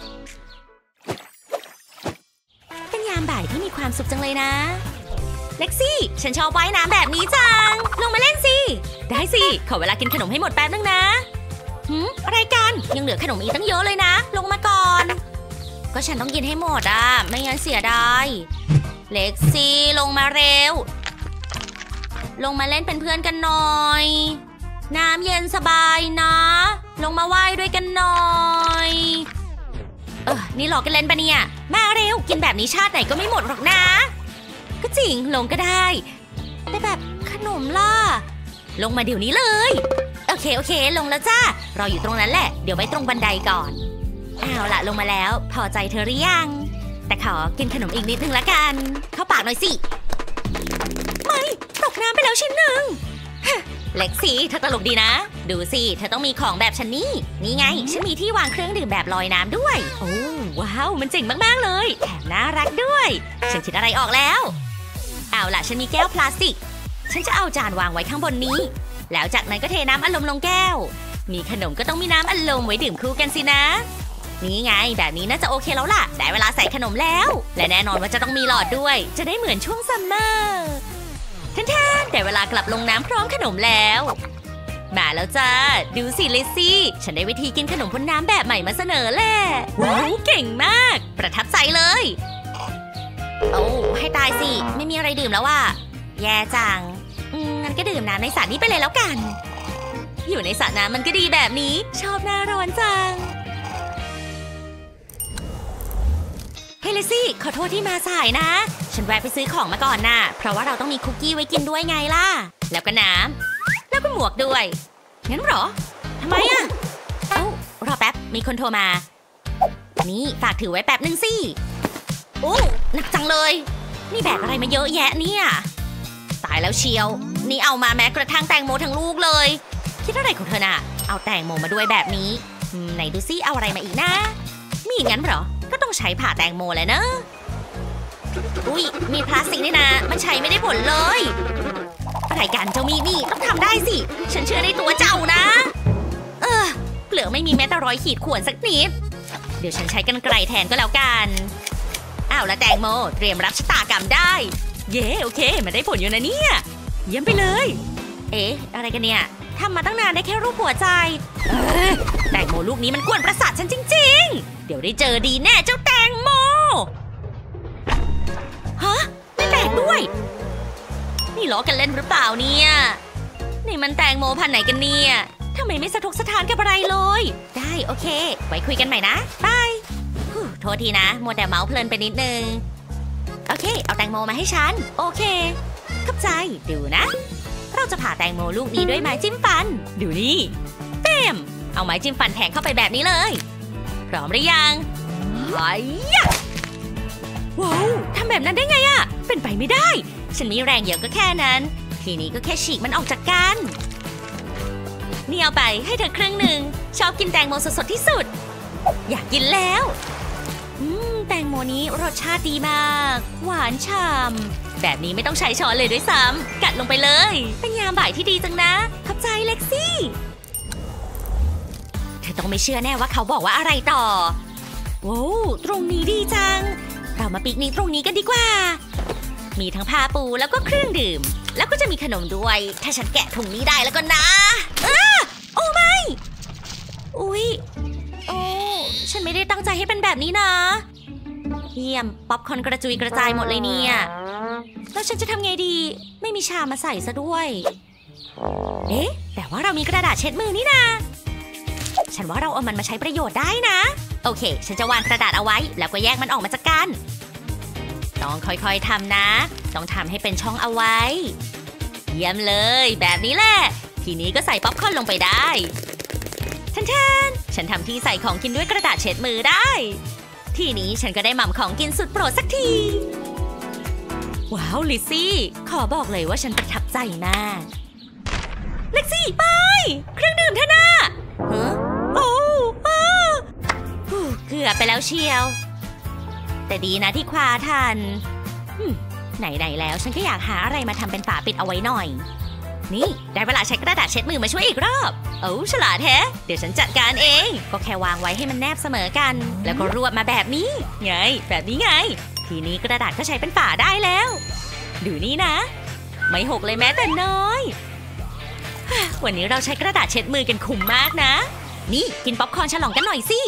เป็นยามบ่ายที่มีความสุขจังเลยนะเล็กซี่ฉันชอบว่ายน้ำแบบนี้จังลงมาเล่นสิได้สิขอเวลากินขนมให้หมดแป๊บนึงนะหืมอะไรกันยังเหลือขนมอีกตั้งเยอะเลยนะลงมาก่อนก็ฉันต้องกินให้หมดอ่ะไม่งั้นเสียดายเล็กซี่ลงมาเร็วลงมาเล่นเป็นเพื่อนกันหน่อยน้ำเย็นสบายนะลงมาว่ายด้วยกันหน่อยเออนี่หลอกกันเล่นปะเนี่ยมาเร็วกินแบบนี้ชาติไหนก็ไม่หมดหรอกนะก็จริงลงก็ได้แต่แบบขนมล่ะลงมาเดี๋ยวนี้เลยโอเคโอเคลงแล้วจ้ารออยู่ตรงนั้นแหละเดี๋ยวไปตรงบันไดก่อนเอาละลงมาแล้วพอใจเธอหรือยังแต่ขอกินขนมอีกนิดนึงละกันเข้าปากหน่อยสิไม่ตกน้ำไปแล้วชิ้นหนึ่งเล็กซี่เธอตลกดีนะดูสิเธอต้องมีของแบบฉันนี่นี่ไงฉันมีที่วางเครื่องดื่มแบบลอยน้ำด้วยโอ้ว้าวมันเจ๋งมากๆเลยแถมน่ารักด้วยฉันคิดอะไรออกแล้วเอาล่ะฉันมีแก้วพลาสติกฉันจะเอาจานวางไว้ข้างบนนี้แล้วจากนั้นก็เทน้ำอัดลมลงแก้วมีขนมก็ต้องมีน้ำอัดลมไว้ดื่มคู่กันสินะนี่ไงแบบนี้น่าจะโอเคแล้วล่ะได้เวลาใส่ขนมแล้วและแน่นอนว่าจะต้องมีหลอดด้วยจะได้เหมือนช่วงซัมเมอร์ท่านๆแต่เวลากลับลงน้ำพร้อมขนมแล้วมาแล้วจ้าดูสิลิซซี่ฉันได้วิธีกินขนมพ่นน้ำแบบใหม่มาเสนอแหละว้าวเก่งมากประทับใจเลยโอ้ให้ตายสิไม่มีอะไรดื่มแล้วว่ะแย่จังงั้นก็ดื่มน้ำในสระนี้ไปเลยแล้วกันอยู่ในสระน้ำมันก็ดีแบบนี้ชอบหน้าร้อนจังเฮลิซี่ขอโทษที่มาสายนะฉันแวะไปซื้อของมาก่อนน่ะเพราะว่าเราต้องมีคุกกี้ไว้กินด้วยไงล่ะแล้วก็น้ำแล้วก็หมวกด้วยงั้นเหรอทำไมอ่ะเอ้ารอแป๊บมีคนโทรมานี่ฝากถือไว้แป๊บนึงสิโอ้หนักจังเลยนี่แบกอะไรมาเยอะแยะเนี่ยตายแล้วเชียวนี่เอามาแม้กระทั่งแตงโมทั้งลูกเลยคิดอะไรของเธอน่ะเอาแตงโมมาด้วยแบบนี้ไหนดูซิเอาอะไรมาอีกนะมีอย่างนั้นเหรอก็ต้องใช้ผ่าแตงโมแหละเนอะอุ้ยมีพลาสติกนี่นะมันใช้ไม่ได้ผลเลยรายการเจ้ามีนี่ต้องทำได้สิฉันเชื่อในตัวเจ้านะเออเปลือกไม่มีแม้แต่รอยขีดข่วนสักนิดเดี๋ยวฉันใช้กรรไกรแทนก็แล้วกันอ้าวแล้วแตงโมเตรียมรับชะตากรรมได้เย้โอเคมันได้ผลอยู่นะเนี่ยเยี่ยมไปเลยเอ๊ะอะไรกันเนี่ยทำมาตั้งนานได้แค่รูปหัวใจเออแตงโมลูกนี้มันกวนประสาทฉันจริงๆเดี๋ยวได้เจอดีแน่เจ้าแตงโมฮะไม่แตกด้วยนี่ล้อกันเล่นหรือเปล่าเนี่ยนี่มันแตงโมพันไหนกันเนี่ยทำไมไม่สะทกสะท้านกับอะไรเลยได้โอเคไว้คุยกันใหม่นะบายโทษทีนะมัวแต่เมาส์เพลินไปนิดนึงโอเคเอาแตงโมมาให้ฉันโอเคขอบใจดูนะเราจะผ่าแตงโมลูกนี้ด้วยไม้จิ้มฟันดูนี่เต็มเอาไม้จิ้มฟันแทงเข้าไปแบบนี้เลยพร้อมหรือยังไอ้ยะว้าวทำแบบนั้นได้ไงอะเป็นไปไม่ได้ฉันมีแรงเยอะก็แค่นั้นทีนี้ก็แค่ฉีกมันออกจากกันนี่เอาไปให้เธอครึ่งหนึ่งชอบกินแตงโมสดๆที่สุดอยากกินแล้วอืมแตงโมนี้รสชาติดีมากหวานฉ่ำแบบนี้ไม่ต้องใช้ช้อนเลยด้วยซ้ำกัดลงไปเลยเป็นยามบ่ายที่ดีจังนะขอบใจเล็กซี่เธอต้องไม่เชื่อแน่ว่าเขาบอกว่าอะไรต่อโว้วตรงนี้ดีจังเรามาปิกนิกตรงนี้กันดีกว่ามีทั้งผ้าปูแล้วก็เครื่องดื่มแล้วก็จะมีขนมด้วยถ้าฉันแกะถุงนี้ได้แล้วก็นะอ้าโอ้ไม่อุ๊ยโอ้ฉันไม่ได้ตั้งใจให้เป็นแบบนี้นะเยี่ยมป๊อปคอร์นกระจุยกระจายหมดเลยเนี่ยแล้วฉันจะทำไงดีไม่มีชามมาใส่ซะด้วยเอ๊ะแต่ว่าเรามีกระดาษเช็ดมือนี่นะฉันว่าเราเอามันมาใช้ประโยชน์ได้นะโอเคฉันจะวางกระดาษเอาไว้แล้วก็แยกมันออกมาจากกันต้องค่อยๆทำนะต้องทำให้เป็นช่องเอาไว้เยี่ยมเลยแบบนี้แหละทีนี้ก็ใส่ป๊อปคอร์นลงไปได้ทันทันฉันทำที่ใส่ของกินด้วยกระดาษเช็ดมือได้ทีนี้ฉันก็ได้หม่ำของกินสุดโปรดสักทีว้าวลิซซี่ขอบอกเลยว่าฉันประทับใจมากลิซซี่ไปเครื่องดื่มเธอนะฮะโอ้เกือบไปแล้วเชียวแต่ดีนะที่คว้าทันไหนๆแล้วฉันก็อยากหาอะไรมาทำเป็นฝาปิดเอาไว้หน่อยนี่ได้เวลาใช้กระดาษเช็ดมือมาช่วยอีกรอบโอ้ฉลาดแท้เดี๋ยวฉันจัดการเองก็แค่วางไว้ให้มันแนบเสมอกันแล้วก็รวบมาแบบนี้ไงแบบนี้ไงทีนี้กระดาษก็ใช้เป็นฝาได้แล้วดูนี่นะไม่หกเลยแม้แต่น้อยวันนี้เราใช้กระดาษเช็ดมือกันคุ้มมากนะนี่กินป๊อปคอร์นฉลองกันหน่อยสิ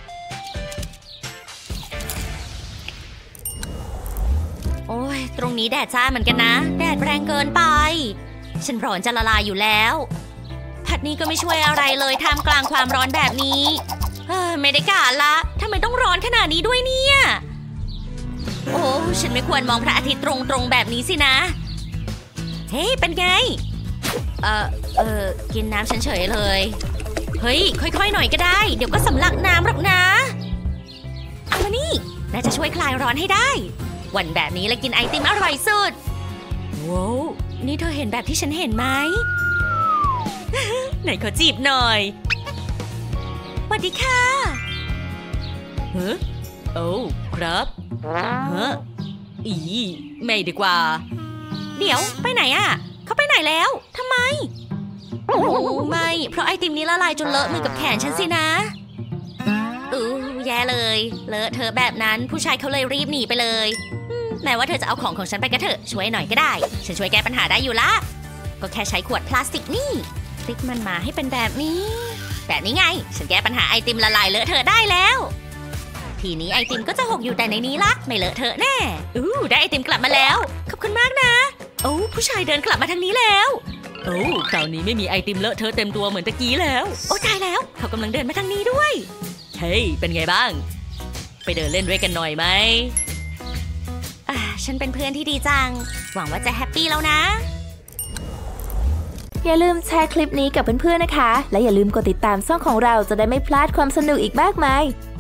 โอ้ยตรงนี้แดดจ้าเหมือนกันนะแดดแรงเกินไปฉันร้อนจะละลายอยู่แล้วผัดนี้ก็ไม่ช่วยอะไรเลยท่ามกลางความร้อนแบบนี้เฮ้ยไม่ได้การละทำไมต้องร้อนขนาดนี้ด้วยเนี่ยโอ้ฉันไม่ควรมองพระอาทิตย์ตรงๆแบบนี้สินะเฮ้ยเป็นไงเออเออกินน้ำฉันเฉยเลยเฮ้ยค่อยๆหน่อยก็ได้เดี๋ยวก็สำลักน้ำหรอกนะเอามานี่น่าจะช่วยคลายร้อนให้ได้วันแบบนี้แล้วกินไอติมอร่อยสุดว้าวนี่เธอเห็นแบบที่ฉันเห็นไหม ไหนขอจีบหน่อยสวัสดีค่ะเฮ้อโอ้ครับเฮ้ออีไม่ดีกว่าเดี๋ยวไปไหนอะเขาไปไหนแล้วทำไมโอ้ไม่เพราะไอติมนี้ละลายจนเลอะมือกับแขนฉันสินะอู้แย่เลยเลอะเธอแบบนั้นผู้ชายเขาเลยรีบหนีไปเลยแม้ว่าเธอจะเอาของของฉันไปก็เถอะช่วยหน่อยก็ได้ฉันช่วยแก้ปัญหาได้อยู่ละก็แค่ใช้ขวดพลาสติกนี่พลิกมันมาให้เป็นแบบนี้แบบนี้ไงฉันแก้ปัญหาไอติมละลายเลอะเทอะได้แล้วทีนี้ไอติมก็จะหกอยู่แต่ในนี้ละไม่เลอะเทอะแน่อู้ได้ไอติมกลับมาแล้วขอบคุณมากนะโอ้ผู้ชายเดินกลับมาทางนี้แล้วโอ้คราวนี้ไม่มีไอติมเลอะเทอะเต็มตัวเหมือนตะกี้แล้วโอ้ตายแล้วเขากำลังเดินมาทางนี้ด้วยเฮ้ยเป็นไงบ้างไปเดินเล่นด้วยกันหน่อยไหมฉันเป็นเพื่อนที่ดีจัง หวังว่าจะแฮปปี้แล้วนะอย่าลืมแชร์คลิปนี้กับเพื่อนๆนะคะและอย่าลืมกดติดตามช่องของเราจะได้ไม่พลาดความสนุกอีกมากมาย